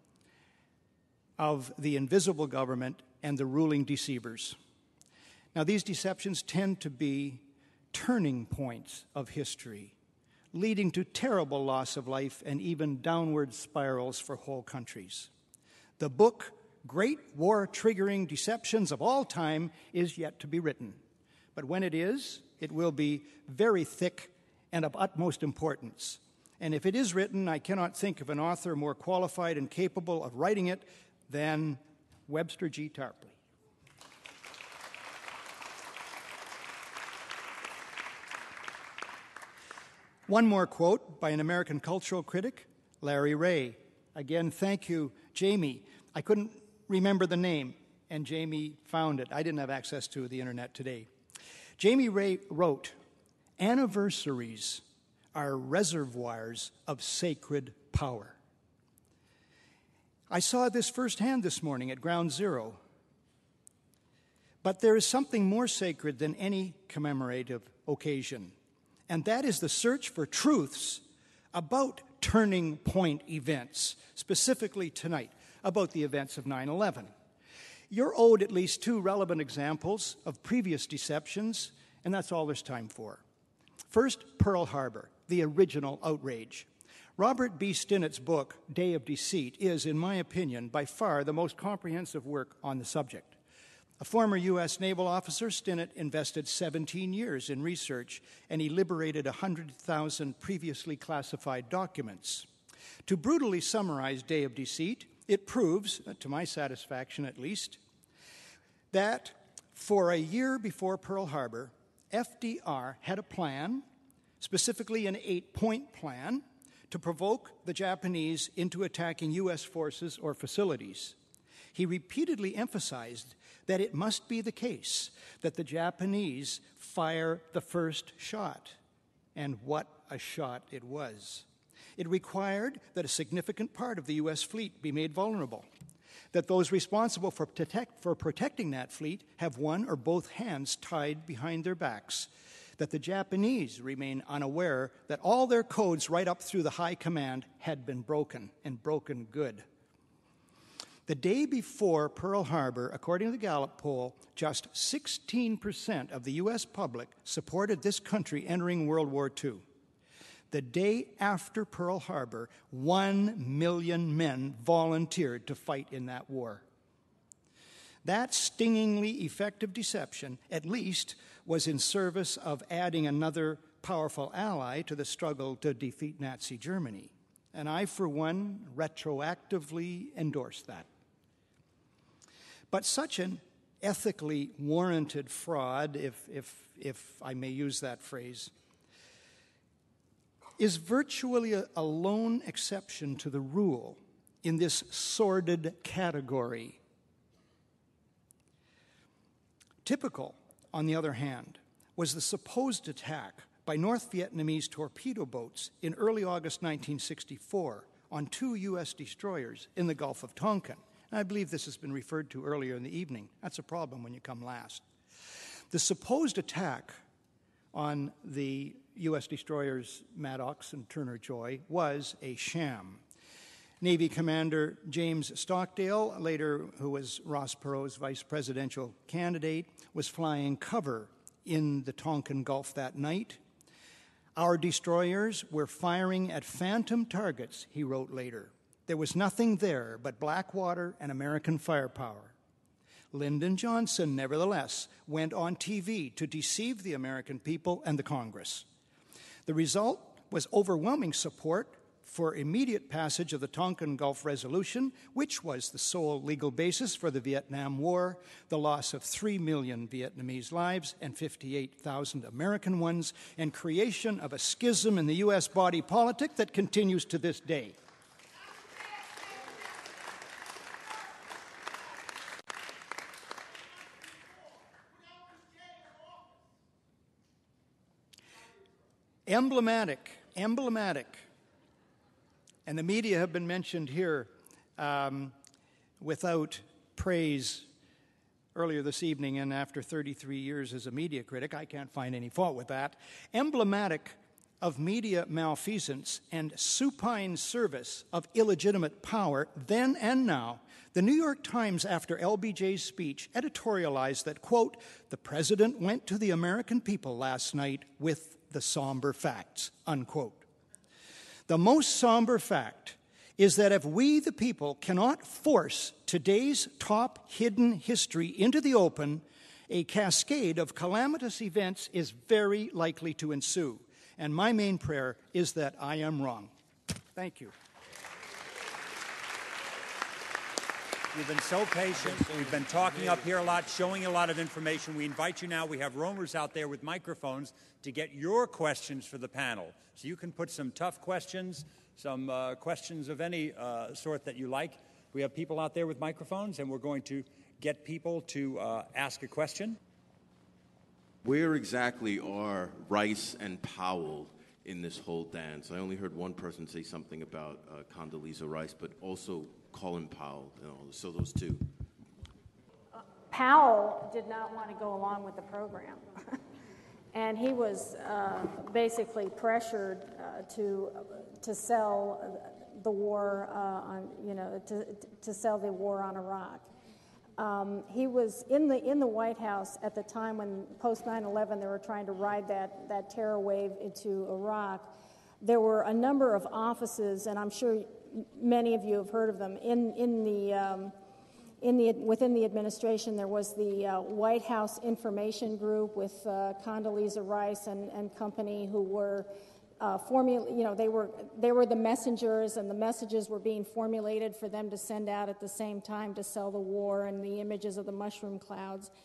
of the invisible government and the ruling deceivers. Now, these deceptions tend to be turning points of history, leading to terrible loss of life and even downward spirals for whole countries. The book, Great War Triggering Deceptions of All Time, is yet to be written. But when it is, it will be very thick and of utmost importance. And if it is written, I cannot think of an author more qualified and capable of writing it than Webster G. Tarpley. One more quote by an American cultural critic, Larry Ray. Again, thank you, Jamie. I couldn't remember the name, and Jamie found it. I didn't have access to the internet today. Jamie Ray wrote, "Anniversaries are reservoirs of sacred power." I saw this firsthand this morning at Ground Zero. But there is something more sacred than any commemorative occasion, and that is the search for truths about turning point events, specifically tonight, about the events of 9/11. You're owed at least two relevant examples of previous deceptions, and that's all there's time for. First, Pearl Harbor, the original outrage. Robert B. Stinnett's book, Day of Deceit, is, in my opinion, by far the most comprehensive work on the subject. A former U.S. naval officer, Stinnett invested 17 years in research, and he liberated 100,000 previously classified documents. To brutally summarize Day of Deceit, it proves, to my satisfaction at least, that for a year before Pearl Harbor, FDR had a plan, specifically an 8-point plan, to provoke the Japanese into attacking U.S. forces or facilities. He repeatedly emphasized that it must be the case that the Japanese fire the first shot. And what a shot it was. It required that a significant part of the U.S. fleet be made vulnerable, that those responsible for protecting that fleet have one or both hands tied behind their backs, that the Japanese remain unaware that all their codes right up through the high command had been broken, and broken good. The day before Pearl Harbor, according to the Gallup poll, just 16% of the U.S. public supported this country entering World War II. The day after Pearl Harbor, 1 million men volunteered to fight in that war. That stingingly effective deception, at least, was in service of adding another powerful ally to the struggle to defeat Nazi Germany. And I, for one, retroactively endorse that. But such an ethically warranted fraud, if I may use that phrase, is virtually a lone exception to the rule in this sordid category. Typical, on the other hand, was the supposed attack by North Vietnamese torpedo boats in early August 1964 on 2 U.S. destroyers in the Gulf of Tonkin. And I believe this has been referred to earlier in the evening. That's a problem when you come last. The supposed attack on the U.S. destroyers Maddox and Turner Joy was a sham. Navy Commander James Stockdale, later who was Ross Perot's vice presidential candidate, was flying cover in the Tonkin Gulf that night. Our destroyers were firing at phantom targets, he wrote later. There was nothing there but black water and American firepower. Lyndon Johnson, nevertheless, went on TV to deceive the American people and the Congress. The result was overwhelming support for immediate passage of the Tonkin Gulf Resolution, which was the sole legal basis for the Vietnam War, the loss of 3 million Vietnamese lives and 58,000 American ones, and creation of a schism in the U.S. body politic that continues to this day. Emblematic, and the media have been mentioned here without praise earlier this evening, and after 33 years as a media critic, I can't find any fault with that. Emblematic of media malfeasance and supine service of illegitimate power then and now, the New York Times, after LBJ's speech, editorialized that, quote, "The president went to the American people last night with the somber facts," unquote. The most somber fact is that if we, the people, cannot force today's top hidden history into the open, a cascade of calamitous events is very likely to ensue. And my main prayer is that I am wrong. Thank you. You've been so patient. We've been talking up here a lot, showing a lot of information. We invite you now. We have roamers out there with microphones to get your questions for the panel. So you can put some tough questions, some questions of any sort that you like. We have people out there with microphones, and we're going to get people to ask a question. Where exactly are Rice and Powell in this whole dance? I only heard one person say something about Condoleezza Rice, but also Colin Powell, so those two. Powell did not want to go along with the program. And he was basically pressured to sell the war to sell the war on Iraq. He was in the White House at the time when post 9/11 they were trying to ride that terror wave into Iraq. There were a number of offices, and I'm sure many of you have heard of them. Within the administration, there was the White House Information Group with Condoleezza Rice and company, who were they were the messengers, and the messages were being formulated for them to send out at the same time to sell the war and the images of the mushroom clouds.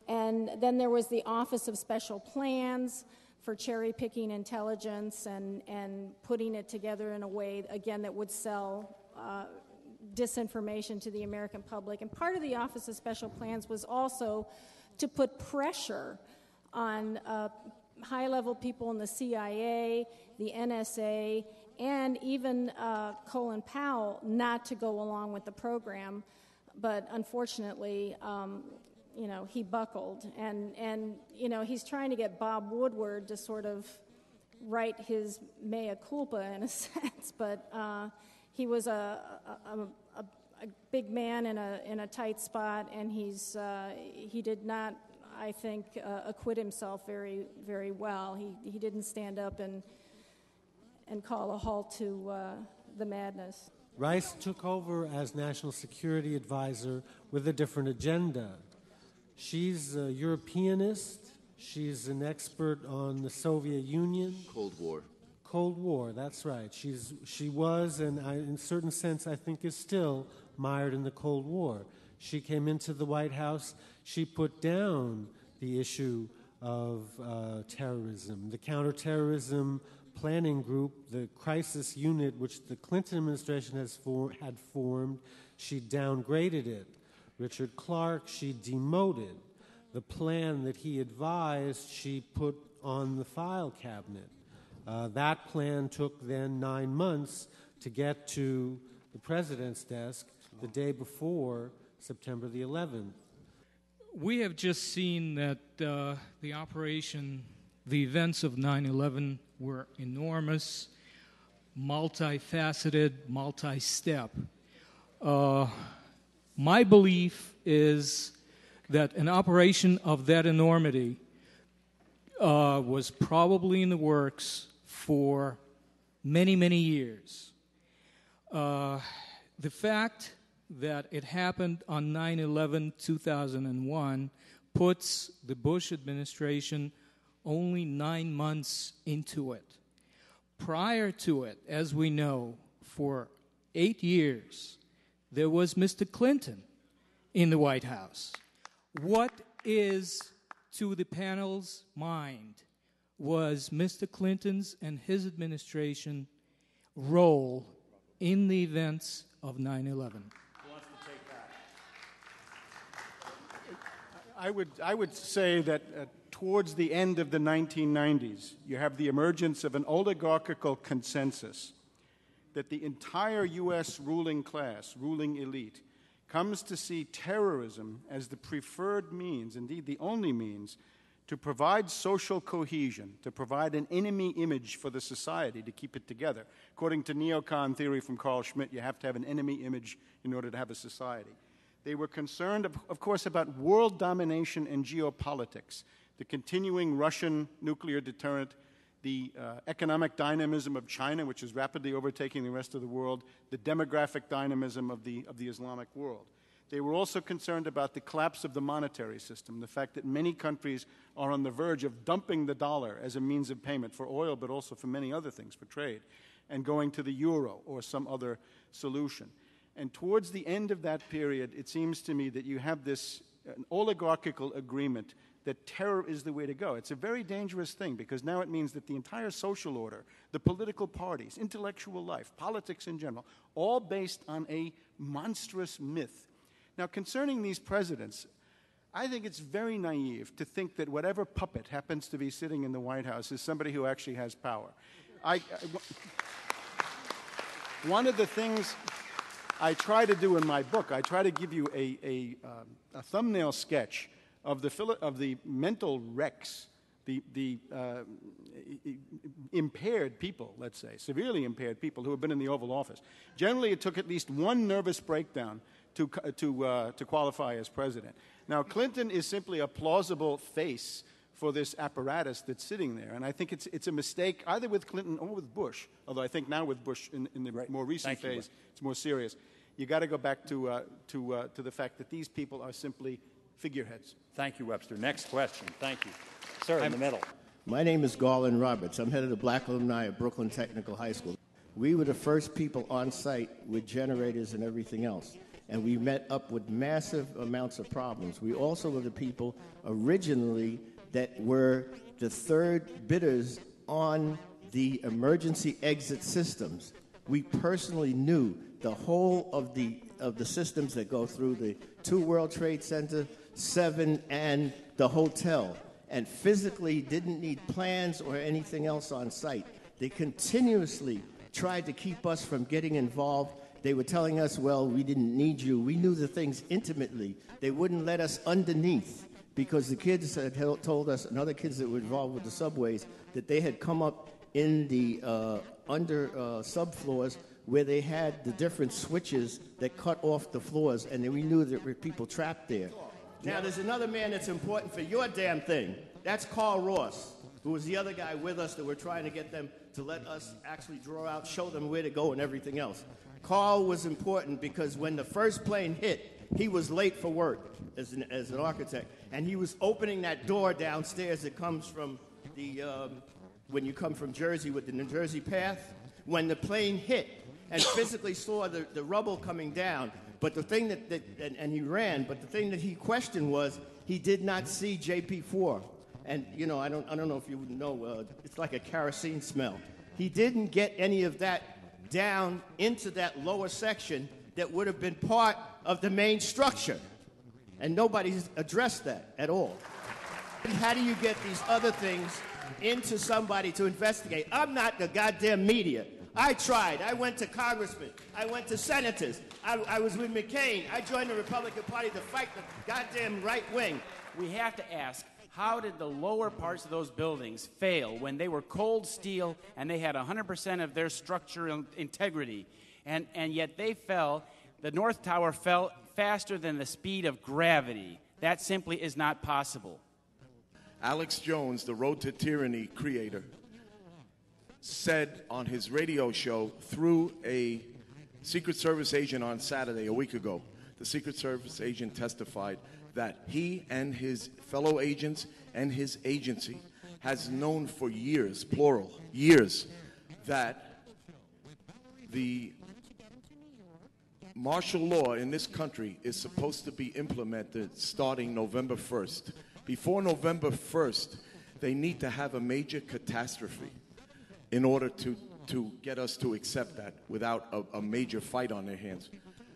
And then there was the Office of Special Plans for cherry-picking intelligence and putting it together in a way, again, that would sell disinformation to the American public. And part of the Office of Special Plans was also to put pressure on high-level people in the CIA, the NSA, and even Colin Powell not to go along with the program. But unfortunately, he buckled. And he's trying to get Bob Woodward to sort of right his mea culpa in a sense. But he was a big man in a tight spot, and he did not, I think, acquit himself very, very well. He didn't stand up and call a halt to the madness. Rice took over as National Security Advisor with a different agenda. She's a Europeanist. She's an expert on the Soviet Union. Cold War. Cold War, that's right. She was, and in a certain sense, I think is still mired in the Cold War. She came into the White House. She put down the issue of terrorism. The counterterrorism planning group, the crisis unit, which the Clinton administration had formed, she downgraded it. Richard Clark, she demoted. The plan that he advised, she put on the file cabinet. That plan took then 9 months to get to the president's desk the day before September the 11th. We have just seen that the events of 9/11 were enormous, multifaceted, multi-step. My belief is that an operation of that enormity was probably in the works for many, many years. The fact that it happened on 9/11/2001 puts the Bush administration only 9 months into it. Prior to it, as we know, for 8 years, there was Mr. Clinton in the White House. What is, to the panel's mind, was Mr. Clinton's and his administration role in the events of 9/11? I would say that towards the end of the 1990s, you have the emergence of an oligarchical consensus that the entire U.S. ruling class, ruling elite, comes to see terrorism as the preferred means, indeed the only means, to provide social cohesion, to provide an enemy image for the society to keep it together. According to neocon theory from Carl Schmitt, you have to have an enemy image in order to have a society. They were concerned, of course, about world domination and geopolitics, the continuing Russian nuclear deterrent, the economic dynamism of China, which is rapidly overtaking the rest of the world, the demographic dynamism of the Islamic world. They were also concerned about the collapse of the monetary system, the fact that many countries are on the verge of dumping the dollar as a means of payment for oil, but also for many other things, for trade, and going to the euro or some other solution. And towards the end of that period, it seems to me that you have this an oligarchical agreement that terror is the way to go. It's a very dangerous thing because now it means that the entire social order, the political parties, intellectual life, politics in general, all based on a monstrous myth. Now, concerning these presidents, I think it's very naive to think that whatever puppet happens to be sitting in the White House is somebody who actually has power. One of the things I try to do in my book, I try to give you a thumbnail sketch of the mental wrecks, the impaired people, let's say, severely impaired people who have been in the Oval Office. Generally, it took at least one nervous breakdown to qualify as president. Now, Clinton is simply a plausible face for this apparatus that's sitting there, and I think it's a mistake either with Clinton or with Bush. Although I think now with Bush in the more recent phase, it's more serious. You got to go back to the fact that these people are simply figureheads. Thank you, Webster. Next question. Thank you, sir. In the middle. My name is Garland Roberts. I'm head of the Black Alumni at Brooklyn Technical High School. We were the first people on site with generators and everything else. and we met up with massive amounts of problems. We also were the people originally that were the third bidders on the emergency exit systems. We personally knew the whole of the systems that go through the 2 World Trade Center, 7, and the hotel, and physically didn't need plans or anything else on site. They continuously tried to keep us from getting involved. They were telling us, well, we didn't need you. We knew the things intimately. They wouldn't let us underneath because the kids had told us, and other kids that were involved with the subways, that they had come up in the under subfloors where they had the different switches that cut off the floors, and then we knew there were people trapped there. Now, there's another man that's important for your damn thing. That's Carl Ross, who was the other guy with us that we're trying to get them to let us actually draw out, show them where to go and everything else. Carl was important because when the first plane hit, he was late for work as an architect, and he was opening that door downstairs that comes from the, when you come from Jersey with the New Jersey path. When the plane hit and physically saw the rubble coming down, but the thing and he ran, but the thing that he questioned was he did not see JP4. And, you know, I don't know if you know, it's like a kerosene smell. He didn't get any of that down into that lower section that would have been part of the main structure. And nobody's addressed that at all. How do you get these other things into somebody to investigate? I'm not the goddamn media. I tried. I went to congressmen. I went to senators. I was with McCain. I joined the Republican Party to fight the goddamn right wing. We have to ask, how did the lower parts of those buildings fail when they were cold steel and they had 100% of their structural integrity? And yet they fell. The North Tower fell faster than the speed of gravity. That simply is not possible. Alex Jones, the Road to Tyranny creator, said on his radio show through a Secret Service agent on Saturday, a week ago, the Secret Service agent testified that he and his fellow agents and his agency has known for years, plural, years, that the martial law in this country is supposed to be implemented starting November 1st. Before November 1st, they need to have a major catastrophe in order to get us to accept that without a major fight on their hands.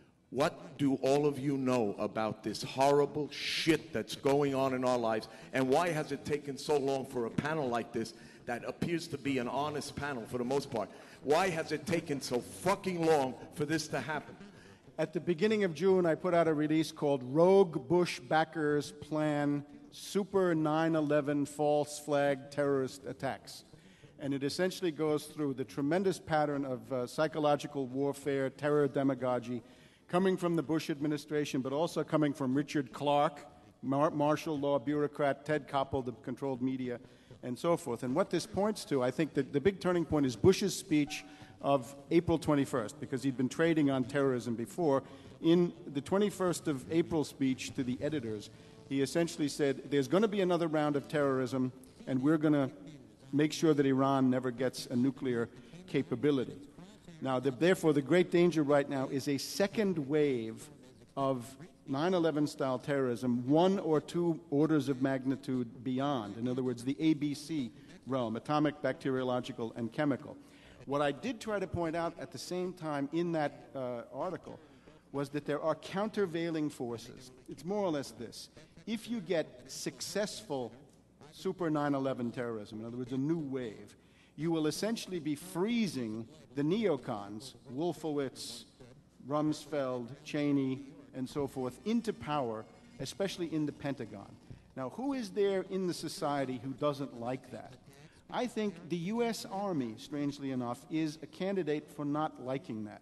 What do all of you know about this horrible shit that's going on in our lives, and why has it taken so long for a panel like this that appears to be an honest panel for the most part? Why has it taken so fucking long for this to happen? At the beginning of June, I put out a release called Rogue Bush Backers Plan Super 9/11 False Flag Terrorist Attacks. And it essentially goes through the tremendous pattern of psychological warfare, terror demagogy, coming from the Bush administration, but also coming from Richard Clarke, martial law bureaucrat, Ted Koppel, the controlled media, and so forth. And what this points to, I think that the big turning point is Bush's speech of April 21st, because he'd been trading on terrorism before. In the 21st of April speech to the editors, he essentially said, there's going to be another round of terrorism, and we're going to make sure that Iran never gets a nuclear capability. Now, therefore, the great danger right now is a second wave of 9/11-style terrorism, 1 or 2 orders of magnitude beyond. In other words, the ABC realm, atomic, bacteriological, and chemical. What I did try to point out at the same time in that article was that there are countervailing forces. It's more or less this. If you get successful Super 9/11 terrorism, in other words, a new wave, you will essentially be freezing the neocons, Wolfowitz, Rumsfeld, Cheney, and so forth, into power, especially in the Pentagon. Now, who is there in the society who doesn't like that? I think the U.S. Army, strangely enough, is a candidate for not liking that.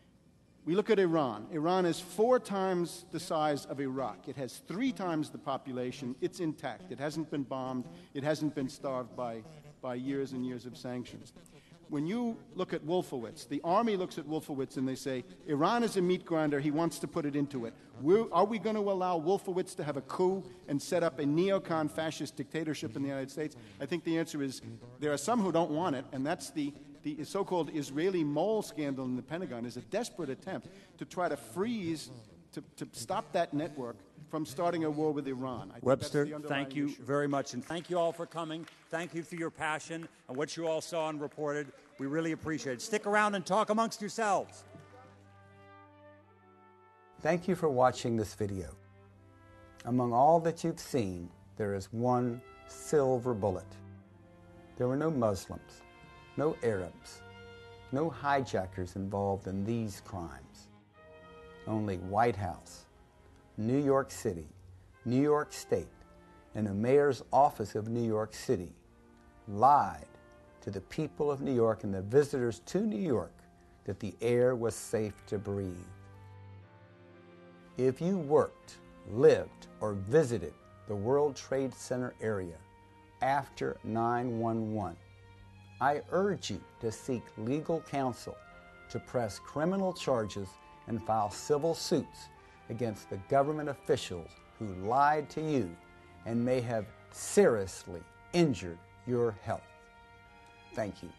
We look at Iran. Iran is 4 times the size of Iraq. It has 3 times the population. It's intact. It hasn't been bombed. It hasn't been starved by years and years of sanctions. When you look at Wolfowitz, the Army looks at Wolfowitz and they say, Iran is a meat grinder. He wants to put it into it. Are we going to allow Wolfowitz to have a coup and set up a neocon fascist dictatorship in the United States? I think the answer is there are some who don't want it, and that's the the so-called Israeli mole scandal in the Pentagon is a desperate attempt to try to freeze, to stop that network from starting a war with Iran. I think Webster, that's the underlying thank you issue. very much, and thank you all for coming. Thank you for your passion and what you all saw and reported. We really appreciate it. Stick around and talk amongst yourselves. Thank you for watching this video. Among all that you've seen, there is one silver bullet. There were no Muslims, no Arabs, no hijackers involved in these crimes. Only White House, New York City, New York State, and the mayor's office of New York City lied to the people of New York and the visitors to New York that the air was safe to breathe. If you worked, lived, or visited the World Trade Center area after 9/11, I urge you to seek legal counsel to press criminal charges and file civil suits against the government officials who lied to you and may have seriously injured your health. Thank you.